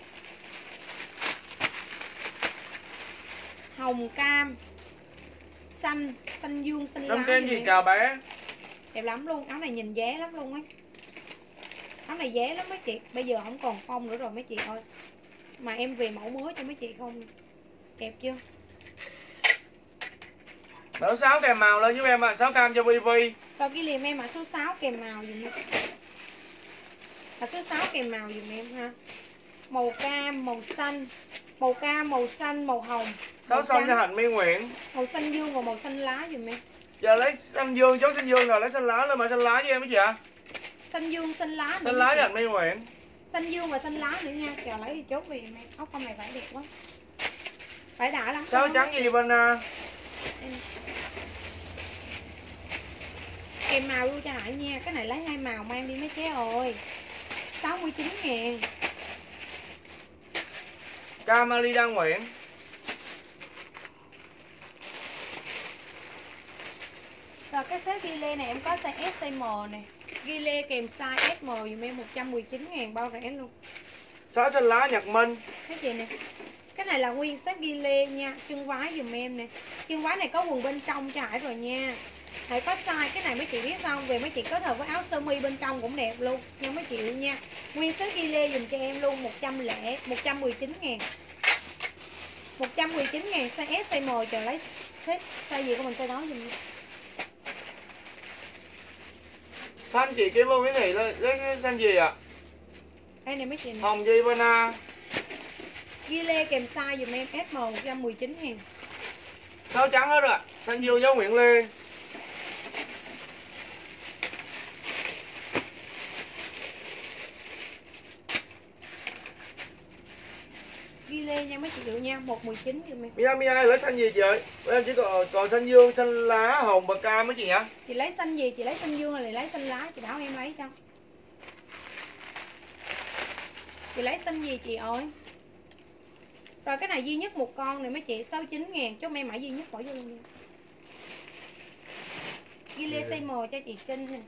Hồng cam, xanh, xanh dương, xanh lá. Năm kem gì chào bé. Đẹp lắm luôn, áo này nhìn giá lắm luôn ấy. Áo này giá lắm mấy chị. Bây giờ không còn phong nữa rồi mấy chị ơi. Mà em về mẫu mới cho mấy chị không. Đẹp chưa? Mã sáu kèm màu lên giúp em ạ, à. sáu cam cho Vi Vi. Rồi ghi liềm em mã số sáu kèm màu dùm em. Mã số sáu kèm màu dùm em ha. Màu cam, màu xanh, màu cam, màu xanh, màu hồng. Sáu xanh cho Hạnh My Nguyễn. Màu xanh dương và màu xanh lá dùm em. Giờ lấy xanh dương, chốt xanh dương rồi lấy xanh lá lên mà xanh lá với em mấy chị ạ. Xanh dương, xanh lá. Xanh lá dành Mai Nguyễn. Xanh dương và xanh lá nữa nha. Chờ lấy thì chốt vì mẹ ốc con này phải đẹp quá. Phải đã lắm. Sáu trắng gì bên uh... kèm màu luôn cho Hải nha. Cái này lấy hai màu mang đi mấy chế ơi. sáu mươi chín ngàn. Camalida Nguyễn. Rồi cái set ghi lê này em có size S, size M nè. Ghi lê kèm size S M dùm em một trăm mười chín ngàn bao rẻ luôn. Sáu xanh lá Nhật Minh. Cái gì nè. Cái này là nguyên set ghi lê nha. Chân vái dùm em nè. Chân vái này có quần bên trong cho Hải rồi nha. Hải có size cái này mấy chị biết sao, về mấy chị kết hợp với áo sơ mi bên trong cũng đẹp luôn nha mấy chị nha. Nguyên set ghi lê dùm cho em luôn một trăm lẻ một trăm mười chín ngàn. một trăm mười chín ngàn size S, size M. Chờ lấy thích size gì của mình sẽ nói dùm. Xanh chị kiếm vô cái này lấy, lấy cái xanh gì ạ? À? Đây này mấy chị này. Hồng gì bên a. Ghi lê kèm size dùm em S M một trăm mười chín ngàn. Sáu trắng hết rồi. Xanh dương dấu Nguyễn Lê. Ghi lê nha mấy chị chịu nha, một mười chín dùm em. Mia Mia lấy xanh gì chị ơi? Em chỉ còn còn xanh dương, xanh lá, hồng và cam mấy chị nhá. Chị lấy xanh gì? Chị lấy xanh dương hay là lấy xanh lá? Chị bảo em lấy cho. Chị lấy xanh gì chị ơi? Rồi cái này duy nhất một con này mấy chị, sáu mươi chín ngàn. Cho em mã duy nhất bỏ vô luôn nha. Ghi lê size M cho chị Trinh ha.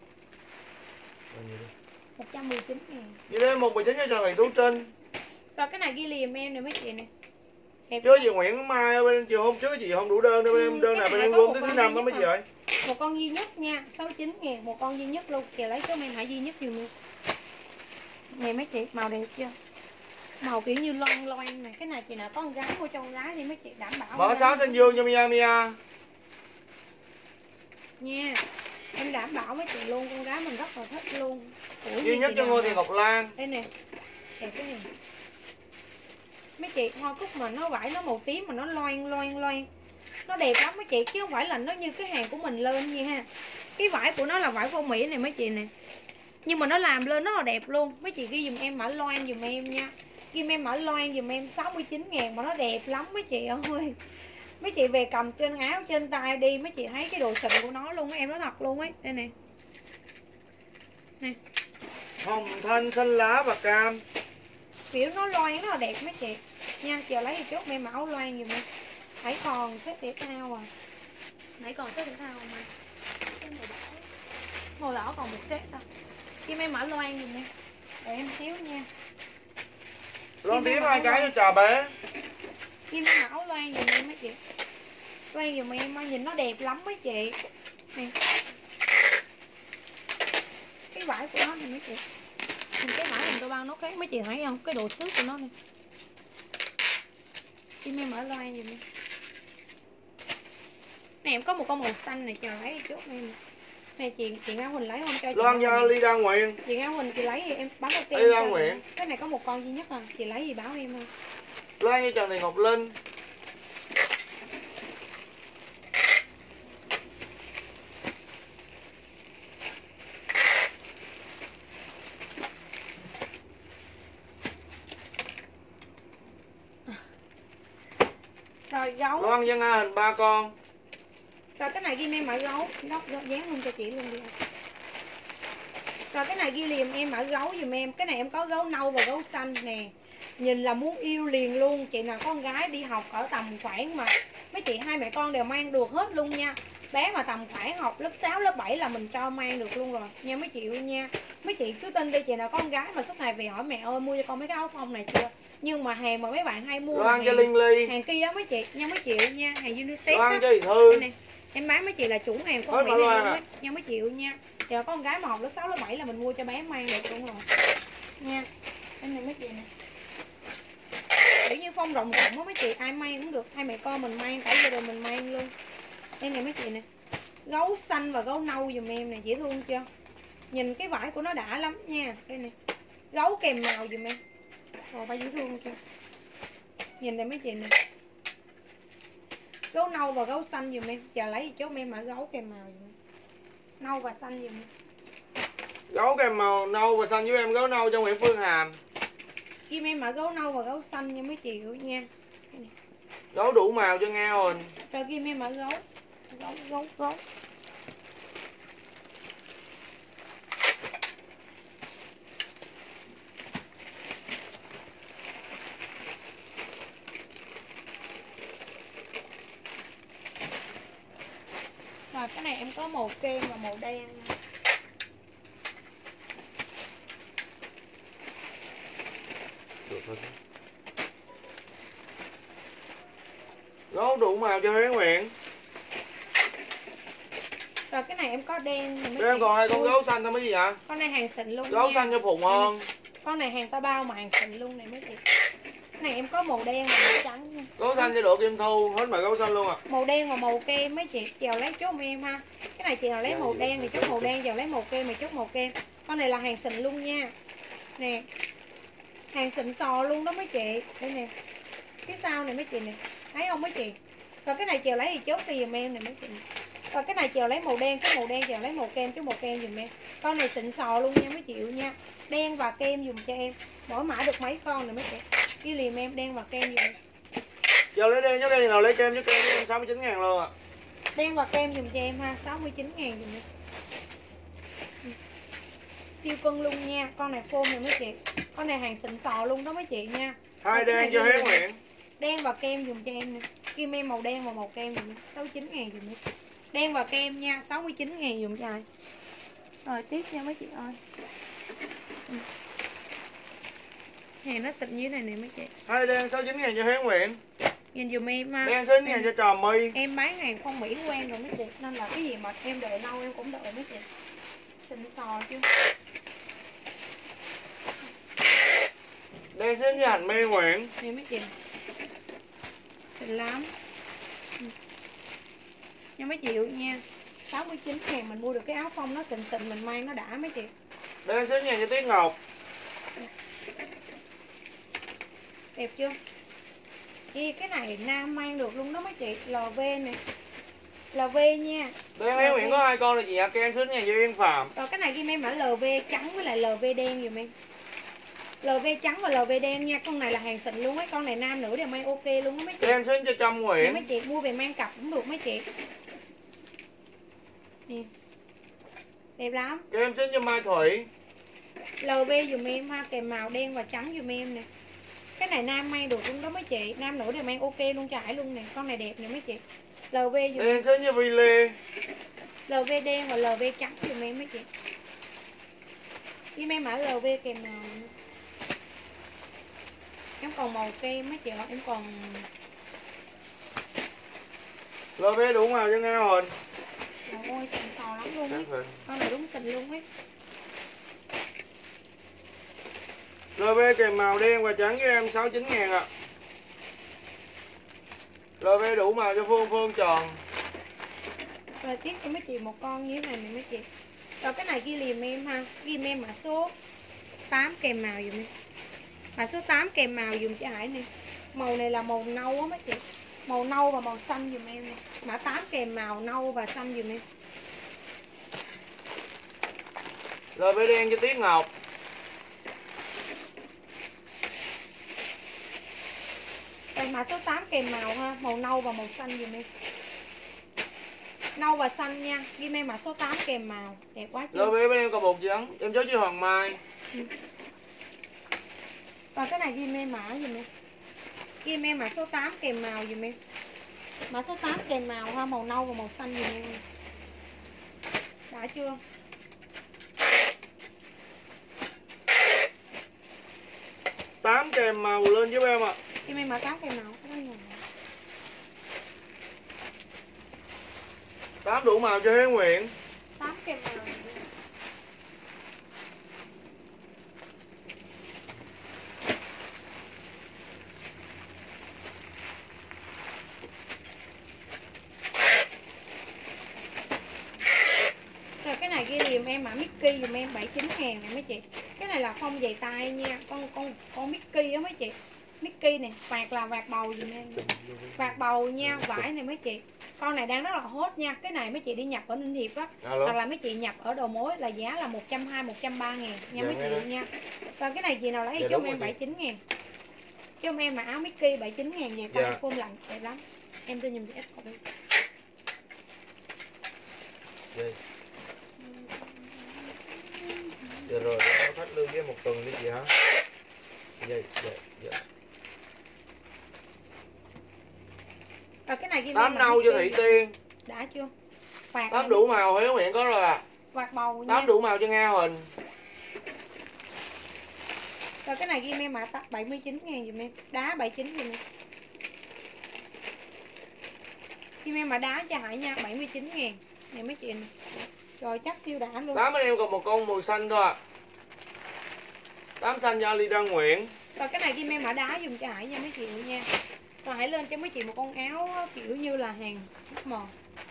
một trăm mười chín ngàn. Ghi lê một mười chín cho Trần Thị Tú Trinh. Rồi cái này ghi liềm em nè mấy chị nè. Chứ chị Nguyễn Mai bên chiều hôm trước chị không đủ đơn đâu, bên em đơn này bên em gom tới thứ năm đó mấy chị ơi. Một con duy nhất nha, sáu mươi chín ngàn, một con duy nhất luôn. Kìa lấy cho em hãy duy nhất dùm em. Nè mấy chị, màu đẹp chưa? Màu kiểu như loan loan này. Cái này chị nào có con gái mua cho con gái thì mấy chị đảm bảo. Mở sáu xanh dương cho Mia Mia. Nha. Em đảm bảo mấy chị luôn, con gái mình rất là thích luôn. Duy nhất cho Ngô Thị Ngọc Lan. Đây nè. Đẹp cái này. Mấy chị hoa cúc mà nó vải nó màu tím mà nó loan loan loan. Nó đẹp lắm mấy chị, chứ không phải là nó như cái hàng của mình lên nha ha. Cái vải của nó là vải vô Mỹ này mấy chị nè. Nhưng mà nó làm lên nó là đẹp luôn. Mấy chị ghi dùm em mã loan dùm em nha. Ghi em mã loan dùm em sáu mươi chín ngàn mà nó đẹp lắm mấy chị ơi. Mấy chị về cầm trên áo trên tay đi, mấy chị thấy cái độ xịn của nó luôn á, em nói thật luôn ấy. Đây nè. Nè. Hồng thanh xanh lá và cam. Kiểu nó loan nó là đẹp mấy chị. Nha, chờ lấy thì chốt em mã loan dùm em. Hãy còn set thể thao à. Nãy còn set thể thao mà. Cái màu đỏ. Màu đỏ còn một set thôi. Kim em mã loan dùm em. Để em xíu nha. Loan tím hai cái cho trà bé. Kim em mã loan dùm em mấy chị. Loan dùm em nhìn nó đẹp lắm mấy chị. Nè. Cái vải của nó này mấy chị. Nhìn cái vải mình tôi bao nó cái mấy chị thấy không? Cái độ xước của nó nè. Kim em mã loan dùm em. Nè em có một con màu xanh này, chờ lấy chút em. Nè chị chị Nga Huỳnh lấy không cho chị. Loan Gia Ly Đa Nguyện. Chị Nga Huỳnh chị lấy gì em bấm đầu tiên. Ly Đa Nguyện. Cái này có một con duy nhất à, chị lấy gì báo em không? Loan như Trần Thị Ngọc Linh. Rồi gấu. Loan Dân A hình ba con. Rồi cái này ghi em mã gấu, góc dán luôn cho chị luôn đi. Rồi cái này ghi liềm em mã gấu dùm em. Cái này em có gấu nâu và gấu xanh nè. Nhìn là muốn yêu liền luôn. Chị nào có con gái đi học ở tầm khoảng mà mấy chị hai mẹ con đều mang được hết luôn nha. Bé mà tầm khoảng học lớp sáu, lớp bảy là mình cho mang được luôn rồi nha mấy chị ơi nha. Mấy chị cứ tin đi, chị nào có con gái mà suốt ngày về hỏi mẹ ơi mua cho con mấy cái áo phông này chưa. Nhưng mà hàng mà mấy bạn hay mua Loan cho hàng, Linh Ly. hàng kia mấy chị nha mấy chị nha, hàng unisex Loan á. cho Thị Thư. Em bán mấy chị là chủ hàng của Mỹ này luôn á nha mấy chị nha. Giờ có con gái mà học lớp sáu, lớp bảy là mình mua cho bé mang được luôn rồi nha. Đây này mấy chị nè. Kiểu như phong rộng rộng á mấy chị, ai mang cũng được, hai mẹ con mình mang, cả gia đình mình mang luôn. Đây này mấy chị nè. Gấu xanh và gấu nâu dùm em nè, dễ thương chưa? Nhìn cái vải của nó đã lắm nha. Đây nè. Gấu kèm màu dùm em. Ồ ba dễ thương chưa? Nhìn đây mấy chị nè. Gấu nâu và gấu xanh dùm em. Chờ lấy thì chốt em mã gấu kèm màu dùm em. Nâu và xanh dùm em. Gấu kèm màu nâu và xanh với em, gấu nâu cho Nguyễn Phương Hàm. Kim em mã gấu nâu và gấu xanh nha mấy chị nha. Gấu đủ màu cho Nga Huỳnh. Rồi kim em mã gấu. Gấu gấu gấu. Rồi cái này em có màu kem và màu đen nha. Được thôi. Gấu đủ màu cho Huế Nguyễn. Rồi cái này em có đen. Để em còn hai con gấu xanh thôi mấy gì vậy? Con này hàng xịn luôn. Gấu nha. xanh cho Phụng hơn. Con này hàng ta bao mà hàng xịn luôn này mấy chị. Cái này em có màu đen và màu trắng nha. Gấu xanh cho Độ Kim Thu, hết màu gấu xanh luôn à. Màu đen và màu kem mấy chị, chèo lấy chốt em ha. Cái này chị nào lấy màu đen thì chốt màu đen, chèo lấy màu kem thì chốt màu kem. Con này là hàng xịn luôn nha. Nè. Hàng xịn sò luôn đó mấy chị. Đây nè. Phía sau này mấy chị nè. Thấy không mấy chị? Rồi cái này chèo lấy thì chốt cho dùm em này mấy chị. Rồi cái này chèo lấy màu đen, cái màu đen chèo lấy màu kem, chốt màu kem dùm em. Con này xịn sò luôn nha mấy chị nha. Đen và kem dùm cho em. Mỗi mã được mấy con này mấy chị. Ghi liềm em đen và kem dùm em. Giờ lấy đen nhớ đen nào lấy kem với kem với em sáu mươi chín ngàn luôn à. Đen và kem dùm cho em ha, sáu mươi chín ngàn dùm em. Siêu cân luôn nha, con này phô này mấy chị. Con này hàng xịn sò luôn đó mấy chị nha. Hai đen cho Huế Nguyễn. Đen và kem dùm cho em nè. Kim em màu đen và màu kem dùm em, sáu mươi chín ngàn dùm em. Đen và kem nha, sáu mươi chín ngàn dùm cho ai. Rồi tiếp nha mấy chị ơi. Hàng nó xịn như thế này nè mấy chị. Hai đen sáu mươi chín ngàn cho Huế Nguyễn. Nhìn dùm em ha. Đen sáu mươi chín ngàn cho Trà My. Em bán hàng không Mỹ quen rồi mấy chị. Nên là cái gì mà em đợi lâu em cũng đợi mấy chị. Xịn sò chứ. Đen xến với hành mê Nguyễn. Nè mấy chị. Xịn lắm. Nha mấy chị nha. sáu mươi chín ngàn mình mua được cái áo phông nó xịn xịn mình mang nó đã mấy chị. Đen xến ngàn cho Tuyết Ngọc. Đẹp chưa? Ê, cái này nam mang được luôn đó mấy chị. lờ vê nè. lờ vê nha. Đen Huế Nguyễn có hai con là chị ạ. Kem xến ngàn cho Yên Phạm. Rồi cái này ghi em mã lờ vê trắng với lại lờ vê đen dùm em. lờ vê trắng và lờ vê đen nha. Con này là hàng xịn luôn ấy. Con này nam nữ đều mang ok luôn đó mấy chị. Kem xến cho Trâm Nè, Nguyễn. mấy chị mua về mang cặp cũng được mấy chị. Nè. Đẹp lắm. Kem xến cho Mai Thủy. lờ vê dùm em ha, kèm màu đen và trắng dùm em nè. Cái này nam mang được luôn đó mấy chị. Nam nữ đều mang ok luôn cho Hải luôn nè. Con này đẹp nè mấy chị. lờ vê dùm em. Đen xến cho Vi Lê. lờ vê đen và lờ vê trắng dùm em mấy chị. Với em mã lờ vê kèm màu. Em còn màu kem mấy chị ạ. Em còn lờ vê đủ màu cho Nga Huỳnh. trời ơi xịn sò lắm luôn ấy. Con này đúng xịn luôn ấy. lờ vê kèm màu đen và trắng với em sáu mươi chín ngàn ạ. À. lờ vê đủ màu cho Phương Phương tròn. Rồi tiếp cho mấy chị một con như thế này nè mấy chị. Rồi cái này ghi liềm em ha. Ghi em mã số tám kèm màu dùm em. Mã số tám kèm màu dùm cho Hải nè. Màu này là màu nâu á mấy chị. Màu nâu và màu xanh dùm em nè. Mã tám kèm màu nâu và xanh dùm em. lờ vê đen cho Tuyết Ngọc. Đây mã số tám kèm màu ha, màu nâu và màu xanh dùm em. Nâu và xanh nha. Ghi em mã số tám kèm màu. Đẹp quá chưa? lờ vê bên em còn một trắng. Em chốt cho Hoàng Mai. Ừ. Và cái này ghi em mã dùm em. Ghi em mã số tám kèm màu dùm em. Mã số tám kèm màu ha, màu nâu và màu xanh dùm em. Đã chưa? tám kèm màu lên giúp em ạ. À. Ghi em mã tám kèm màu. tám đủ màu cho Huế Nguyễn. tám kèm màu. Rồi cái này ghi liềm em mã Mickey dùm em bảy mươi chín ngàn này mấy chị. Cái này là phong giày tay nha. Con con con Mickey á mấy chị. Mickey này, vạt là vạt bầu dùm em. Vạt bầu nha, vải này mấy chị. Con này đang rất là hot nha. Cái này mấy chị đi nhập ở Ninh Hiệp á, hoặc là mấy chị nhập ở đầu mối là giá là một trăm hai mươi, một trăm ba ngàn nha mấy chị nha. Và cái này chị nào lấy thì cho em bảy mươi chín ngàn. Cho em mà áo Mickey bảy mươi chín ngàn vậy con phôm lạnh đẹp lắm. Em đưa dùm chị ít cọc đi. Đây. Giờ rồi nó khách lưu với một tuần đi chị hả? Vậy, vậy, vậy. Rồi cái này tám nâu cho Thị Tiên. Đã chưa? Vạt tám đủ màu Hiếu Nguyện có rồi à. Vạt bầu nha. tám đủ màu cho Nga Huỳnh. Rồi cái này ghi em mã bảy mươi chín ngàn dùm em. Đá bảy mươi chín dùm em. Ghi em mã đá cho Hải nha, bảy mươi chín ngàn. Này mấy chị này. Rồi chắc siêu đã luôn. tám anh em còn một con màu xanh thôi à. tám xanh cho Ali Đăng Nguyện. Rồi cái này ghi em mã đá dùm cho Hải nha mấy chị nha. Rồi hãy lên cho mấy chị một con áo kiểu như là hàng màu.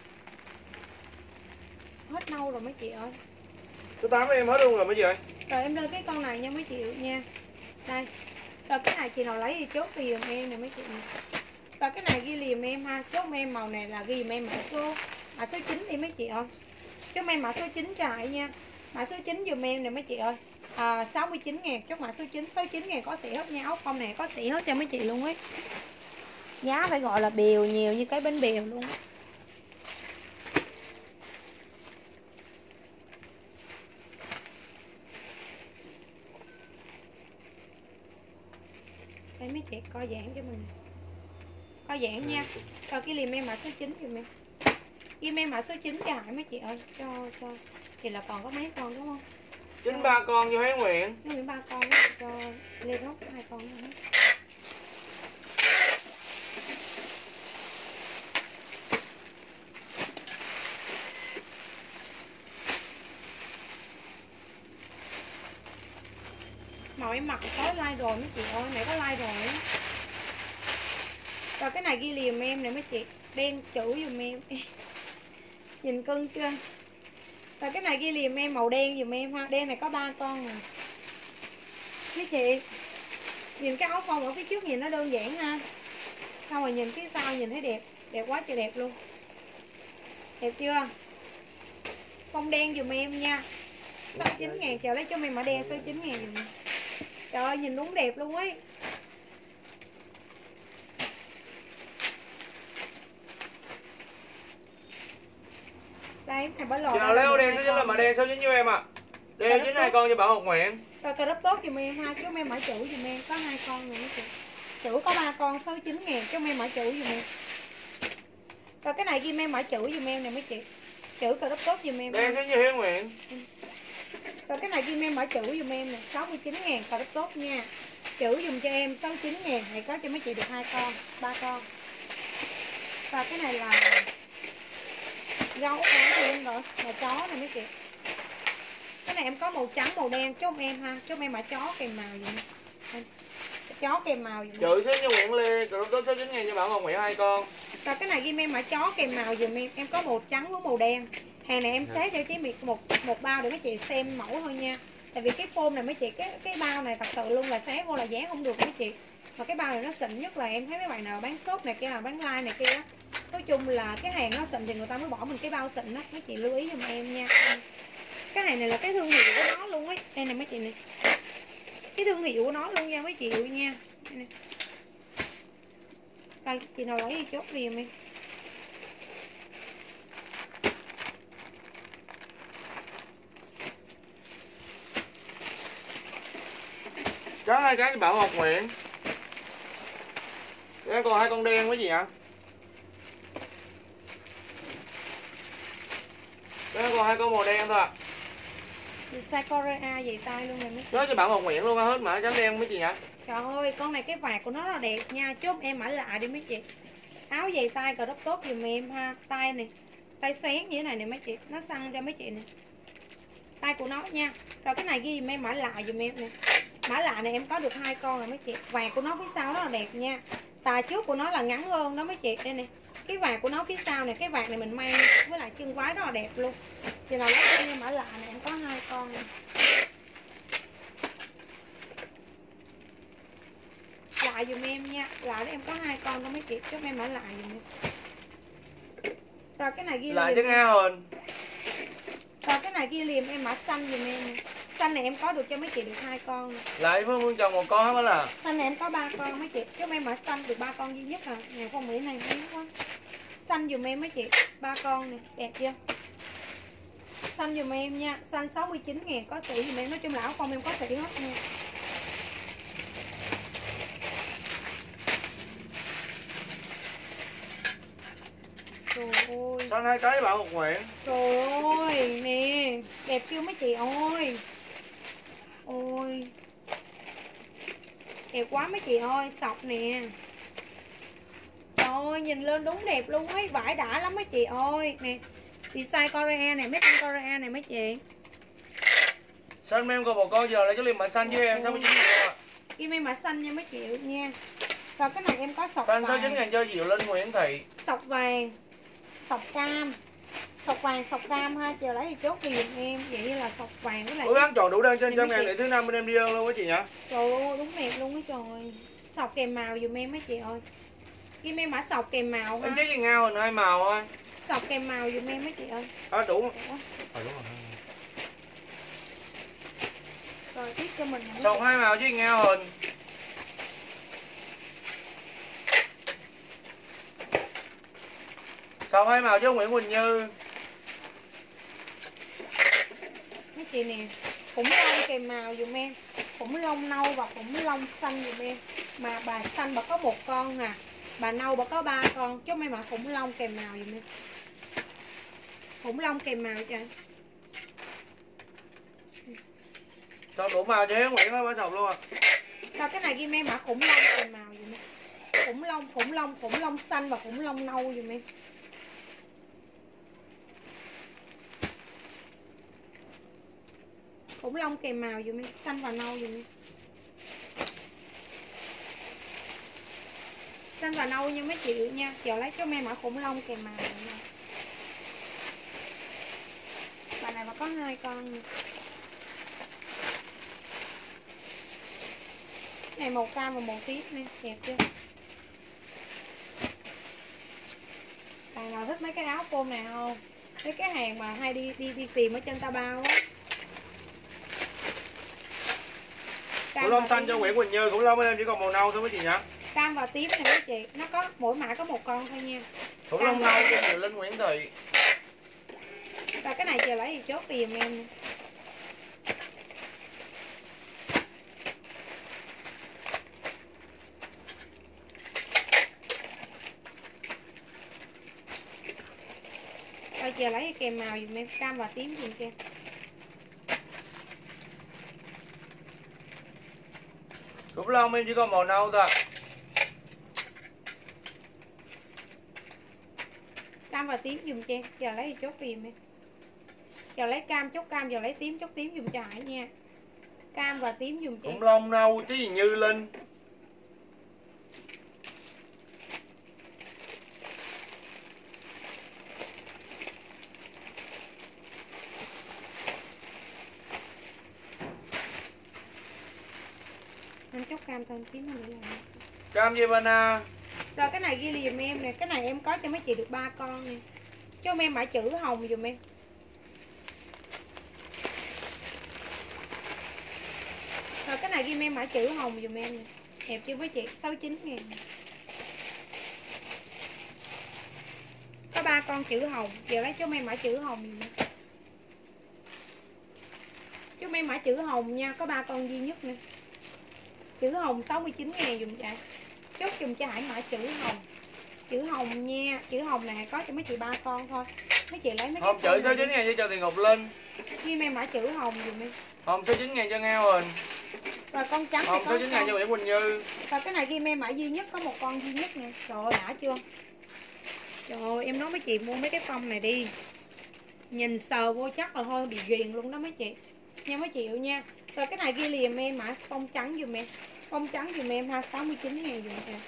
Hết nâu rồi mấy chị ơi. Số tám em hết luôn rồi mấy chị ơi. Rồi em lên cái con này nha mấy chị nha. Đây. Rồi cái này chị nào lấy thì chốt ghi giùm em nè mấy chị này. Rồi cái này ghi liềm em ha. Chốt em màu này là ghi giùm em mã số mã số chín đi mấy chị ơi. Chốt em mã số chín cho Hải nha. Mã số chín dùm em nè mấy chị ơi. À, sáu mươi chín ngàn. Chốt mã số chín. sáu mươi chín ngàn có xỉ hết nha. Áo con này có xỉ hết cho mấy chị luôn ấy. Giá phải gọi là bèo nhiều như cái bánh bèo luôn. Đây mấy chị coi giảng cho mình. Coi giảng nha. Rồi cái liềm em mã số chín giùm em. Kim em mã số chín cho Hải mấy chị ơi. Cho cho thì là còn có mấy con đúng không? chín ba con cho Hiếu Nguyện. Nó ba con đó, cho Lê Rốt hai con nữa. Màu em mặc có like rồi mấy chị ơi, mẹ có like rồi á. Rồi cái này ghi liềm em nè mấy chị, đen chữ dùm em. Nhìn cưng chưa? Rồi cái này ghi liềm em màu đen dùm em ha, đen này có ba con nè. Mấy chị, nhìn cái áo phông ở phía trước nhìn nó đơn giản ha. Xong rồi nhìn phía sau nhìn thấy đẹp, đẹp quá trời đẹp luôn. Đẹp chưa? Phông đen dùm em nha. sáu mươi chín ngàn, chờ lấy cho em mã đen sáu mươi chín ngàn dùm em. Trời ơi nhìn đúng đẹp luôn ấy. Đây này bả lò. Chờ lấy đen số chín là mã đen số chín cho em ạ. À. Đen chín hai con cho Bảo Ngọc Nguyện. Rồi cà rốt tốt dùm em ha, chứ em mã chữ dùm em có hai con rồi mấy chị. Chữ có ba con sáu mươi chín ngàn, chứ em mã chữ dùm em. Rồi cái này ghi em mã chữ dùm em nè mấy chị. Chữ cà rốt tốt dùm em. Đen số như Hiếu Nguyện. Rồi cái này ghi em mã chữ dùm em nè, sáu mươi chín ngàn cà rốt tốt nha. Chữ dùm cho em sáu mươi chín ngàn, này có cho mấy chị được hai con, ba con. Và cái này là gấu áo luôn rồi, là chó này mấy chị. Cái này em có màu trắng màu đen chốt em ha, chốt em mã chó kèm màu vậy. Chó kèm màu dùm chữ số như Nguyễn Lê, cà rốt tốt số chín ngàn cho Bảo Ngọc Nguyện hai con. Rồi cái này ghi em mã chó kèm màu dùm em, em có màu trắng với màu đen. Hàng này em xé cho chị một một bao để mấy chị xem mẫu thôi nha. Tại vì cái phôm này mấy chị, cái cái bao này thật sự luôn là xé vô là dán không được mấy chị. Mà cái bao này nó xịn nhất là em thấy mấy bạn nào bán shop này kia là bán like này kia á. Nói chung là cái hàng nó xịn thì người ta mới bỏ mình cái bao xịn đó, mấy chị lưu ý giùm em nha. Cái hàng này là cái thương hiệu của nó luôn ấy. Đây này mấy chị này. Cái thương hiệu của nó luôn nha mấy chị nha. Đây này. Đây chị nào lấy thì chốt liền em. Có hai cái cho Bảo Ngọc Nguyện. Cái còn hai con đen với gì ạ? Cái còn hai con màu đen thôi ạ. Size Korea vậy tay luôn này mấy chị. Đó cho Bảo Ngọc Nguyện luôn hết mã trắng đen mấy chị nhỉ? Trời ơi, con này cái vạt của nó rất là đẹp nha. Chốt em mã lạ đi mấy chị. Áo dày tay cờ rất tốt dùm em ha. Tay này, tay xoén như thế này nè mấy chị. Nó săn ra mấy chị nè. Tay của nó nha. Rồi cái này ghi dùm em mã lạ dùm em nè. Mã lạ này em có được hai con rồi mấy chị. Vạt của nó phía sau rất là đẹp nha. Tà trước của nó là ngắn hơn đó mấy chị. Đây nè. Cái vạt của nó phía sau này, cái vạt này mình mang với lại chân quái rất là đẹp luôn. Chị nào lấy em mã lạ này em có hai con này. Lại lại dùm em nha. Lại đó em có hai con đâu mấy chị, chốt em mở lại dùm em. Rồi cái này ghi lại liềm cho Nga Huỳnh. Rồi cái này ghi liềm em mã xanh dùm em nè. Xanh này em có được cho mấy chị được hai con. Lại Phương Phương chồng một con hết là. Xanh này em có ba con mấy chị, chốt em mã xanh được ba con duy nhất à. Nè phong mỹ này mấy quá. Xanh dùm em mấy chị, ba con nè, đẹp chưa? Xanh dùm em nha, xanh sáu mươi chín ngàn có sỉ dùm em, nói chung là áo phong em có sỉ hết nha. Trời ơi. Xanh hai cái Bảo Ngọc Nguyễn. Trời ơi, nè, đẹp chưa mấy chị ơi. Ôi. Đẹp quá mấy chị ơi, sọc nè. Trời ơi, nhìn lên đúng đẹp luôn ấy, vải đã lắm mấy chị ơi. Nè, design Korea này, made in Korea này mấy chị. Xanh em còn một con giờ lại cho liềm mã xanh với em sáu mươi chín ngàn ạ. Kim em mã xanh nha mấy chị nha. Rồi cái này em có sọc xanh vàng. sáu mươi chín ngàn cho Diệu Linh Nguyễn Thị. Sọc vàng, sọc cam. Sọc vàng, sọc cam ha, chờ lấy thì chốt thì giùm em. Vậy như là sọc vàng với lại. Cố gắng chọn đủ đơn trên Này trăm mấy ngàn chị. để thứ năm bên em đi đơn luôn mấy chị nhá. Trời ơi, đúng đẹp luôn á trời. Sọc kèm màu dùm em mấy chị ơi. Kim em mã sọc kèm màu ha. Em chế gì Nga Huỳnh hai màu thôi. Sọc kèm màu dùm em mấy chị ơi. À đủ. Ủa? À, đúng rồi. Rồi tiếp cho mình. Sọc hai màu với Nga Huỳnh. Sọc hai màu với Nguyễn Quỳnh Như. Mấy chị nè, khủng long kèm màu dùm em. Khủng long nâu và khủng long xanh dùm em. Mà bà xanh bà có một con à, bà nâu bà có ba con, chứ mấy mà khủng long kèm màu dùm em. Khủng long kèm màu cho. Sọc đủ màu cho Hiếu Nguyễn ơi, bà sọc luôn à. Cho cái này ghi em mã khủng long kèm màu dùm em. Khủng long, khủng long, khủng long xanh và khủng long nâu dùm em. Khủng long kèm màu dùm em, xanh và nâu dùm em. Xanh và nâu nha mấy chị nha. Giờ lấy cho em mã khủng long kèm màu dùm em. Bà này mà có hai con nè. Này màu cam và màu tím nè, đẹp chưa? Bạn nào thích mấy cái áo phông này không? Mấy cái hàng mà hay đi đi đi tìm ở trên Taobao á. Khủng long xanh cho Nguyễn Quỳnh Như, khủng long bên em chỉ còn màu nâu thôi mấy chị nhá. Cam và tím này mấy chị, nó có mỗi mã có một con thôi nha. Khủng long nâu cho Diệu Linh Nguyễn Thị. Và cái này chờ lấy thì chốt tìm em. Rồi chờ lấy kèm màu dùm em, cam và tím dùm kia. Khủng long em chỉ còn màu nâu thôi. Cam và tím dùm cho em, chờ lấy thì chốt tìm em. Chờ lấy cam chốt cam, giờ lấy tím chốt tím dùm cho Hải nha. Cam và tím dùm cho em. Khủng long nâu chứ gì Như Linh. Anh chốt cam tên tím này để làm. Cam Yevana. Rồi cái này ghi dùm em nè, cái này em có cho mấy chị được ba con nè. Cho em mã chữ hồng dùm em. Rồi cái này ghi em mã chữ hồng dùm em nè. Đẹp chưa mấy chị? sáu mươi chín ngàn. Có ba con chữ hồng, giờ lấy cho em mã chữ hồng dùm em. Cho em mã chữ hồng nha, có ba con duy nhất nè. Chữ hồng sáu mươi chín ngàn dùm chạy. Chốt dùm cho Hải mã chữ hồng. Chữ hồng nha, chữ hồng này có cho mấy chị ba con thôi. Mấy chị lấy mấy Hồng cái chữ sáu mươi chín ngàn cho Trần Thị Ngọc Linh. ghi em mã chữ hồng dùm em. Hồng sáu mươi chín ngàn cho Nga Huỳnh. Rồi con trắng này Hồng có sáu mươi chín ngàn cho Nguyễn Quỳnh Như. Rồi cái này ghi em mã duy nhất, có một con duy nhất nè. Trời ơi đã chưa? Trời ơi em nói mấy chị mua mấy cái phong này đi. Nhìn sờ vô chắc là thôi bị ghiền luôn đó mấy chị. Nha mấy chị nha. Rồi cái này ghi liền em mã phong trắng dùm em. Phong trắng dùm em ha, sáu mươi chín ngàn dùm em.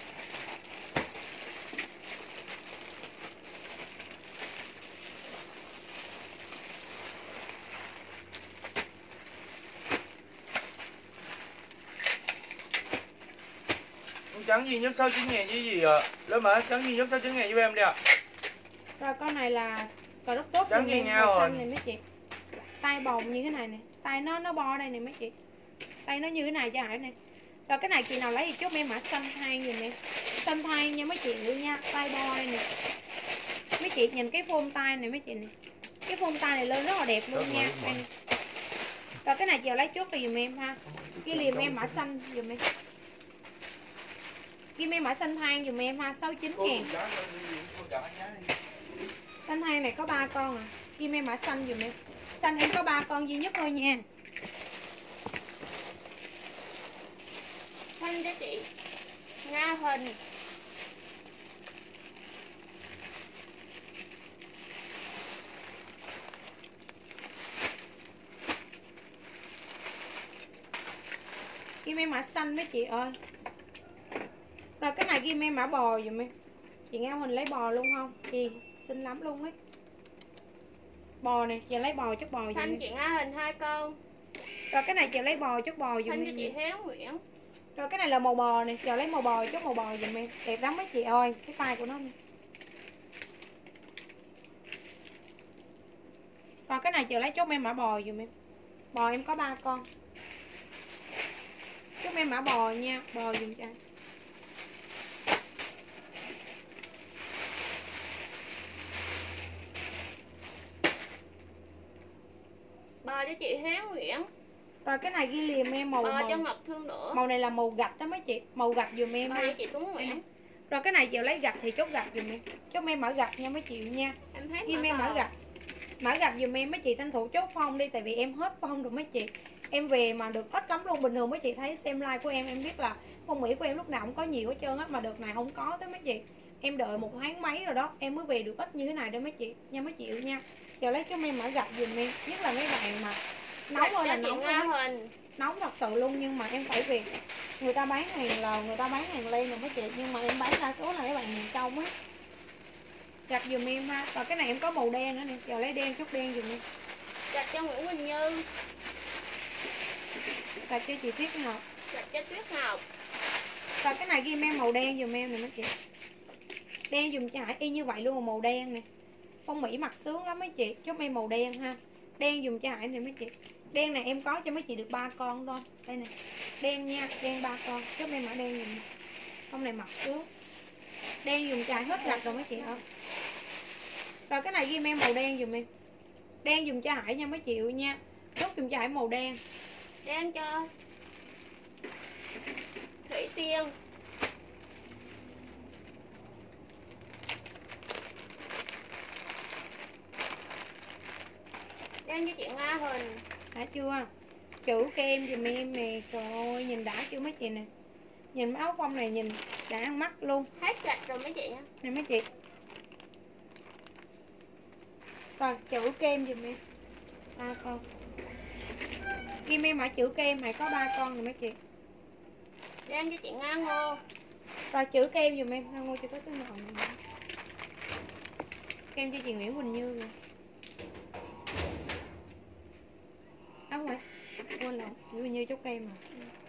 trắng duy nhất sáu mươi chín ngàn với gì ạ? Lớp mã trắng duy nhất sáu mươi chín ngàn giúp em đi ạ. Rồi con này là cờ rất tốt trắng như nhau rồi. này mấy chị. Tay bồng như thế này nè, tay nó nó bo đây nè mấy chị. Tay nó như thế này cho Hải nè. Rồi cái này chị nào lấy thì chốt em mã xanh thai giùm em. Xanh thai nha mấy chị nữa nha, tay bo đây nè. Mấy chị nhìn cái form tay này mấy chị nè. Cái form tay này lên rất là đẹp luôn rất nha. Rồi. Rồi cái này chị lấy chốt thì giùm em ha. Ghi liềm em mã xanh giùm em. Ghi em mã xanh thang giùm em ha, sáu mươi chín ngàn. Xanh thang này có ba con à. Ghi em mã xanh giùm em. Xanh em có ba con duy nhất thôi nha. Xanh cho chị Nga Huỳnh. Ghi em mã xanh mấy chị ơi. Rồi cái này ghi em mã bò dùm em. Chị Nga Huỳnh lấy bò luôn không? Chị xinh lắm luôn ấy. Bò nè, chị lấy bò chút bò dùm Xanh em. chị Nga Huỳnh hai con. Rồi cái này chị lấy bò chút bò dùm Xanh em. cho chị Héo Nguyễn. Rồi cái này là màu bò nè, giờ lấy màu bò chút màu bò dùm em. Đẹp lắm mấy chị ơi, cái tay của nó nè. Còn cái này chị lấy chốt em mã bò dùm em. Bò em có ba con. Chốt em mã bò nha, bò dùm cho. Bò cho chị Héo Nguyễn. Rồi cái này ghi liềm em màu Bò màu. cho Ngọc Thương nữa. Màu này là màu gạch đó mấy chị, màu gạch dùm em Bò ha. cho chị Tuấn Nguyễn. Rồi cái này chị lấy gạch thì chốt gạch dùm em. Chốt em mã gạch nha mấy chị nha. Em hết Ghi em mã gạch. Mã gạch dùm em mấy chị tranh thủ chốt phong đi, tại vì em hết phong rồi mấy chị. Em về mà được ít cấm luôn. Bình thường mấy chị thấy xem like của em em biết là phong mỹ của em lúc nào cũng có nhiều hết trơn á, mà đợt này không có tới mấy chị. Em đợi một tháng mấy rồi đó, em mới về được ít như thế này đó mấy chị nha mấy chị nha. Giờ lấy cho em mã gạch dùm em, nhất là mấy bạn mà nóng ơi là nóng Nga Huỳnh. nóng thật sự luôn, nhưng mà em phải về. Người ta bán hàng là người ta bán hàng lên rồi mấy chị, nhưng mà em bán đa số là các bạn miền trong á. Gạch dùm em ha. Và cái này em có màu đen nữa nè, giờ lấy đen chút đen dùm em. Gạch cho Nguyễn Quỳnh Như. Gạch cho chị Tuyết Ngọc. Gạch cho Tuyết Ngọc. Và cái này ghi em màu đen dùm em nè mấy chị. Đen dùm cho Hải y như vậy luôn, màu đen nè. Phong mỹ mặc sướng lắm mấy chị. Chốt em màu đen ha. Đen dùm cho Hải nè mấy chị. Đen này em có cho mấy chị được ba con thôi. Đây nè. Đen nha, đen ba con. Chốt em mã đen dùm. Phong này mặc sướng. Đen dùm cho Hải hết gạch rồi mấy chị ơi. Rồi cái này ghi em màu đen dùm em. Đen dùm cho Hải nha mấy chị nha. Chốt dùm cho Hải màu đen. Đen cho Thủy Tiên. Đen cho chị Nga Huỳnh. Đã chưa? Chữ kem dùm em nè. Trời ơi nhìn đã chưa mấy chị nè. Nhìn áo phong này nhìn đã ăn mắt luôn. Hết gạch rồi mấy chị nha. Nè mấy chị. Rồi chữ kem dùm em. Ba con. Kim em mã chữ kem này có ba con rồi mấy chị. Đen cho chị Nga Ngô. Rồi chữ kem dùm em. Nga Ngô chưa có số nào. Kem cho chị Nguyễn Quỳnh Như rồi. Áo rồi. Quên lộn. Nguyễn Quỳnh Như chốt kem mà.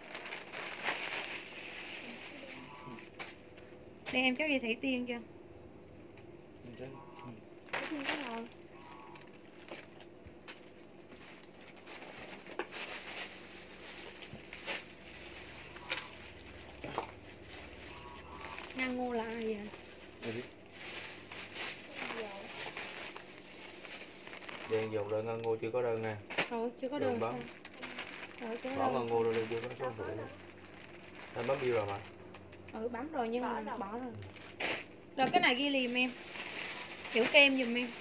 Đây em chốt gì Thủy Tiên chưa? Thủy Tiên có rồi. Nga Ngô là ai vậy? Đen dòng đơn Ngân Ngô chưa có đơn nè. Ừ, chưa có đơn. Bấm. Ừ, chưa có Bỏ đơn. Ngân Ngô rồi chưa có số hữu. Em bấm bill rồi mà. Ừ, bấm rồi nhưng Bỏ mà rồi. bỏ rồi. Rồi cái này ghi liềm em. Chữ kem dùm em.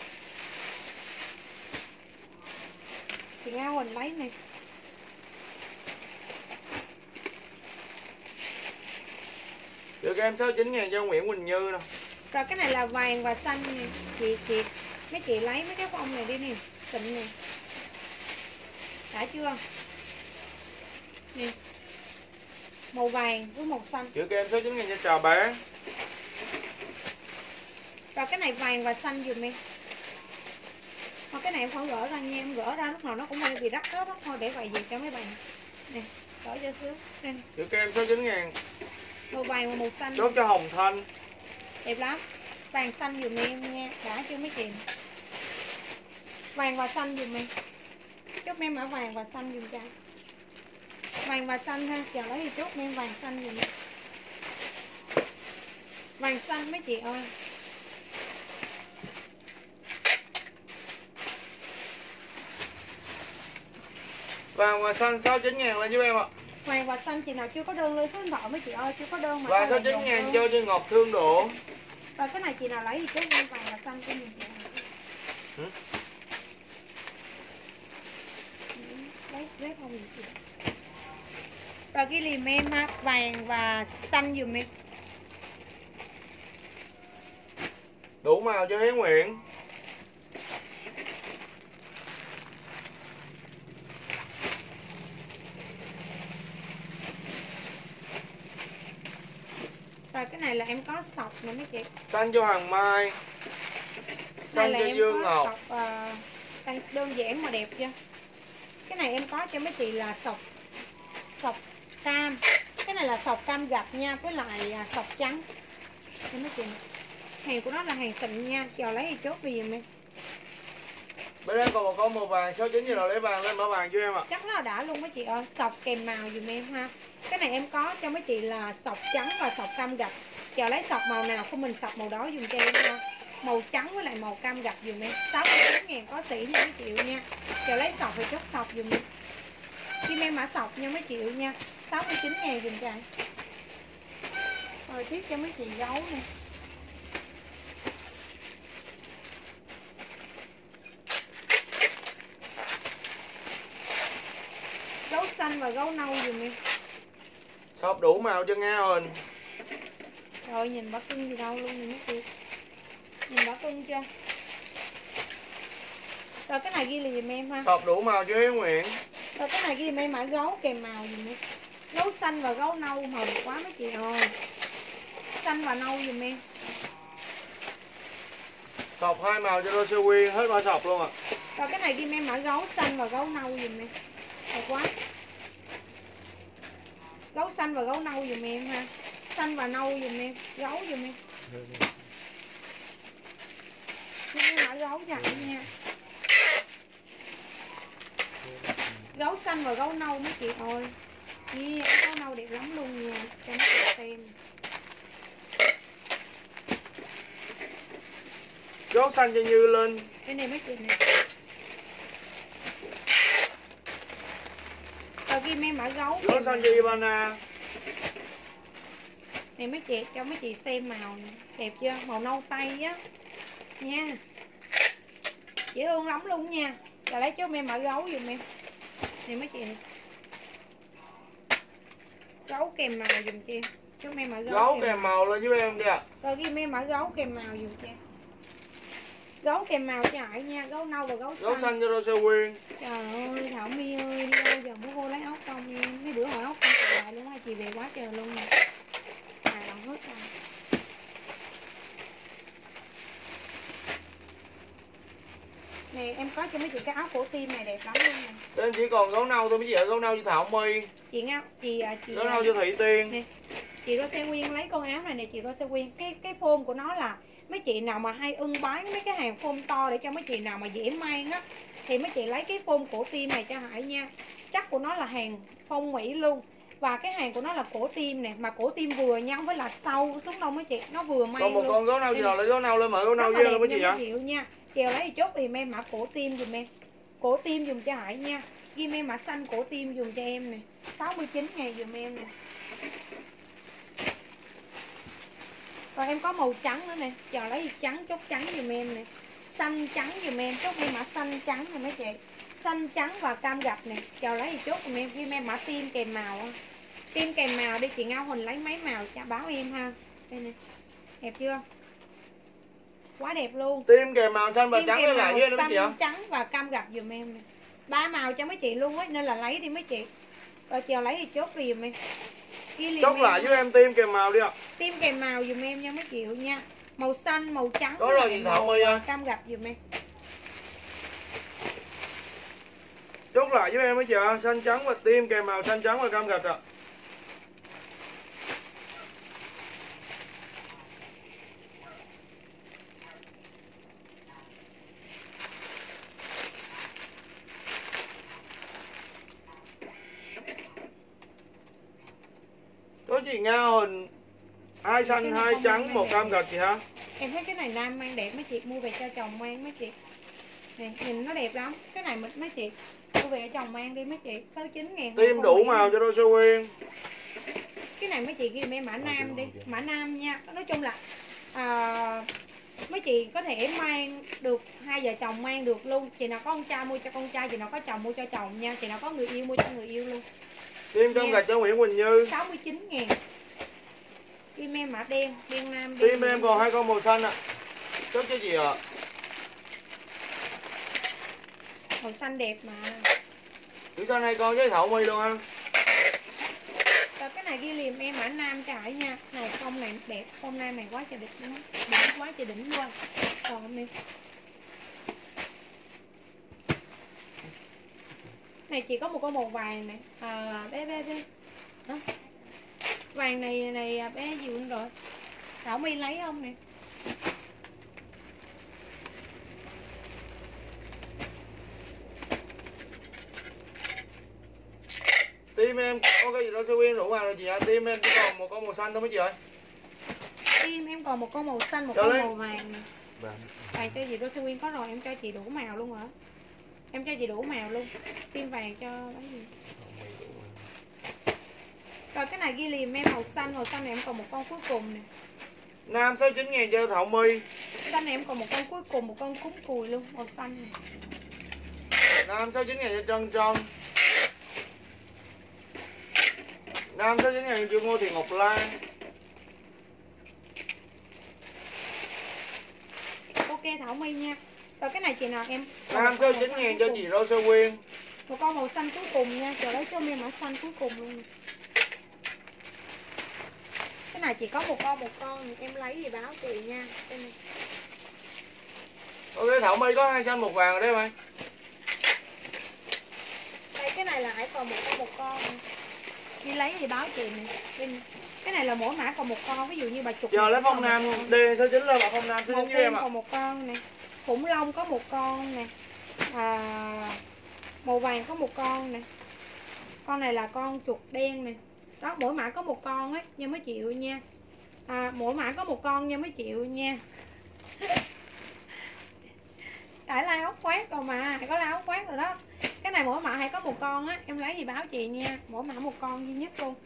Chị Nga Huỳnh lấy nè. Được em sáu mươi chín ngàn cho Nguyễn Quỳnh Như nè. Rồi cái này là vàng và xanh nè. Chị chị mấy chị lấy mấy cái phong này đi nè. Xịn nè. Đã chưa? Nè. Màu vàng với màu xanh. Chữ kem sáu mươi chín ngàn cho chào bé. Rồi cái này vàng và xanh dùm em. Thôi cái này em không gỡ ra nha, em gỡ ra lúc nào nó cũng hơi bị rắc hết đó. Thôi để vậy gì cho mấy bạn. Nè, gỡ cho xíu. Nè. Chữ kem sáu mươi chín ngàn. Màu vàng và màu xanh. Chốt cho Hồng Thanh. Đẹp lắm. Vàng xanh dùm em nha. Đã chưa mấy chị? Vàng và xanh dùm em. Chốt em mã vàng và xanh dùm cho. Vàng và xanh ha. Chờ lấy thì chốt em vàng xanh dùm em. Vàng xanh mấy chị ơi. Vàng và xanh sáu mươi chín ngàn lên giúp em ạ. Vàng và xanh chị nào chưa có đơn lên số điện thoại mấy chị ơi, chưa có đơn mà. Vàng sáu mươi chín ngàn cho cho Ngọc Thương Độ. Rồi cái này chị nào lấy thì chốt em vàng và xanh cho mình chị. Ừ? Lấy lấy không gì chị. Rồi cái liềm em ha, vàng và xanh dùm em. Đủ màu cho Hiếu Nguyễn. Rồi cái này là em có sọc nè mấy chị. Xanh cho Hoàng Mai. Xanh cho Dương Ngọc. Sọc, uh, đơn giản mà đẹp chưa. Cái này em có cho mấy chị là sọc sọc cam. Cái này là sọc cam gạch nha, với lại uh, sọc trắng. Em mấy chị. Hàng của nó là hàng xịn nha, chờ lấy thì chốt vì em. Bên em còn một con màu vàng sáu mươi chín giờ rồi lấy vàng lên mở vàng cho em ạ. Chắc nó đã luôn mấy chị ơi, sọc kèm màu dùm em ha. Cái này em có cho mấy chị là sọc trắng và sọc cam gạch. Chờ lấy sọc màu nào của mình sọc màu đó dùm cho em ha. Màu trắng với lại màu cam gạch dùm em. sáu mươi chín ngàn có sỉ nha mấy chị nha. Chờ lấy sọc thì chốt sọc dùm em. Kim em mã sọc nha mấy chị nha. sáu mươi chín ngàn dùm cho anh. Rồi tiếp cho mấy chị gấu nè. Gấu xanh và gấu nâu dùm em. Shop đủ màu cho Nga Huỳnh. Rồi nhìn bả cưng gì đâu luôn nè mấy chị. Nhìn bả cưng chưa? Rồi cái này ghi là dùm em ha. Shop đủ màu cho Hiếu Nguyễn. Rồi cái này ghi dùm em mã gấu kèm màu dùm em. Gấu xanh và gấu nâu màu đẹp quá mấy chị ơi. Xanh và nâu dùm em. Shop hai màu cho Rose Quyên, hết ba shop luôn ạ. À. Rồi cái này ghi em mã gấu xanh và gấu nâu dùm em. Đẹp quá. Gấu xanh và gấu nâu dùm em ha. Xanh và nâu dùm em. Gấu dùm em. Ghi mã gấu cho anh nha. Gấu xanh và gấu nâu mấy chị ơi. Yeah, gấu nâu đẹp lắm luôn nha. Cho mấy chị xem. Gấu xanh cho Như Linh. Cái này mấy chị nè. Rồi ghi em mã gấu. Gấu xanh cho Ivana. Này mấy chị cho mấy chị xem màu này. Đẹp chưa? Màu nâu tây á. Nha. Dễ thương lắm luôn nha. Rồi lấy cho em mã gấu giùm em. Này mấy chị này. Gấu kèm màu giùm cho em. Cho em mã gấu. Gấu kèm màu lên giúp em đi ạ. Rồi ghi em mã gấu kèm màu giùm cho em. Gấu kèm màu cho Hải nha, gấu nâu và gấu xanh. Gấu xanh cho Rose Quyên. Trời ơi, Thảo My ơi, đi đâu giờ muốn cô lấy ốc không em. Mấy bữa hỏi ốc không trở lại luôn, hai chị về quá trời luôn nè. À, lòng hết rồi. Nè, em có cho mấy chị cái áo cổ tim này đẹp lắm luôn nè. Em chỉ còn gấu nâu thôi mấy chị ạ, gấu nâu cho Thảo My. Chị Ngao, chị chị Gấu nâu cho Thị Tiên. Nè. Chị Rose Quyên lấy con áo này nè chị Rose Quyên. Cái cái form của nó là mấy chị nào mà hay ưng bán mấy cái hàng form to để cho mấy chị nào mà dễ mang á thì mấy chị lấy cái form cổ tim này cho Hải nha. Chắc của nó là hàng phong mỹ luôn. Và cái hàng của nó là cổ tim nè, mà cổ tim vừa nhau với là sâu xuống đâu mấy chị, nó vừa mang còn một luôn. con gấu nâu giờ lấy gấu nâu lên mở gấu nâu với luôn mấy chị ạ. Nha. Chiều lấy thì chốt thì em mã cổ tim dùm em. Cổ tim dùm cho Hải nha. Ghi em mã xanh cổ tim dùm cho em nè. sáu mươi chín ngàn dùm em nè. Rồi em có màu trắng nữa nè. Chờ lấy thì trắng chốt trắng dùm em nè. Xanh trắng dùm em. Chốt em mã xanh trắng nè mấy chị. Xanh trắng và cam gạch nè. Chờ lấy thì chốt dùm em. Ghi em mã tim kèm màu. Tim kèm màu đi chị Ngao Huỳnh lấy mấy màu cho báo em ha. Đây nè. Đẹp chưa? Quá đẹp luôn. Tim kèm màu xanh và Tim trắng với lại với mấy chị ạ. trắng và cam gạch dùm em nè. Ba màu cho mấy chị luôn á nên là lấy đi mấy chị. Rồi chờ lấy thì chốt liền em. Chốt lại với em tim kèm màu đi ạ. Tim kèm màu dùm em nha mấy chị nha. Màu xanh, màu trắng có rồi chị Thảo My ơi. Cam gạch dùm em. Chốt lại với em mấy chị ạ. Xanh trắng và tim kèm màu xanh trắng và cam gạch ạ. Có chị Nga hình hai xanh, hai trắng, một cam gạch chị hả? Em thấy cái này nam mang đẹp mấy chị, mua về cho chồng mang mấy chị. Nè, nhìn nó đẹp lắm. Cái này mấy chị mua về cho chồng mang đi mấy chị, sáu mươi chín ngàn. Tim đủ màu cho đôi sơ quyên. Cái này mấy chị ghi em mã nam đi, mã nam nha. Nói chung là à, mấy chị có thể mang được, hai vợ chồng mang được luôn. Chị nào có con trai mua cho con trai, chị nào có chồng mua cho chồng nha. Chị nào có người yêu mua cho người yêu luôn. Tim cam gạch cho Nguyễn Quỳnh Như sáu mươi chín ngàn. Tim em mã đen, đen nam. Tim em còn hai con màu xanh ạ. À. Chốt cho chị ạ. À. Màu xanh đẹp mà. Chữ xanh hai con với Thảo My luôn ha. Rồi cái này ghi liềm em mã nam cho Hải nha. Này phong này đẹp, phong nam này quá trời đỉnh luôn. Đỉnh quá trời đỉnh luôn. Còn đi. Này chỉ có một con màu vàng này. À, bé bé bé. Đó. Vàng này này bé gì luôn rồi. Thảo My lấy không nè. Tim em có cái gì đó sơ quyên đủ màu rồi chị ạ. À. Tim em chỉ còn một con màu xanh thôi mấy chị ơi. Tim em còn một con màu xanh, một cho con lấy. màu vàng nè. Vàng cho chị Rose Quyên có rồi, em cho chị đủ màu luôn hả? Em cho chị đủ màu luôn. Tim vàng cho cái gì? Rồi cái này ghi liềm em màu xanh, màu xanh này em còn một con cuối cùng nè. Nam sáu mươi chín ngàn cho Thảo My. Xanh này em còn một con cuối cùng, một con cúng cùi luôn, màu xanh này. Nam sáu mươi chín ngàn cho Trân Trân. Nam sáu mươi chín ngàn cho Ngô Thị Ngọc Lan. Ok Thảo My nha. Rồi cái này chị nào em? Nam sáu mươi chín ngàn cho chị Rose Quyên. Một con màu xanh cuối cùng nha, chờ lấy cho em mã xanh cuối cùng luôn. Cái này chỉ có một con một con, em lấy thì báo chị nha. Đây này. Ok Thảo My có hai xanh một vàng rồi đấy em. Đây cái này là hãy còn một con một con. Đi lấy thì báo chị này. Bên cái này là mỗi mã còn một con, ví dụ như bà chục. Giờ lấy phong nam D sáu mươi chín lên mà phong nam sáu mươi chín với em ạ. Còn một con nè. Khủng long có một con nè. À, màu vàng có một con nè. Con này là con chuột đen nè. Đó, mỗi mã có một con ấy, nha mấy triệu nha. À, mỗi mã có một con nha mấy triệu nha. Đã la áo khoét rồi mà, có la áo khoét rồi đó. Cái này mỗi mã hay có một con á, em lấy thì báo chị nha. Mỗi mã một con duy nhất luôn.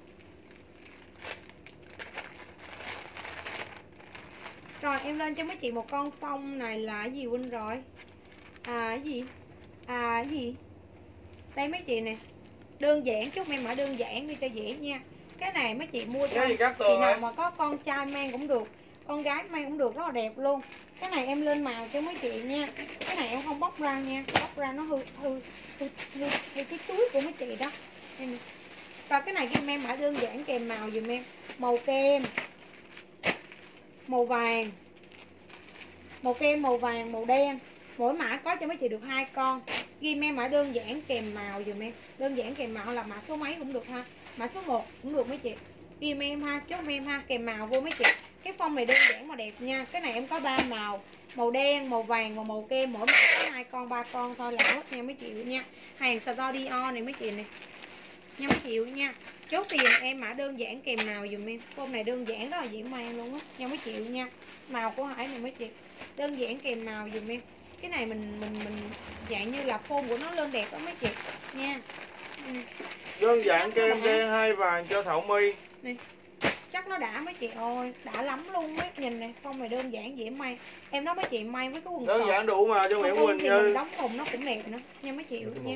Rồi em lên cho mấy chị một con phong này là cái gì Quynh rồi? À cái gì? À cái gì? Đây mấy chị nè. Đơn giản, chúc em mã đơn giản đi cho dễ nha. Cái này mấy chị mua cho chị nào mà có con trai mang cũng được, con gái mang cũng được, rất là đẹp luôn. Cái này em lên màu cho mấy chị nha. Cái này em không bóc ra nha, bóc ra nó hư hư hư, hư, hư cái túi của mấy chị đó. Và cái này kim em mã đơn giản kèm màu dùm em. Màu kem, màu vàng, màu kem, màu vàng, màu đen. Mỗi mã có cho mấy chị được hai con. Ghi em mã đơn giản kèm màu dùm em. Đơn giản kèm màu là mã số mấy cũng được ha. Mã số một cũng được mấy chị. Ghi em ha, chốt em ha, kèm màu vô mấy chị. Cái phong này đơn giản mà đẹp nha. Cái này em có ba màu, màu đen, màu vàng và màu kem. Mỗi mã có hai con, ba con thôi là hết nha mấy chị nha. Hàng Store Dior này mấy chị này. Nha mấy chị nha. Chốt tiền em mã đơn giản kèm màu dùm em. Phong này đơn giản rất là dễ mang luôn á. Nha mấy chị nha. Màu của Hải này mấy chị. Đơn giản kèm màu dùm em. Cái này mình mình mình dạng như là phông của nó lên đẹp đó mấy chị nha. Ừ. Đơn giản kem đen hai vàng cho Thảo My. Này. Chắc nó đã mấy chị ơi, đã lắm luôn á. Nhìn này, phong này đơn giản dễ may. Em nói mấy chị may với cái quần đơn giản đủ mà cho Nguyễn Quỳnh Như. Mình đóng thùng nó cũng đẹp nữa nha mấy chị nha.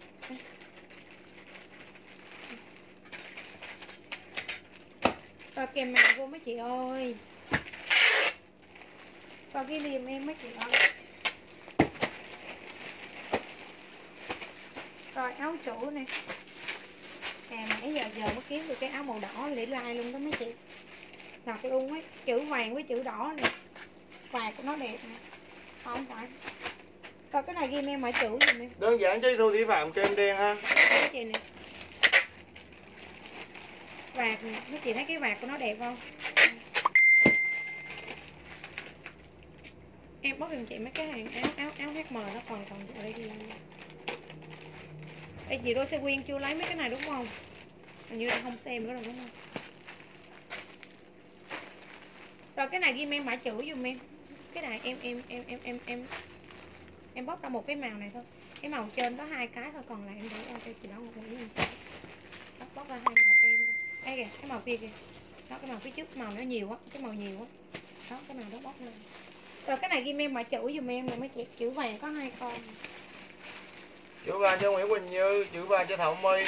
Rồi kèm màu vô mấy chị ơi. Rồi ghi liềm em mấy chị ơi. Rồi áo chủ nè. À nãy giờ giờ mới kiếm được cái áo màu đỏ để like luôn đó mấy chị. Ngọc luôn ấy, chữ vàng với chữ đỏ nè. Vàng của nó đẹp nè. Không phải. Rồi cái này ghi em mã chữ giùm em. Đơn giản cho Thu Thủy Phạm kem đen ha. Mấy chị nè. Vàng nè, mấy chị thấy cái vàng của nó đẹp không? Em bóc giùm chị mấy cái hàng áo áo áo hát em nó còn còn ở đây đi. Đây chị Rose Quyên chưa lấy mấy cái này đúng không? Hình như là không xem nữa rồi đúng không? Rồi cái này ghi em mã chữ dùm em. Cái này em em em em em em em bóc ra một cái màu này thôi. Cái màu trên có hai cái thôi, còn lại em để cho chị đó một cái. Bóc, bóc ra hai màu kem thôi. Đây kìa, cái màu kia kìa. Đó, cái màu phía trước màu nó nhiều á, cái màu nhiều á. Đó, cái màu đó bóc ra. Rồi cái này ghi em mã chữ dùm em rồi mấy chị, chữ vàng có hai con. Chữ vàng cho Nguyễn Quỳnh Như, chữ vàng cho Thảo My.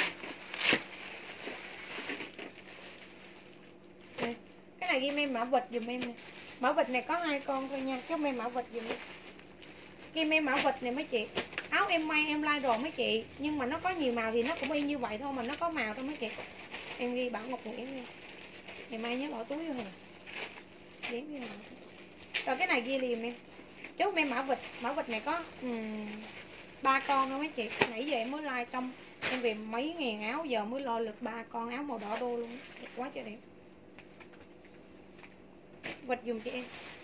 Nè, cái này ghi em mã vịt dùm em nè. Mã vịt này có hai con thôi nha, chứ em mã vịt dùm em. Ghi em mã vịt này mấy chị. Áo em may em like rồi mấy chị, nhưng mà nó có nhiều màu thì nó cũng y như vậy thôi, mà nó có màu thôi mấy chị. Em ghi Bảo Ngọc Nguyễn nha. Ngày mai nhớ bỏ túi vô nè. Đếm như nào. Rồi cái này ghi liền em. Chốt em mã vịt, mã vịt này có ba um, con thôi mấy chị. Nãy giờ em mới like trong em về mấy ngàn áo, giờ mới lo lực ba con áo màu đỏ đô luôn. Đẹp quá trời đẹp. Vịt dùng cho em.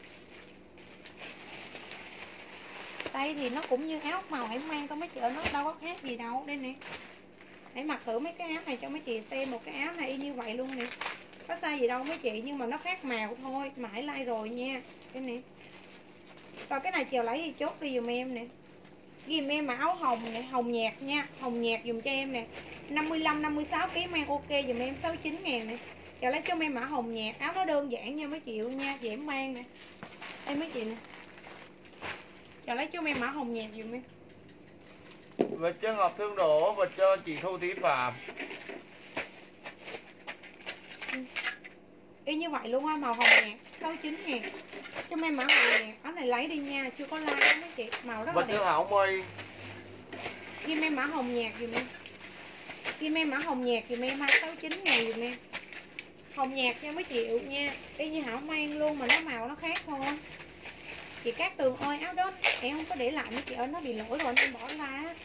Đây thì nó cũng như áo màu em mang thôi mấy chị ơi, nó đâu có khác gì đâu. Đây nè. Hãy mặc thử mấy cái áo này cho mấy chị xem, một cái áo này y như vậy luôn nè. Có sai gì đâu mấy chị, nhưng mà nó khác màu thôi. Mãi like rồi nha. Đây nè. Rồi cái này chiều lấy thì chốt đi dùm em nè. Ghi dùm em mà áo hồng nè, hồng nhạt nha. Hồng nhạt dùm cho em nè. năm mươi lăm năm mươi sáu ký mang ok dùm em sáu mươi chín ngàn nè. Chiều lấy cho em mã hồng nhạt. Áo nó đơn giản nha mấy chị nha, dễ mang nè. Đây mấy chị nè. Chiều lấy cho em mã hồng nhạt dùm em. Vịt cho Ngọc Thương Đỗ, vịt cho chị Thu Thí Phạm. Y như vậy luôn á, màu hồng nhạt sáu mươi chín ngàn. Cho em mã hồng nhạt. Áo này lấy đi nha, chưa có like đó mấy chị. Màu rất là Vịt đẹp. cho Thảo My. Ghi em mã hồng nhạt dùm em. Ghi em mã hồng nhạt dùm em hai sáu mươi chín ngàn dùm em. Hồng nhạt nha mấy chị nha. Y như Hảo mang luôn mà nó màu nó khác thôi. Chị Cát Tường ơi, áo đó em không có để lại mấy chị ơi, nó bị lỗi rồi nên bỏ ra.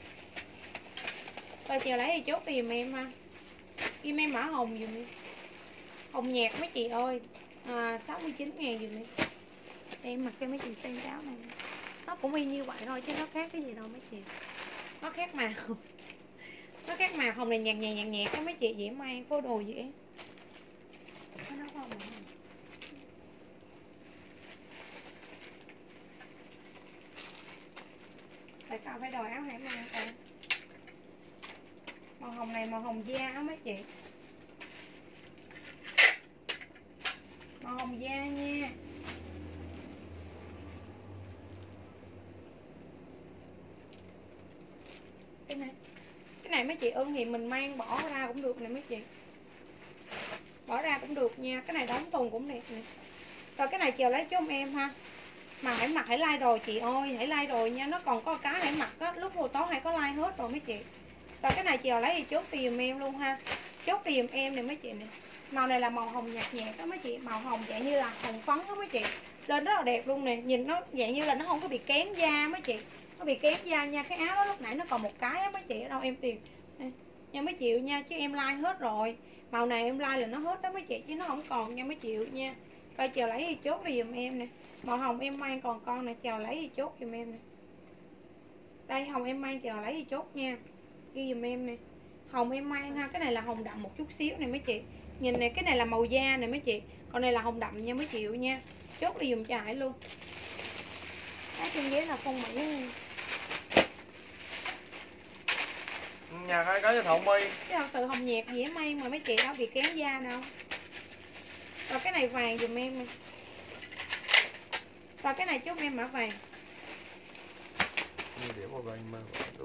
Rồi chiều lấy thì chốt tìm em ha. Ghi em mã hồng dùm em. Hồng nhạt mấy chị ơi, à, sáu mươi chín ngàn dùm em. Em mặc cho mấy chị xem cái áo này. Nó cũng y như vậy thôi chứ nó khác cái gì đâu mấy chị. Nó khác màu. Nó khác màu, hồng này nhạt nhạt nhạt nhạt các mấy chị dễ mang, phô đồ dễ. Nó không mà. Tại sao phải đòi áo hải mang ta? Màu hồng này màu hồng da á mấy chị. Màu hồng da nha. Cái này. Cái này mấy chị ưng thì mình mang bỏ ra cũng được nè mấy chị. Bỏ ra cũng được nha. Cái này đóng thùng cũng đẹp nè. Rồi cái này chiều lấy cho em ha. Mà hãy mặc hãy like rồi chị ơi, hãy like rồi nha. Nó còn có cái hãy mặc á, lúc hồi tối hay có like hết rồi mấy chị. Rồi cái này chiều lấy thì chốt tìm em luôn ha. Chốt tìm em này mấy chị nè. Màu này là màu hồng nhạt nhạt đó mấy chị. Màu hồng dạng như là hồng phấn đó mấy chị. Lên rất là đẹp luôn nè. Nhìn nó dạng như là nó không có bị kén da mấy chị. Nó bị kén da nha. Cái áo đó lúc nãy nó còn một cái á mấy chị. Ở đâu em tìm nè. Nha mấy chị nha. Chứ em like hết rồi. Màu này em like là nó hết đó mấy chị. Chứ nó không còn nha mấy chị nha. Rồi chiều lấy thì chốt đi dùm em nè. Màu hồng em mang còn con này, chiều lấy thì chốt dùm em nè. Đây hồng em mang chiều lấy thì chốt nha. Ghi dùm em nè. Hồng em mang ha, cái này là hồng đậm một chút xíu này mấy chị. Nhìn này, cái này là màu da này mấy chị. Còn này là hồng đậm nha mấy chị nha. Chốt đi dùm cho Hải luôn. Cái trên ghế là phong mỹ. Nhà hai cái cho Thảo My. Cái thật sự hồng nhạt dễ mang mà mấy chị đâu bị kén da đâu. Rồi cái này vàng dùm em nè. Rồi cái này chốt em mã vàng. Để vào vàng mà túi.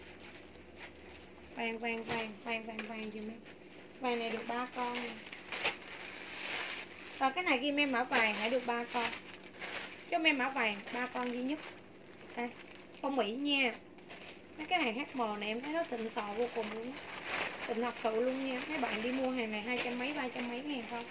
Vàng vàng vàng vàng vàng vàng dùm em. Vàng này được ba con nè. Rồi cái này ghi em mã vàng hãy được ba con. Cho em mã vàng ba con duy nhất. Đây, phong mỹ nha. Mấy cái hàng hát em này em thấy nó xịn sò vô cùng luôn. Xịn thật sự luôn nha. Mấy bạn đi mua hàng này hai trăm mấy ba trăm mấy ngàn không.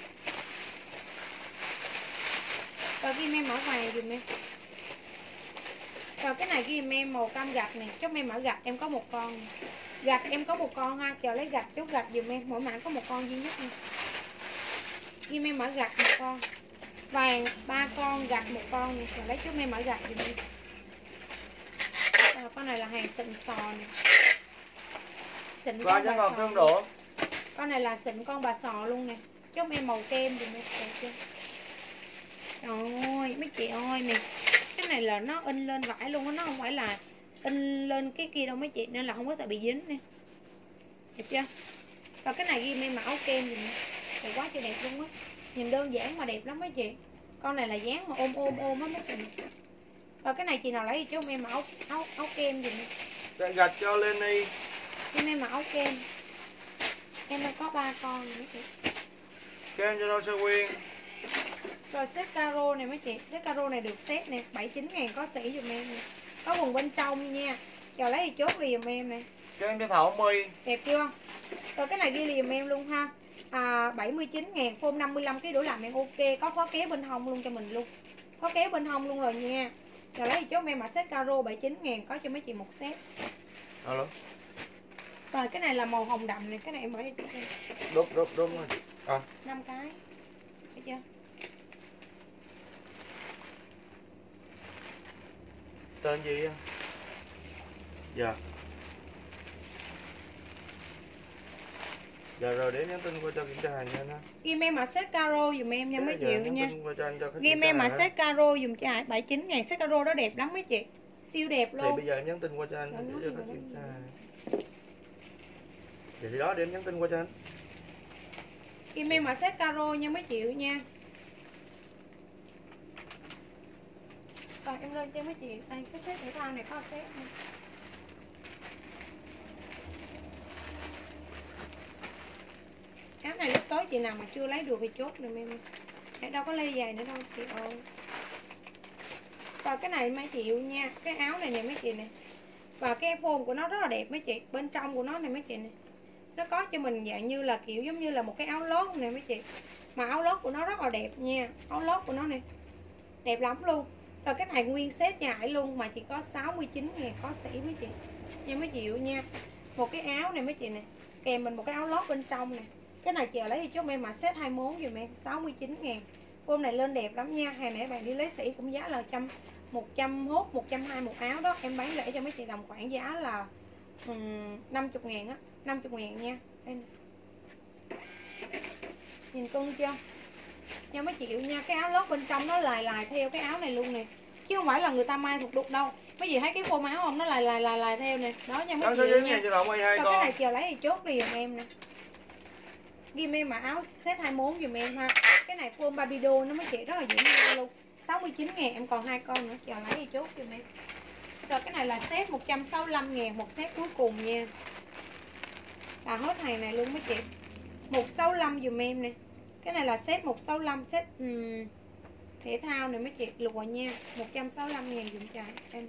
Rồi ghi em mã vàng dùm em. Rồi cái này ghi em màu cam gạch này, chốt em mã gạch em có một con này. Gạch em có một con ha, chờ lấy gạch chốt gạch dùm em, mỗi mã có một con duy nhất nha. Ghi em mã gạch một con. Vàng ba con, gạch một con này, chờ lấy chốt em mã gạch dùm em. Rồi, con này là hàng xịn sò nè. Xịn con bà Ngọc sò. Thương Đỗ. Con này là xịn con bà sò luôn nè. Chốt em màu kem dùm em, đẹp chưa? Trời ơi mấy chị ơi nè, cái này là nó in lên vải luôn á, nó không phải là in lên cái kia đâu mấy chị, nên là không có sợ bị dính nè, đẹp chưa? Rồi cái này ghi em mã áo kem gì nè, đẹp quá trời đẹp luôn á, nhìn đơn giản mà đẹp lắm mấy chị. Con này là dáng mà ôm ôm ôm á mấy chị. Rồi cái này chị nào lấy thì cho em mã áo áo, áo kem gì nè, gạch cho lên đi. cho em mã áo kem. Em đang có ba con nữa chị. Kem cho Rose Quyên. Rồi set caro này mấy chị, set caro này được set nè, bảy mươi chín ngàn có sỉ dùm em nè. Có quần bên trong nha. Chờ lấy thì chốt liền dùm em nè. Kem cho Thảo My. Đẹp chưa? Rồi cái này ghi liền em luôn ha. À, bảy mươi chín ngàn, phôm năm mươi lăm ký đủ làm em ok, có khóa kéo bên hông luôn cho mình luôn. Khóa kéo bên hông luôn rồi nha. Chờ lấy thì chốt em mà set caro bảy mươi chín ngàn có cho mấy chị một set. Alo. Rồi cái này là màu hồng đậm này, cái này em mở đi. Đúng đúng đúng rồi. À. năm cái. Thấy chưa? Tên gì á? Dạ. Dạ rồi để nhắn tin qua cho kiểm tra hàng nha. Ghi em mà set caro dùm em nha mấy chị nha. Ghi em mà set set caro dùm cho Hải bảy mươi chín ngàn, set caro đó đẹp lắm mấy chị. Siêu đẹp luôn. Thì bây giờ em nhắn tin qua cho anh để cho khách kiểm tra. Vậy thì đó để em nhắn tin qua cho anh. Ghi em mà set caro nha mấy chị nha. Rồi em lên cho mấy chị. Đây cái set thể thao này có set này. Áo này lúc tối chị nào mà chưa lấy được thì chốt rồi em. Em đâu có lấy giày nữa đâu chị ơi. Rồi cái này mấy chị nha. Cái áo này nè mấy chị nè. Và cái form của nó rất là đẹp mấy chị. Bên trong của nó này mấy chị nè. Nó có cho mình dạng như là kiểu giống như là một cái áo lót này mấy chị. Mà áo lót của nó rất là đẹp nha. Áo lót của nó nè. Đẹp lắm luôn. Rồi cái này nguyên set nhà Hải luôn mà chỉ có sáu mươi chín ngàn có sỉ mấy chị. Nha mấy chị nha. Một cái áo này mấy chị nè. Kèm mình một cái áo lót bên trong nè. Cái này chờ lấy thì chốt em mà set hai mươi mốt dùm em sáu mươi chín ngàn. Hôm này lên đẹp lắm nha. Hồi nãy bạn đi lấy sỉ cũng giá là trăm một trăm hốt một trăm hai mươi một áo đó. Em bán rẻ cho mấy chị đồng khoảng giá là um, năm mươi ngàn á, năm mươi ngàn nha. Đây nè. Nhìn cưng chưa? Nha mấy chị nha, cái áo lót bên trong nó lài lài theo cái áo này luôn nè. Chứ không phải là người ta may thuộc đục đâu. Mấy chị thấy cái form áo không, nó lài lài lài lài theo nè. Đó nha mấy chị nha. Cho cái này chờ lấy thì chốt liền em nè. Ghi em mà áo set hai mươi mốt dùm em ha. Cái này form Babido nó mấy chị rất là dễ nghe luôn. sáu mươi chín ngàn em còn hai con nữa, chờ lấy thì chốt dùm em. Rồi cái này là set một trăm sáu mươi lăm ngàn, một set cuối cùng nha. Là hết hàng này luôn mấy chị. một trăm sáu mươi lăm dùm em nè. Cái này là set một trăm sáu mươi lăm, set um, thể thao này mấy chị, lụa nha, một trăm sáu mươi lăm ngàn dùm cho em.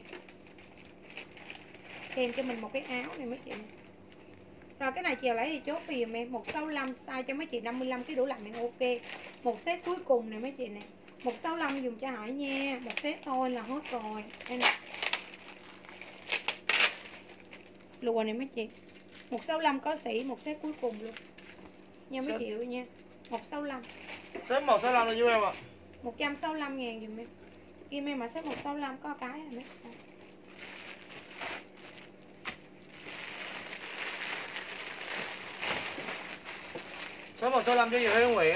Kèm cho mình một cái áo này mấy chị. Rồi cái này chiều lấy thì chốt vì dùm em một trăm sáu mươi lăm size cho mấy chị năm mươi lăm ký đủ lạnh em ok. Một set cuối cùng này mấy chị nè. một trăm sáu mươi lăm dùm cho Hải nha, một set thôi là hết rồi. Đây nè. Lụa này mấy chị. một trăm sáu mươi lăm có sỉ, một set cuối cùng luôn. Nha mấy chị nha. một trăm sáu mươi lăm. Set một trăm sáu mươi lăm là giúp em ạ. một trăm sáu mươi lăm ngàn dùm em. Kim em mà set một trăm sáu mươi lăm có cái hả mấy. Số một trăm sáu mươi lăm cho gì Thế Nguyễn.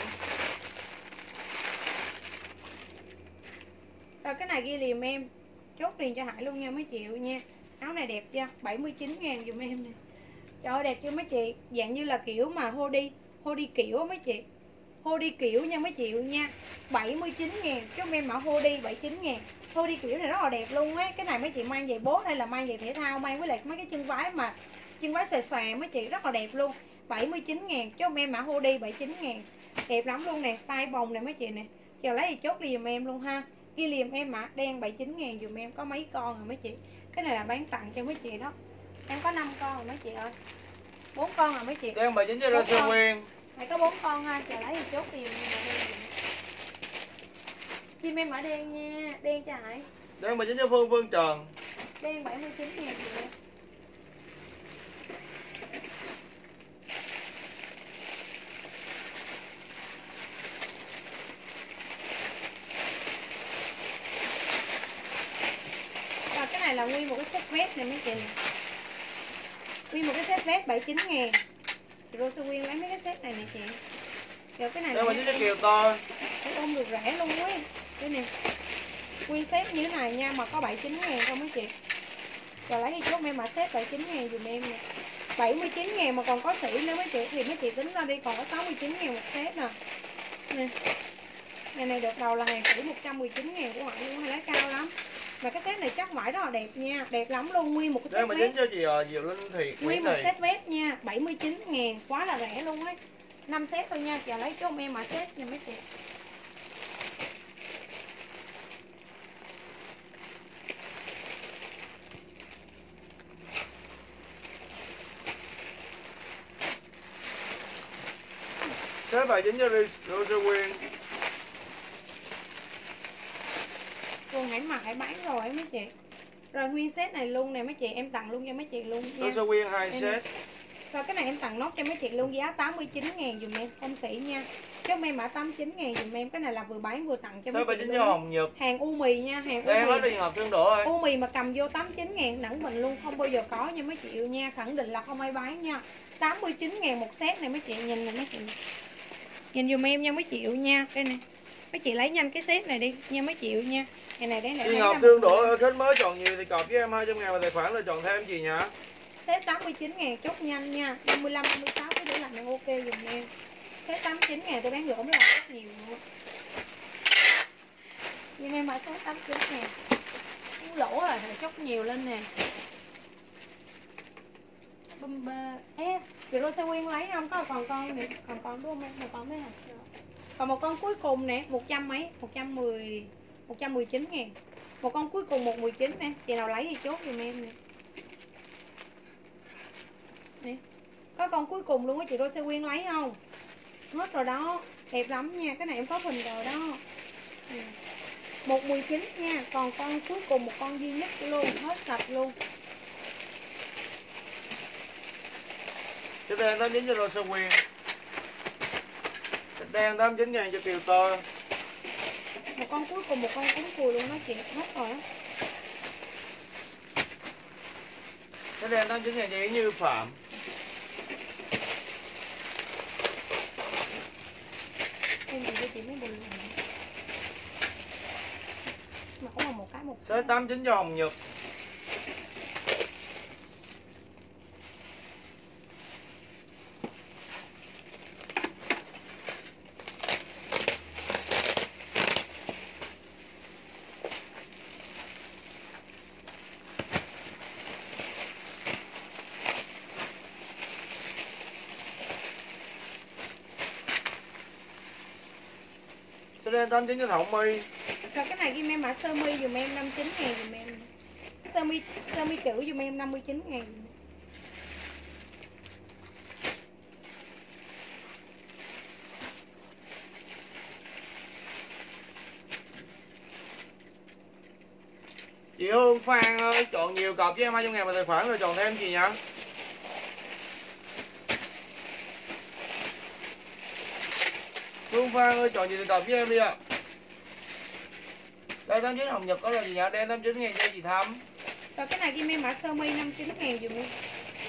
Rồi cái này ghi liềm em. Chốt tiền cho Hải luôn nha mấy chị nha. Áo này đẹp chưa? bảy mươi chín ngàn dùm em nè. Trời ơi đẹp chưa mấy chị. Dạng như là kiểu mà hoodie. Hoodie kiểu mấy chị. Hoodie kiểu nha mấy chị nha. bảy mươi chín ngàn. Chứ em mã hoodie bảy mươi chín ngàn. Hoodie kiểu này rất là đẹp luôn á. Cái này mấy chị mang giày bốt hay là mang giày thể thao. Mang với lại mấy cái chân váy mà. Chân váy xòe xòe mấy chị rất là đẹp luôn. bảy mươi chín ngàn. Chứ em mã hoodie bảy mươi chín ngàn. Đẹp lắm luôn nè. Tay bồng này mấy chị nè. Chờ lấy thì chốt liềm em luôn ha. Ghi liềm em mã đen bảy mươi chín ngàn dùm em. Có mấy con rồi mấy chị. Cái này là bán tặng cho mấy chị đó. Em có năm con rồi mấy chị ơi. bốn con rồi mấy chị. Đen bảy mươi chín cho Rose Quyên. Mày có bốn con ha. Chờ lấy thì chốt liềm em. Chim em mã đen nha. Đen cho Hải. Đen bảy mươi chín cho Phương Phương Trần. Đen bảy mươi chín ngàn dùm em. Cái này là nguyên một cái set vest này mấy chị nè. Nguyên một cái set vest bảy mươi chín ngàn. Chị Rose Quyên lấy mấy cái set này nè chị. Rồi cái này là Kiều to. Cái ôm được rẻ luôn ấy. Cái này nguyên set như thế này nha, mà có bảy mươi chín ngàn không mấy chị. Rồi lấy thì chốt em mã set bảy mươi chín ngàn dùm em nè. bảy mươi chín ngàn mà còn có sỉ nữa mấy chị, thì mấy chị tính ra đi còn có sáu mươi chín ngàn một set nè. Nè. Này này đợt đầu là hàng sỉ một trăm mười chín ngàn của họ luôn, hay lấy cao lắm. Mà cái set này chắc vải rất là đẹp nha, đẹp lắm luôn, nguyên một cái set Đây mà vest. chính cho chị uh, Diệu Linh Thiệt Nguyên một set vest nha, bảy mươi chín ngàn, quá là rẻ luôn ấy. năm set thôi nha, giờ lấy chốt em mã set nha mấy chị. Set bảy chín cho Rose Quyên. Cô hãy mặc hãy bán rồi mấy chị. Rồi nguyên set này luôn nè mấy chị, em tặng luôn cho mấy chị luôn nha. Rose Quyên hai set. Rồi cái này em tặng nốt cho mấy chị luôn, giá tám mươi chín ngàn dùm em, không sỉ nha. Chốt em mã tám mươi chín ngàn dùm em, cái này là vừa bán vừa tặng cho mấy chị cho Hồng Nhật. Hàng u mì nha, hàng u Đây mì. hết đi ngọc thương đổ rồi. U mì mà cầm vô tám mươi chín ngàn nẵng mình luôn, không bao giờ có nha mấy chị yêu nha, khẳng định là không ai bán nha. tám mươi chín ngàn một set này mấy chị, nhìn này mấy chị. Nhìn dùm em nha mấy chị yêu nha, đây này. Mấy chị lấy nhanh cái set này đi nha mấy chị yêu nha. Cái này đấy này. Chị Ngọc thương đổ khách mới chọn nhiều thì cọp với em hai trăm ngàn vào tài khoản rồi chọn thêm gì nhỉ? Set tám mươi chín ngàn chốt nhanh nha. năm mươi lăm, năm mươi sáu cái để làm em ok dùm em. Set tám mươi chín ngàn tôi bán lỗ mới là rất nhiều nữa. Nhưng em买set tám mươi chín ngàn. Cái lỗ là phải chốt nhiều lên nè. Bum bê. Ê, chị Rose Quyên lấy không? Có còn con nè, còn con đúng không em? Một con đấy hả? Còn một con cuối cùng nè, một trăm mấy, một trăm mười, một trăm mười chín ngàn. Một con cuối cùng một mười chín nè, chị nào lấy thì chốt giùm em nè. Nè. Có con cuối cùng luôn á chị Rose Quyên lấy không? Hết rồi đó, đẹp lắm nha, cái này em có hình rồi đó. Ừ. một mười chín nha, còn con cuối cùng một con duy nhất luôn, hết sạch luôn. Cái đen tám mươi chín cho Rose Quyên. Cái đen tám mươi chín ngàn cho Kiều Tơ. Một con cuối cùng một con cuốn cùi luôn đó chị, hết rồi á. Cái đen tám mươi chín ngàn cho Yến Như Phạm. Em nhìn cho chị mấy bình này. Mẫu là một cái một Set tám mươi chín cho Hồng Nhật. Set đen tám mươi chín cho Thảo My. Rồi cái này ghi em mã sơ mi dùm em năm mươi chín ngàn dùm em. Sơ mi sơ mi chữ dùm em năm mươi chín ngàn. Chị Hương Phan ơi, chọn nhiều cọc với em hai trăm ngàn vào tài khoản rồi chọn thêm gì nhỉ? Hương Phan ơi, chọn gì thì cọc với em đi ạ. À. Đây tám mươi chín Hồng Nhật có là gì nhỉ? Đen tám mươi chín ngàn cho chị Thắm. Rồi cái này ghi em mã sơ mi năm mươi chín ngàn dùm em.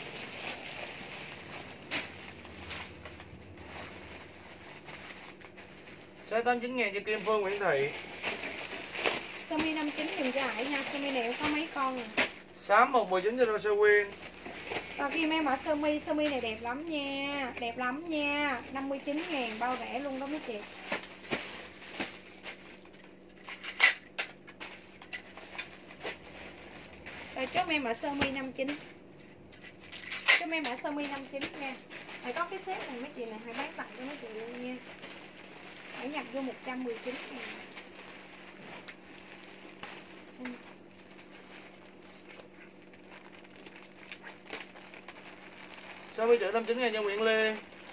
Set tám mươi chín ngàn cho Kim Phương Nguyễn Thị. Sơ mi năm mươi chín dùm cho Hải nha, sơ mi này em có mấy con nè. Xám một mười chín cho Rose Quyên. Rồi ghi em mã sơ mi, sơ mi này đẹp lắm nha, đẹp lắm nha, năm mươi chín ngàn bao rẻ luôn đó mấy chị. Rồi chốt em mã sơ mi năm mươi chín. Chốt em mã sơ mi năm mươi chín nha. Phải có cái set này mấy chị này, hãy bán tặng cho mấy chị luôn nha. Hãy nhập vô một trăm mười chín ngàn. Ừ. sáu mươi chữ năm mươi chín ngàn cho Nguyễn Lê.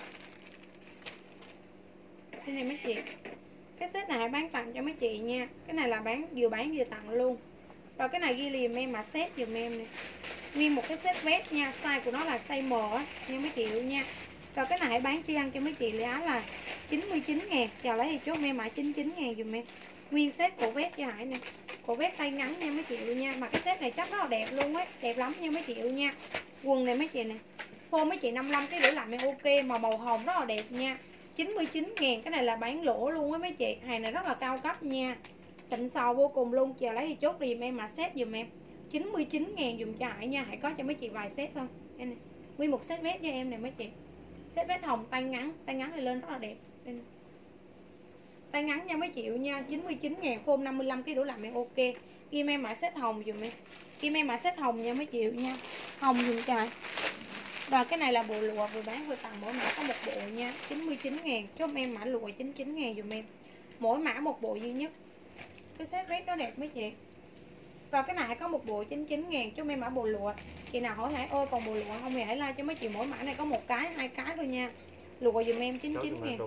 Cái này mấy chị. Cái set này hãy bán tặng cho mấy chị nha. Cái này là bán vừa bán vừa tặng luôn. Rồi cái này ghi liền em mà set dùm em nè. Nguyên một cái set vest nha, size của nó là size M á, nha mấy chị luôn nha. Rồi cái này hãy bán tri ăn cho mấy chị giá là chín mươi chín ngàn. Chào lấy thì chốt em mã chín mươi chín ngàn dùm em. Nguyên set cổ vest cho Hải nè. Cổ vest tay ngắn nha mấy chị luôn nha. Mà cái set này chắc rất là đẹp luôn ấy, đẹp lắm nha mấy chị luôn nha. Quần này mấy chị nè. Phô mấy chị năm mươi lăm cái rưỡi làm em ok, mà màu hồng rất là đẹp nha. chín mươi chín ngàn, cái này là bán lỗ luôn á mấy chị. Hàng này rất là cao cấp nha. Xịn sò vô cùng luôn. Chờ lấy thì chốt liền em mà set dùm em chín mươi chín ngàn dùm cho Hải nha. Hãy có cho mấy chị vài set thôi. Đây này. Nguyên một set vest cho em nè mấy chị. Set vest hồng tay ngắn. Tay ngắn này lên rất là đẹp. Đây này. Tay ngắn nha mấy triệu nha. chín mươi chín ngàn form năm mươi lăm ký đổ làm em ok. Kim em mã set hồng dùm em. Kim em mã set hồng nha mấy triệu nha. Hồng dùm trời. Và cái này là bộ lụa vừa bán vừa tặng mỗi mã có một bộ nha. chín mươi chín ngàn. Chốt em mã lụa chín mươi chín ngàn dùm em. Mỗi mã một bộ duy nhất. Cái set vest đó đẹp mấy chị. Rồi cái này có một bộ chín mươi chín ngàn. Chốt em mã bộ lụa. Chị nào hỏi Hải ơi còn bộ lụa không thì hãy like cho mấy chị. Mỗi mã này có một cái, hai cái thôi nha. Lụa dùm em chín mươi chín ngàn.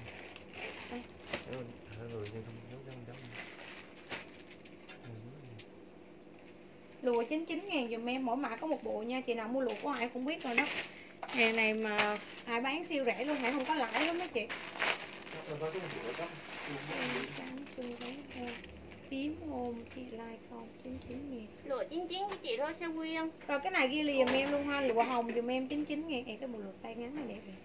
Lụa chín mươi chín ngàn dùm em. Mỗi mã có một bộ nha. Chị nào mua lụa của Hải cũng biết rồi đó. Hàng này mà Hải bán siêu rẻ luôn. Hải không có lãi lắm mấy chị. Tím ôm chị like không chín mươi chín ngàn. Lụa chín mươi chín của chị thôi sao Quyên. Rồi cái này ghi liền em luôn ha. Lụa hồng dùm em chín mươi chín ngàn. Em cái bộ lụa tay ngắn này đẹp này.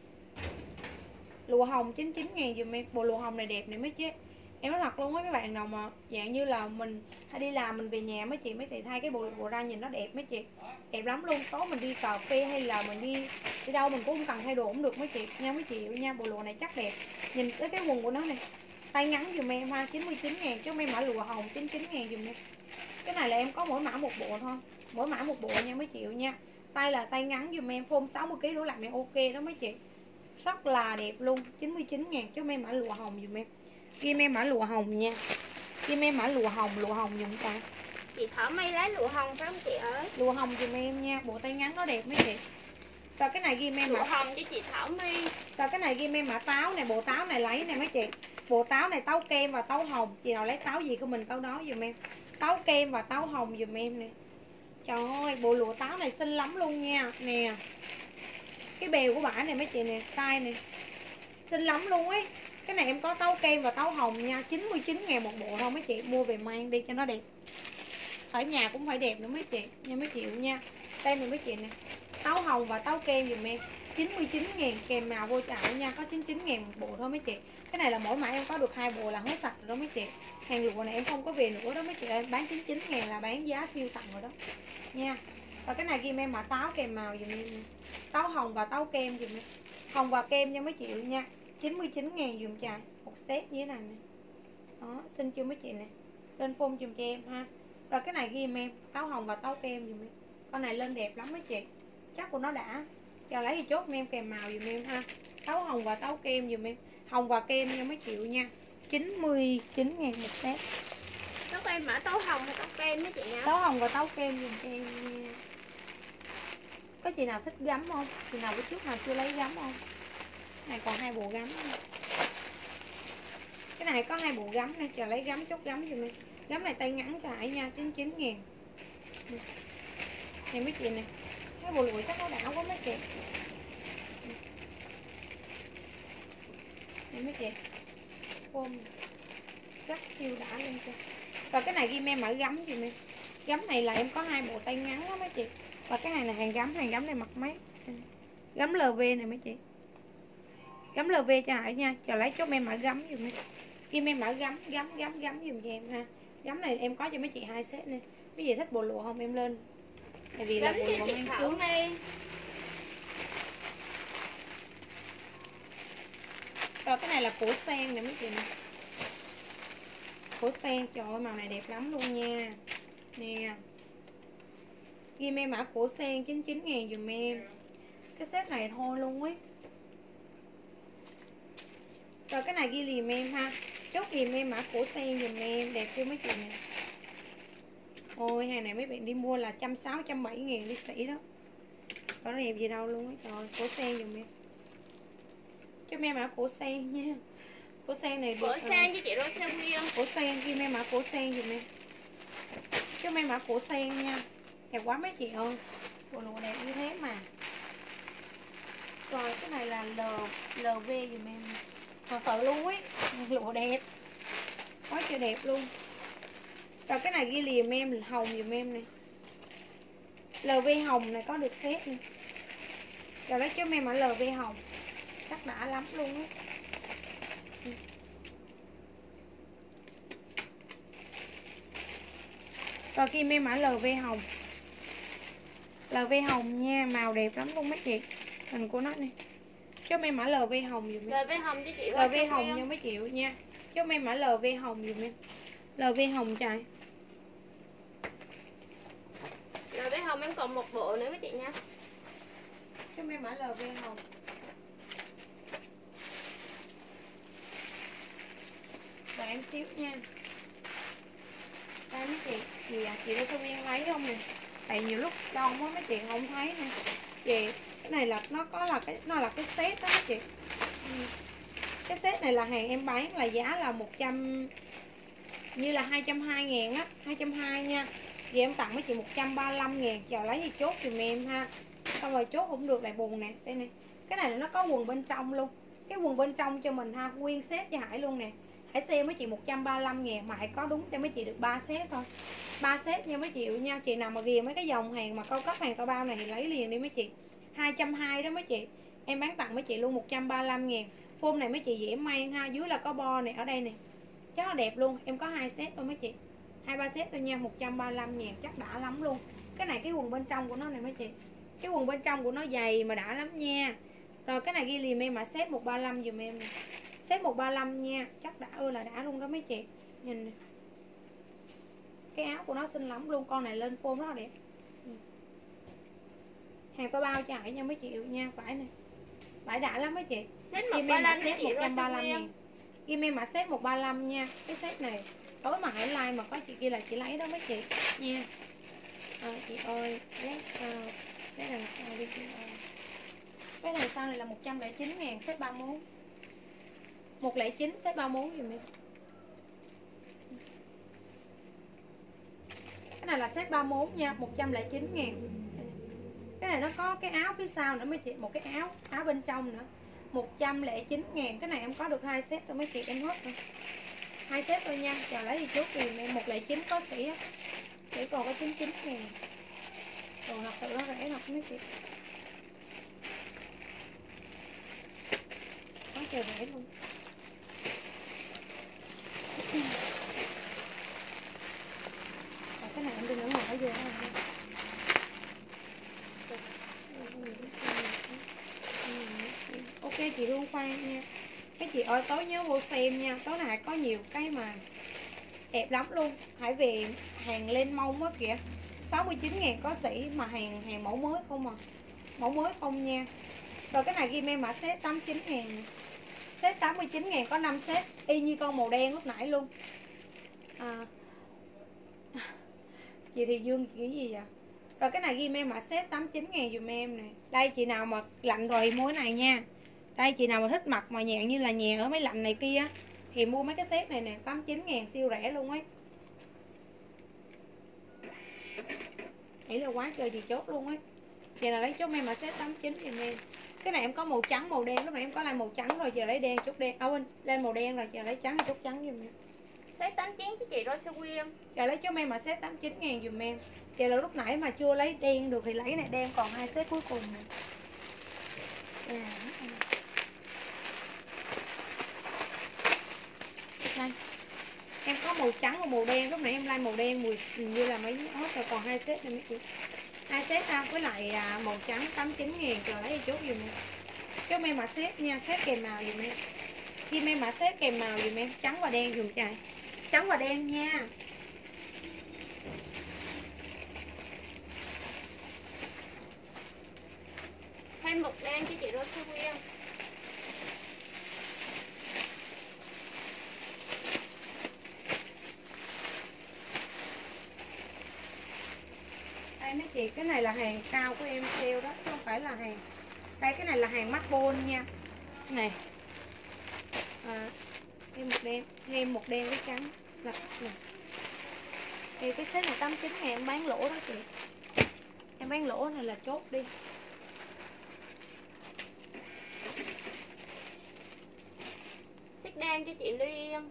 Lụa hồng chín mươi chín ngàn dùm em. Bộ lụa hồng này đẹp này mấy chị. Em nói thật luôn á các bạn nào mà dạng như là mình hay đi làm mình về nhà mấy chị mấy chị thay cái bộ lụa ra nhìn nó đẹp mấy chị. Đẹp lắm luôn. Tối mình đi cà phê hay là mình đi đi đâu mình cũng không cần thay đồ cũng được mấy chị nha mấy chị nha. Bộ lụa này chắc đẹp. Nhìn tới cái quần của nó này. Tay ngắn dùm em ha chín mươi chín ngàn. Chứ em mã lụa hồng chín mươi chín ngàn dùm em. Cái này là em có mỗi mã một bộ thôi. Mỗi mã một bộ nha mấy chị nha. Tay là tay ngắn dùm em. Form sáu mươi ký đổ lại em ok đó mấy chị. Rất là đẹp luôn. chín mươi chín ngàn. Chứ em mã lụa hồng dùm em. Kim em mã lụa hồng nha. Kim em mã lụa hồng. Lụa hồng dùm ta. Chị Thỏ Mây lấy lụa hồng phải không chị ơi? Lụa hồng dùm em nha. Bộ tay ngắn nó đẹp mấy chị. Rồi cái này ghi em Lụa mã hồng cho chị Thỏ Mây. Rồi cái này ghi em mã táo này. Bộ táo này lấy nè mấy chị. Bộ táo này táo kem và táo hồng. Chị nào lấy táo gì của mình táo đó dùm em. Táo kem và táo hồng dùm em nè. Trời ơi bộ lụa táo này xinh lắm luôn nha. Nè. Cái bèo của bả này mấy chị nè. Tay nè. Xinh lắm luôn ấy. Cái này em có táo kem và táo hồng nha. chín mươi chín ngàn một bộ thôi mấy chị. Mua về mang đi cho nó đẹp. Ở nhà cũng phải đẹp nữa mấy chị. Nha mấy chị nha. Đây này mấy chị nè. Táo hồng và táo kem dùm em chín mươi chín ngàn kèm màu vô chảo nha. Có chín mươi chín ngàn một bộ thôi mấy chị. Cái này là mỗi mã em có được hai bộ là hết sạch rồi đó mấy chị. Hàng lụa này em không có về nữa đó mấy chị ơi. Bán chín mươi chín ngàn là bán giá siêu tặng rồi đó nha. Và cái này ghi em mã táo kèm màu dùm em. Táo hồng và táo kem dùm em. Hồng và kem nha mấy chị nha. chín mươi chín ngàn dùm chài. Một set như thế này nè. Đó, xin chưa mấy chị nè. Lên phone dùm cho em ha. Rồi cái này ghi em táo hồng và táo kem dùm em. Con này lên đẹp lắm mấy chị. Chắc của nó đã. Giờ lấy thì chốt em kèm màu dùm em ha. Táo hồng và táo kem dùm em. Hồng và kem nha mấy triệu nha. chín mươi chín ngàn một set. Táo em mã táo hồng hay táo kem đó chị nha. Táo hồng và táo kem dùm cho em nha. Có chị nào thích gấm không? Chị nào bữa trước nào chưa lấy gấm không? Này còn hai bộ gấm này. Cái này có hai bộ gấm nè. Chờ lấy gấm chốt gấm dùm em. Gấm này tay ngắn cho Hải nha. chín mươi chín ngàn. Này mấy chị nè. Cái bộ lụa chắc nó đã quá mấy chị. Này mấy chị. Ôm. Rất siêu đã luôn cho. Rồi cái này ghi em mã gấm dùm em. Gấm này là em có hai bộ tay ngắn đó mấy chị. Và cái này là hàng gấm. Hàng gấm này mặc mấy. Gấm lờ vê này mấy chị. Gấm lờ vê cho Hải nha. Chờ lấy chốt em mã gấm dùm em. Ghi em mã gấm. Gấm gấm gấm dùm cho em ha. Gấm này em có cho mấy chị hai set nè. Mấy chị thích bộ lụa không em lên. Tại vì là bộ lụa em xuống. Rồi cái này là cổ sen nè mấy chị nè. Cổ sen trời ơi màu này đẹp lắm luôn nha. Nè. Ghi em mã cổ sen chín mươi chín ngàn dùm em. Cái set này thôi luôn ấy. Rồi cái này ghi liềm em ha. Chốt liềm em mã cổ sen dùm em. Đẹp chưa mấy chị nè. Ôi hàng này mấy bạn đi mua là một trăm sáu mươi, một trăm bảy mươi ngàn đi sĩ đó. Có đẹp gì đâu luôn á. Trời cổ sen dùm em. Cho em mã cổ sen nha. Cổ sen này được. Cổ sen cho chị đôi sen riêng. Cổ sen ghi em mã cổ sen dùm em. Cho em mã cổ sen nha. Đẹp quá mấy chị ơi. Bộ lụa đẹp như thế mà. Rồi cái này là L LV dùm em. Thật sự luôn ấy. Lụa đẹp. Quá trời đẹp luôn. Rồi cái này ghi liềm em hồng dùm em này. lờ vê hồng này có được set nè. Rồi lấy cho em mã lờ vê hồng. Chắc đã lắm luôn á. Rồi kim em mã lờ vê hồng. lờ vê hồng nha, màu đẹp lắm luôn mấy chị. Hình của nó này. Cho em mã lờ vê hồng dùm em. lờ vê hồng cho chị. lờ vê hồng nha mấy triệu nha. Cho em mã lờ vê hồng dùm em. lờ vê hồng trời. lờ vê hồng em còn một bộ nữa mấy chị nha. Cho em mã lờ vê hồng. Và em xíu nha. Đây mấy chị, chị à, chị đã Thu Yên lấy không nè? Tại nhiều lúc đông quá mấy chị không thấy nè. Chị, cái này là nó có là cái nó là cái set đó mấy chị. Ừ. Cái set này là hàng em bán là giá là một trăm, như là hai trăm hai mươi ngàn á, hai trăm hai mươi nha. Vì em tặng mấy chị một trăm ba mươi lăm ngàn, chờ lấy thì chốt giùm em ha. Xong rồi chốt không được lại buồn nè. Đây nè. Cái này là nó có quần bên trong luôn. Cái quần bên trong cho mình ha, nguyên set cho Hải luôn nè. Hải sale mấy chị một trăm ba mươi lăm ngàn mà Hải có đúng cho mấy chị được ba set thôi. ba set nha mấy chị nha. Chị nào mà ghiền mấy cái dòng hàng mà cao cấp hàng cao bao này thì lấy liền đi mấy chị. hai trăm hai mươi đó mấy chị. Em bán tặng mấy chị luôn một trăm ba mươi lăm ngàn. Phôm này mấy chị dễ mang ha, dưới là có bo này ở đây nè. Chắc là đẹp luôn. Em có hai set thôi mấy chị. hai ba set thôi nha, một trăm ba mươi lăm ngàn chắc đã lắm luôn. Cái này cái quần bên trong của nó này mấy chị. Cái quần bên trong của nó dày mà đã lắm nha. Rồi cái này ghi liền em mà set một trăm ba mươi lăm dùm em nè. Set một trăm ba mươi lăm nha, chắc đã ơi là đã luôn đó mấy chị. Nhìn nè. Cái áo của nó xinh lắm luôn, con này lên phôm rất là đẹp. Hàng có bao cho Hải nha mấy chị yêu nha, phải nè. Phải đã lắm mấy chị. Set Kim một em mà trăm set một trăm ba mươi lăm ngàn. Kim em mà set một trăm ba mươi lăm nha. Cái set này tối mà Hải like mà có chị kia là chị lấy đó mấy chị nha. À, chị ơi, lấy sao? Cái đằng sau đi chị ơi. Cái đằng sau này là một trăm lẻ chín ngàn, set ba mươi mốt. một trăm lẻ chín set ba mươi mốt dùm em. Cái này là set ba mươi mốt nha, một trăm lẻ chín ngàn. Cái này nó có cái áo phía sau nữa mấy chị, một cái áo áo bên trong nữa. một trăm lẻ chín ngàn. Cái này em có được hai set thôi mấy chị, em hết rồi. Hai set thôi nha, chờ lấy thì chốt tiền em. Một trăm lẻ chín có sĩ á. Sĩ còn có chín mươi chín ngàn. Còn thật sự nó rẻ thật mấy chị. Có trời rẻ luôn. Cái này em đi nữa mở vô này. Ok chị Hương khoan nha. Cái chị ơi tối nhớ vô xem nha. Tối nay có nhiều cái mà đẹp lắm luôn. Hãy về hàng lên mông á kìa. sáu mươi chín ngàn có sĩ mà hàng hàng mẫu mới không à. Mẫu mới không nha. Rồi cái này ghi em mã set tám mươi chín ngàn. Set tám mươi chín ngàn có năm set. Y như con màu đen lúc nãy luôn. À, chị Thì Dương cái gì vậy? Rồi cái này ghi em mã set tám mươi chín ngàn dùm em nè. Đây chị nào mà lạnh rồi thì mua cái này nha. Đây chị nào mà thích mặc mà nhàn như là nhàn ở mấy lạnh này kia thì mua mấy cái set này nè, tám mươi chín ngàn siêu rẻ luôn ấy. Nghĩ là quá trời chị chốt luôn ấy. Chị nào lấy chốt em mã set tám mươi chín dùm em. Cái này em có màu trắng màu đen, lúc nãy em có lại màu trắng rồi, giờ lấy đen chốt đen. À quên, lên màu đen rồi, giờ lấy trắng chốt trắng dùm em. Set tám mươi chín cho chị rồi sao Quyên. Giờ lấy cho em mà set tám mươi chín ngàn dùm em. Chị là lúc nãy mà chưa lấy đen được thì lấy này, đen còn hai set cuối cùng nè. À, đây. Em có màu trắng và màu đen, lúc nãy em like màu đen mùi như là mấy hết rồi, còn hai set này mấy chị. Hai set ha, với lại à, màu trắng tám mươi chín ngàn, rồi lấy chốt dùm em. Cho em mà set nha, set kèm màu dùm em. Kim em mà set kèm màu dùm em, trắng và đen dùm chạy. Trắng và đen nha. Thêm một đen cho chị rồi sao Quyên. Đây mấy chị, cái này là hàng cao của em sale đó, chứ không phải là hàng. Đây cái này là hàng mắt bôn nha. Này. À, thêm một đen, thêm một đen với trắng. Là này. Thì cái set này tám mươi chín ngàn em bán lỗ đó chị. Em bán lỗ này là chốt đi. Set đen cho chị Liên.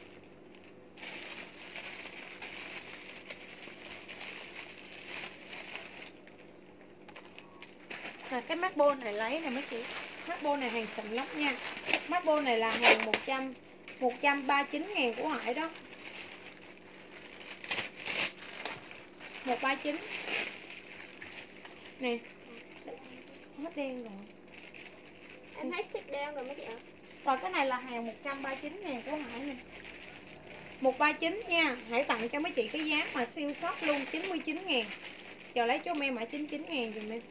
À, cái mắt bôn này lấy này mấy chị. Mắt bôn này hàng xịn lắm nha. Mắt bôn này là hàng một trăm, một trăm ba mươi chín ngàn của Hải đó. một ba chín. Nè. Hết đen rồi. Em thấy xích đen rồi mấy chị ạ. Rồi cái này là hàng một trăm ba mươi chín ngàn của Hải nè. một ba chín nha. Hãy tặng cho mấy chị cái giá mà siêu shop luôn, chín mươi chín ngàn. Giờ lấy cho em mã chín mươi chín ngàn dùm em.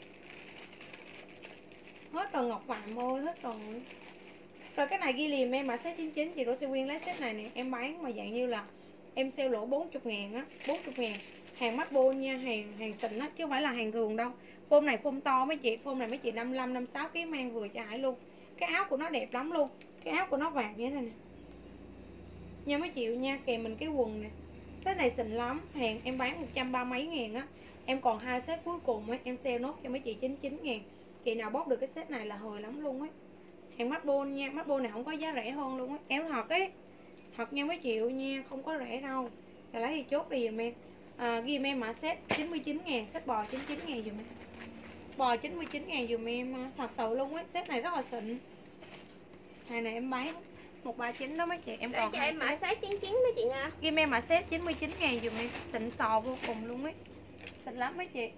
Hết rồi Ngọc Phạm ơi, hết rồi. Rồi cái này ghi liền em mã set chín mươi chín. Chị Rose Quyên lấy set này nè. Em bán mà dạng như là em sale lỗ bốn mươi ngàn á, bốn mươi ngàn. Hàng mắt bô nha, hàng hàng xịn á, chứ không phải là hàng thường đâu. Phôm này phôm to mấy chị, phôm này mấy chị năm mươi lăm, năm mươi sáu ký mang vừa cho Hải luôn. Cái áo của nó đẹp lắm luôn. Cái áo của nó vàng như thế này nè. Nha mấy chị nha, kèm mình cái quần nè. Set này xịn lắm, hàng em bán một trăm ba mấy ngàn á. Em còn hai set cuối cùng á, em sale nốt cho mấy chị chín mươi chín ngàn. Chị nào bóc được cái set này là hời lắm luôn á. Hàng mắt bô nha, mắt bô này không có giá rẻ hơn luôn á. Éo thật ấy. Thật nha mấy triệu nha, không có rẻ đâu. Rồi lấy thì chốt đi dùm em. À, ghi em mã set chín mươi chín ngàn, set bò chín mươi chín ngàn dùm em. Bò chín mươi chín ngàn dùm em. Thật sự luôn á, set này rất là xịn. Hàng này em bán một ba chín đó mấy chị. Em còn cho em mã set chín mươi chín mấy chị nha. ghi em mã set chín mươi chín ngàn dùm em. Xịn sò vô cùng luôn ấy. Xịn lắm mấy chị.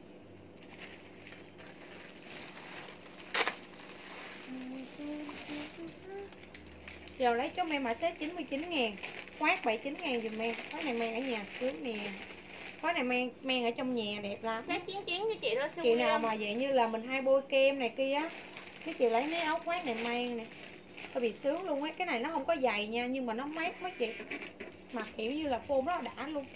Giờ lấy cho em mã set chín mươi chín ngàn. Khoác bảy mươi chín ngàn dùm em. Cái này mang ở nhà cưới nè. Cái này mang mang ở trong nhà đẹp lắm. Set chín mươi chín cho chị đó. Chị nào mà vậy như là mình hay bôi kem này kia á, cái chị lấy mấy áo khoác này mang nè. Hơi bị sướng luôn á. Cái này nó không có dày nha, nhưng mà nó mát mấy chị. Mặc kiểu như là phôm rất là đã luôn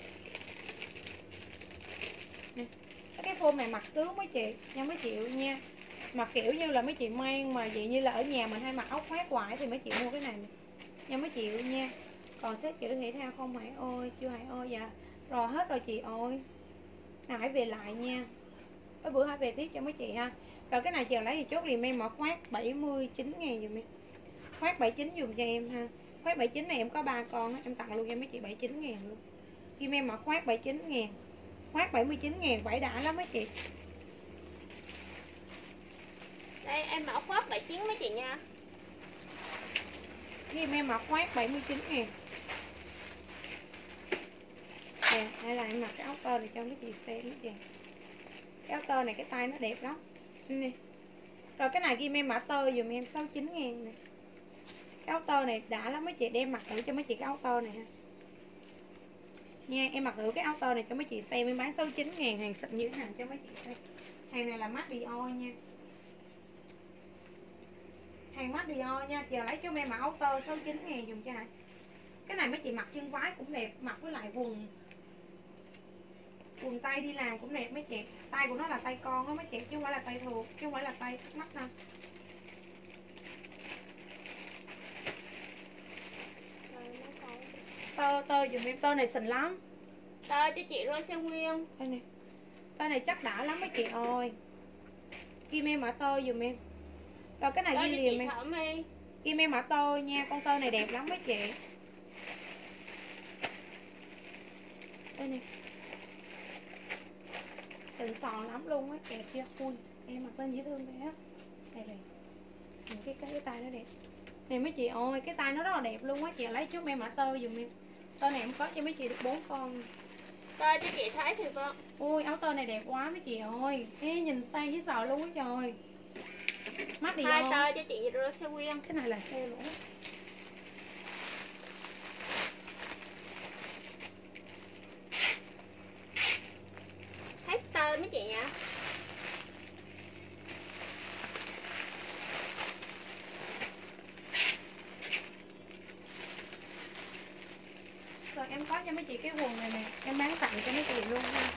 nè. Cái phôm này mặc sướng mấy chị nha mấy chị nha. Mặc kiểu như là mấy chị mang mà vậy như là ở nhà mình hay mặc áo khoác hoài thì mấy chị mua cái này nè nha mấy chị nha. Còn set chữ thể thao không Hải ơi? Chưa Hải ơi? Dạ rồi hết rồi chị ơi. Nào Hải về lại nha. Cái bữa Hải về tiếp cho mấy chị ha. Rồi cái này chờ lấy thì chốt liền em mở khoác bảy mươi chín ngàn dùm em. Khoác bảy mươi chín dùm cho em ha. Khoác bảy mươi chín này em có ba con đó. Em tặng luôn cho mấy chị bảy mươi chín ngàn luôn. Kim em mở khoác bảy mươi chín ngàn. Khoác bảy mươi chín ngàn vải đã lắm mấy chị. Đây em mở khoác bảy mươi chín mấy chị nha. Kim em mở khoác bảy mươi chín ngàn. Nè, hay là em mặc cái áo tơ này cho mấy chị xem mấy chị. Cái áo tơ này cái tay nó đẹp lắm nè. Rồi cái này ghi em mã tơ dùm em sáu mươi chín ngàn nè. Cái áo tơ này đã lắm mấy chị, đem mặc thử cho mấy chị cái áo tơ này ha. Nha, em mặc thử cái áo tơ này cho mấy chị xem, em bán sáu mươi chín ngàn, hàng xịn như thế nào cho mấy chị xem. Hàng này là mắt Dior nha. Hàng mắt Dior nha, chị lấy cho em mã áo tơ sáu mươi chín ngàn dùng cho Hải. Cái này mấy chị mặc chân váy cũng đẹp, mặc với lại quần quần tay đi làm cũng đẹp mấy chị. Tay của nó là tay con đó mấy chị, chứ không phải là tay thường, chứ không phải là tay mắt đâu. Tơ tơ dùm em, tơ này xịn lắm. Tơ cho chị Rose Quyên. Đây nè. Tơ này chắc đã lắm mấy chị ơi. Kim em mã tơ dùm em. Rồi cái này Tơ ghi liền em. Kim em mã tơ nha, con tơ này đẹp lắm mấy chị. Đây nè. Xịn sò lắm luôn á, đẹp chưa? Ui, em mặc lên dễ thương thế á. Đây này. Nhìn cái, cái cái tay nó đẹp. Này mấy chị ơi, cái tay nó rất là đẹp luôn á, chị lấy chút em mã tơ dùm em. Tơ này em có cho mấy chị được bốn con. Tơ cho chị thấy thì con. Ui, áo tơ này đẹp quá mấy chị ơi. Ê, nhìn sang dễ sợ luôn á trời. Mắt đi Hai vô. tơ cho chị Rose Quyên. Cái này là xe nữa. Hết tơ mấy chị nha. Rồi em có cho mấy chị cái quần này nè, em bán tặng cho mấy chị luôn ha.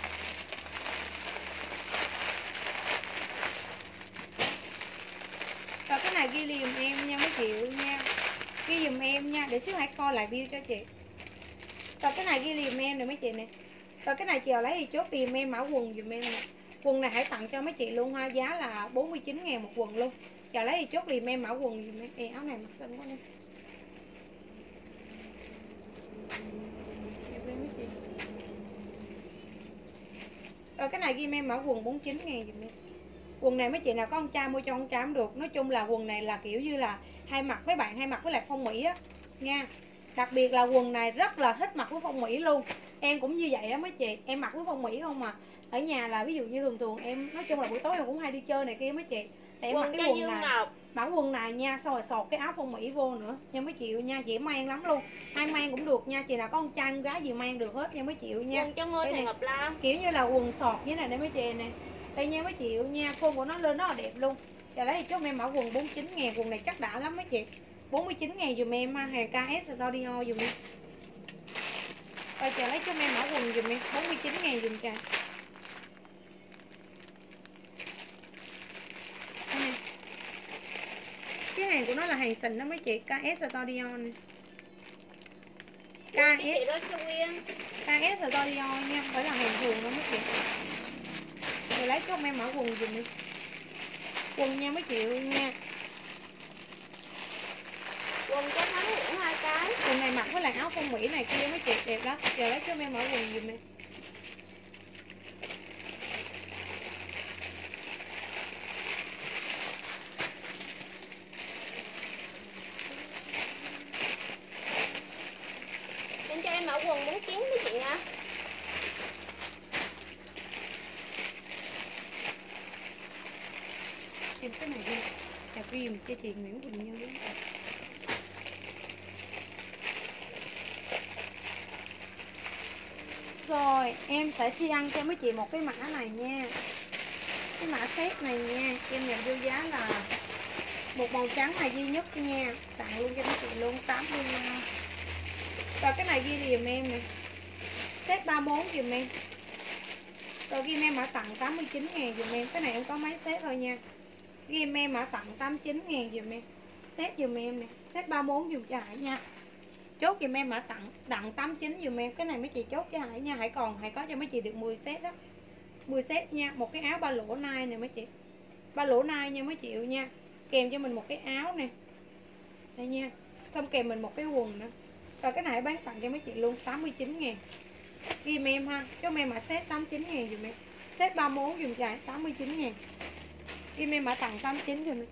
Rồi cái này ghi liền em nha mấy chị nha. Ghi dùm em nha, để xíu hãy coi lại view cho chị. Rồi cái này ghi liền em nè mấy chị nè. Rồi cái này chị lấy thì chốt tìm em mã quần dùm em nè. Quần này hãy tặng cho mấy chị luôn ha, giá là bốn mươi chín ngàn một quần luôn. Chị lấy thì chốt liền em mã quần dùm em. Ê, áo này mặc xinh quá nè. Rồi cái này ghi em mã quần bốn mươi chín ngàn dùm em. Quần này mấy chị nào có con trai mua cho con trai cũng được. Nói chung là quần này là kiểu như là hay mặc với bạn hay mặc với lại phong mỹ á nha. Đặc biệt là quần này rất là thích mặc với phong mỹ luôn. Em cũng như vậy á mấy chị, em mặc với phong mỹ không mà. Ở nhà là ví dụ như thường thường em nói chung là buổi tối em cũng hay đi chơi này kia mấy chị. Để em mặc Quần cái cho quần Dương này. Ngọc. Mặc quần này nha, xong rồi sọt cái áo phong mỹ vô nữa nha mấy chị nha, dễ mang lắm luôn. Ai mang cũng được nha, chị nào có con trai con gái gì mang được hết nha mấy chị nha. Quần cho Ngô Thị Ngọc Lam. Kiểu như là quần sọt như này nè mấy chị nè. Đây nha mấy chị nha, phông của nó lên rất là đẹp luôn. Giờ lấy thì chốt em mã quần bốn mươi chín ngàn, quần này chắc đã lắm mấy chị. bốn mươi chín ngàn dùm em ha, hàng ca ét Studio dùm em. Rồi chờ lấy cho em mã quần dùm em, bốn mươi chín ngàn dùm trời. Cái hàng của nó là hàng xịn đó mấy chị, ca ét Studio nè. ca ét ca ét Studio nha, phải là hàng thường đó mấy chị. Rồi lấy cho em mã quần dùm đi. Quần nha mấy chị nha. Quần cho Thắng Nguyễn hai cái. Quần này mặc với lại áo phong mỹ này kia mấy chị đẹp lắm. Giờ lấy cho em mã quần dùm đi. Em cho em mẫu quần bốn chín mấy chị nha. Em cái này đi. Đẹp riêng cho chị Nguyễn Quỳnh Như. Rồi em sẽ chi ăn cho mấy chị một cái mã này nha. Cái mã set này nha, em nhận vô giá là một màu trắng này duy nhất nha, tặng luôn cho mấy chị luôn tám mươi nha. Rồi cái này ghi dùm em nè, set ba mươi mốt dùm em. Rồi ghi em mã tặng tám mươi chín ngàn dùm em. Cái này em có mấy set thôi nha. Ghi em mã tặng tám mươi chín ngàn dùm em. Set dùm em nè, set ba mươi mốt dùm cho Hải nha. Chốt dùm em mã tặng tặng tám mươi chín dùm em. Cái này mấy chị chốt cho Hải nha. Hải còn Hải có cho mấy chị được mười set đó, mười set nha. Một cái áo ba lỗ nai nè mấy chị, ba lỗ nai nha mấy chị nha. Kèm cho mình một cái áo nè, đây nha. Xong kèm mình một cái quần nữa. Rồi cái này bán tặng cho mấy chị luôn tám mươi chín ngàn. Ghi em ha, cho em mã set tám mươi chín ngàn dùm em. Set ba mươi mốt dùm chạy tám mươi chín ngàn. Ghi em mã tặng tám mươi chín dùm em.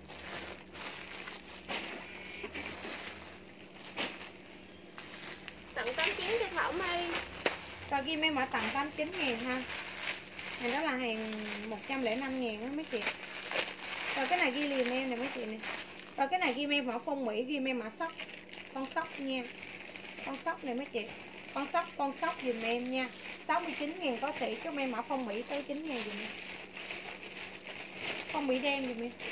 Tặng tám mươi chín cho Thảo Mai. Rồi ghi em mã tặng tám mươi chín ngàn ha. Này đó là hàng một trăm lẻ năm ngàn đó mấy chị. Rồi cái này ghi liền em nè mấy chị nè. Rồi cái này ghi em mã phong mỹ, ghi em mã sóc. Con sóc nha. Con sóc này mấy chị. Con sóc, con sóc dùm em nha. sáu mươi chín ngàn có sỉ, cho em mã phong mỹ sáu mươi chín ngàn dùm em. Phong mỹ đen dùm em.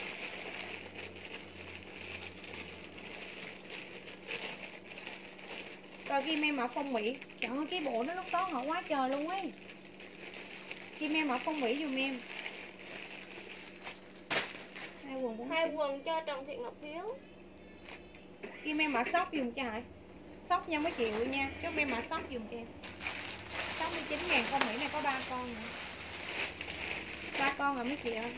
Rồi ghi em mã phong mỹ. Trời ơi cái bộ nó lúc đó họ quá trời luôn ấy. Ghi em mã phong mỹ dùm em. Hai quần bốn Hai quần cho Trần Thị Ngọc Hiếu. Ghi em mã sóc dùm cho Hải. Sóc nha mấy chị nha. Chốt em mã sóc dùm cho em. sáu mươi chín ngàn phong mỹ này có ba con nữa. ba con rồi mấy chị ơi.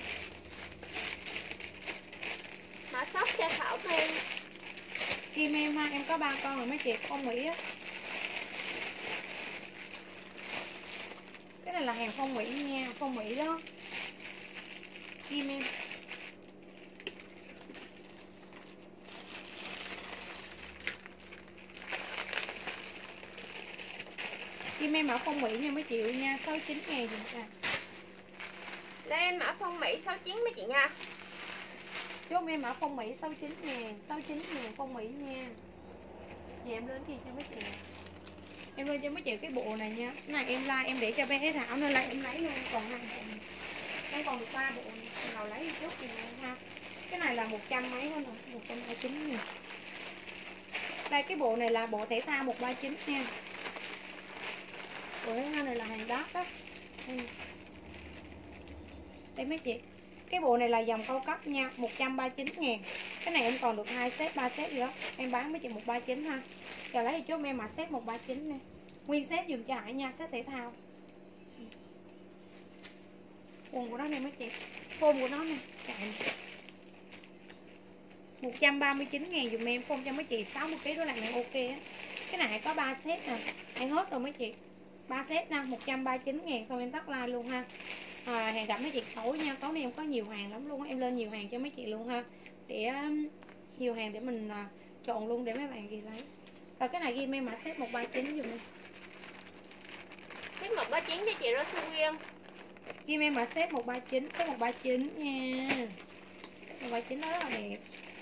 Mã sóc cho Thảo Mai. Kim em ha, em có ba con rồi mấy chị, phong mỹ á. Cái này là hàng phong mỹ nha, phong mỹ đó. Kim em. Kim em mã phong mỹ nha mấy chị nha, sáu mươi chín ngàn dùm à. Lên mã phong Mỹ sáu mươi chín mấy chị nha. Chốt em mã phong mỹ sáu mươi chín ngàn, sáu mươi chín ngàn phong mỹ nha. Vậy em lên gì cho mấy chị. Em lên cho mấy chị cái bộ này nha. Cái này em like em để cho bé Thảo nên là em lấy luôn, còn hai bộ này. Đây còn được ba bộ này. Nào lấy đi trước thì ha. Cái này là một trăm mấy thôi nè, một trăm hai mươi chín nè. Đây cái bộ này là bộ thể thao một trăm ba mươi chín nha. Bộ thể thao này là hàng đắt đó. Đây. Đây mấy chị. Cái bộ này là dòng cao cấp nha, một trăm ba mươi chín ngàn. Cái này em còn được hai set, ba set gì đó. Em bán mấy chị một trăm ba mươi chín ha. Giờ lấy thì chốt em mà set một trăm ba mươi chín nè. Nguyên set dùm cho Hải nha, set thể thao. Quần của nó này mấy chị. Phôm của nó nè, chạy. một trăm ba mươi chín ngàn dùm em, phôm cho mấy chị sáu mươi ki lô gam đó là ok á. Cái này có ba set nè, em hết rồi mấy chị. ba set nè, một trăm ba mươi chín ngàn, xong em tắt like luôn ha. À, hẹn gặp mấy chị tối nha, tối nay em có nhiều hàng lắm luôn, em lên nhiều hàng cho mấy chị luôn ha. Để um, nhiều hàng để mình uh, chọn luôn để mấy bạn gì lấy. Rồi cái này ghi em mã set một ba chín dùm em. Set một ba chín cho chị Rose Quyên. Ghi em mã set một ba chín, set một ba chín nha. một ba chín nó rất là đẹp.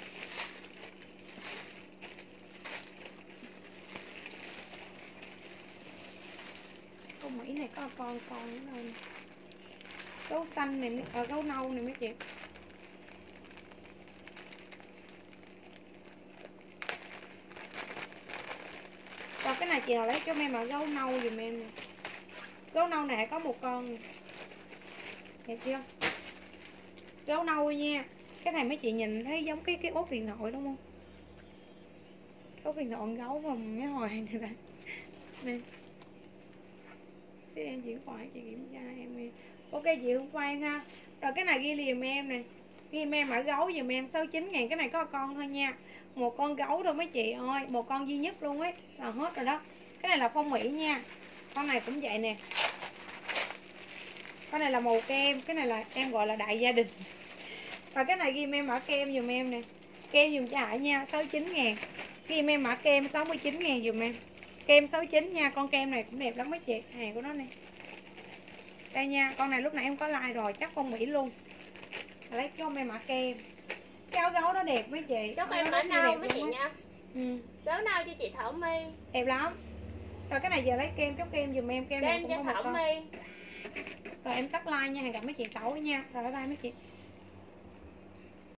Con Mỹ này có con con nữa đâu. Gấu xanh này, à, gấu nâu này mấy chị. Rồi cái này chị nào lấy cho em là gấu nâu dùm em nè. Gấu nâu này có một con. Đẹp chưa? Gấu nâu nha. Cái này mấy chị nhìn thấy giống cái cái ốp điện thoại đúng không? Ốp điện thoại gấu mà cái hồi này bạn. Nè. Xin em chuyển khoản chị kiểm tra em đi. Ok chị Hương Phan ha. Rồi cái này ghi liền em nè. Ghi em mã gấu dùm em sáu mươi chín ngàn. Cái này có con thôi nha. Một con gấu thôi mấy chị ơi. Một con duy nhất luôn ấy. Là hết rồi đó. Cái này là phong mỹ nha. Con này cũng vậy nè. Con này là màu kem. Cái này là em gọi là đại gia đình. Và cái này ghi em mã kem dùm em nè. Kem dùm cho Hải nha sáu mươi chín ngàn. Ghi em mã kem sáu mươi chín ngàn dùm em. Kem sáu mươi chín nha. Con kem này cũng đẹp lắm mấy chị. Hàng của nó nè. Đây nha. Con này lúc nãy em có like rồi. Chắc phong mỹ luôn. Lấy cho em mã kem. Cái áo gấu nó đẹp mấy chị. Chốt em mã nâu mấy chị nha. Ừ. Gấu nâu cho chị Thảo My. Đẹp lắm. Rồi cái này giờ lấy kem, chốt kem dùm em. Kem này Kem cũng cho có một Thảo con. My. Rồi em tắt like nha. Hẹn gặp mấy chị Tẩu nha. Rồi bye bye mấy chị.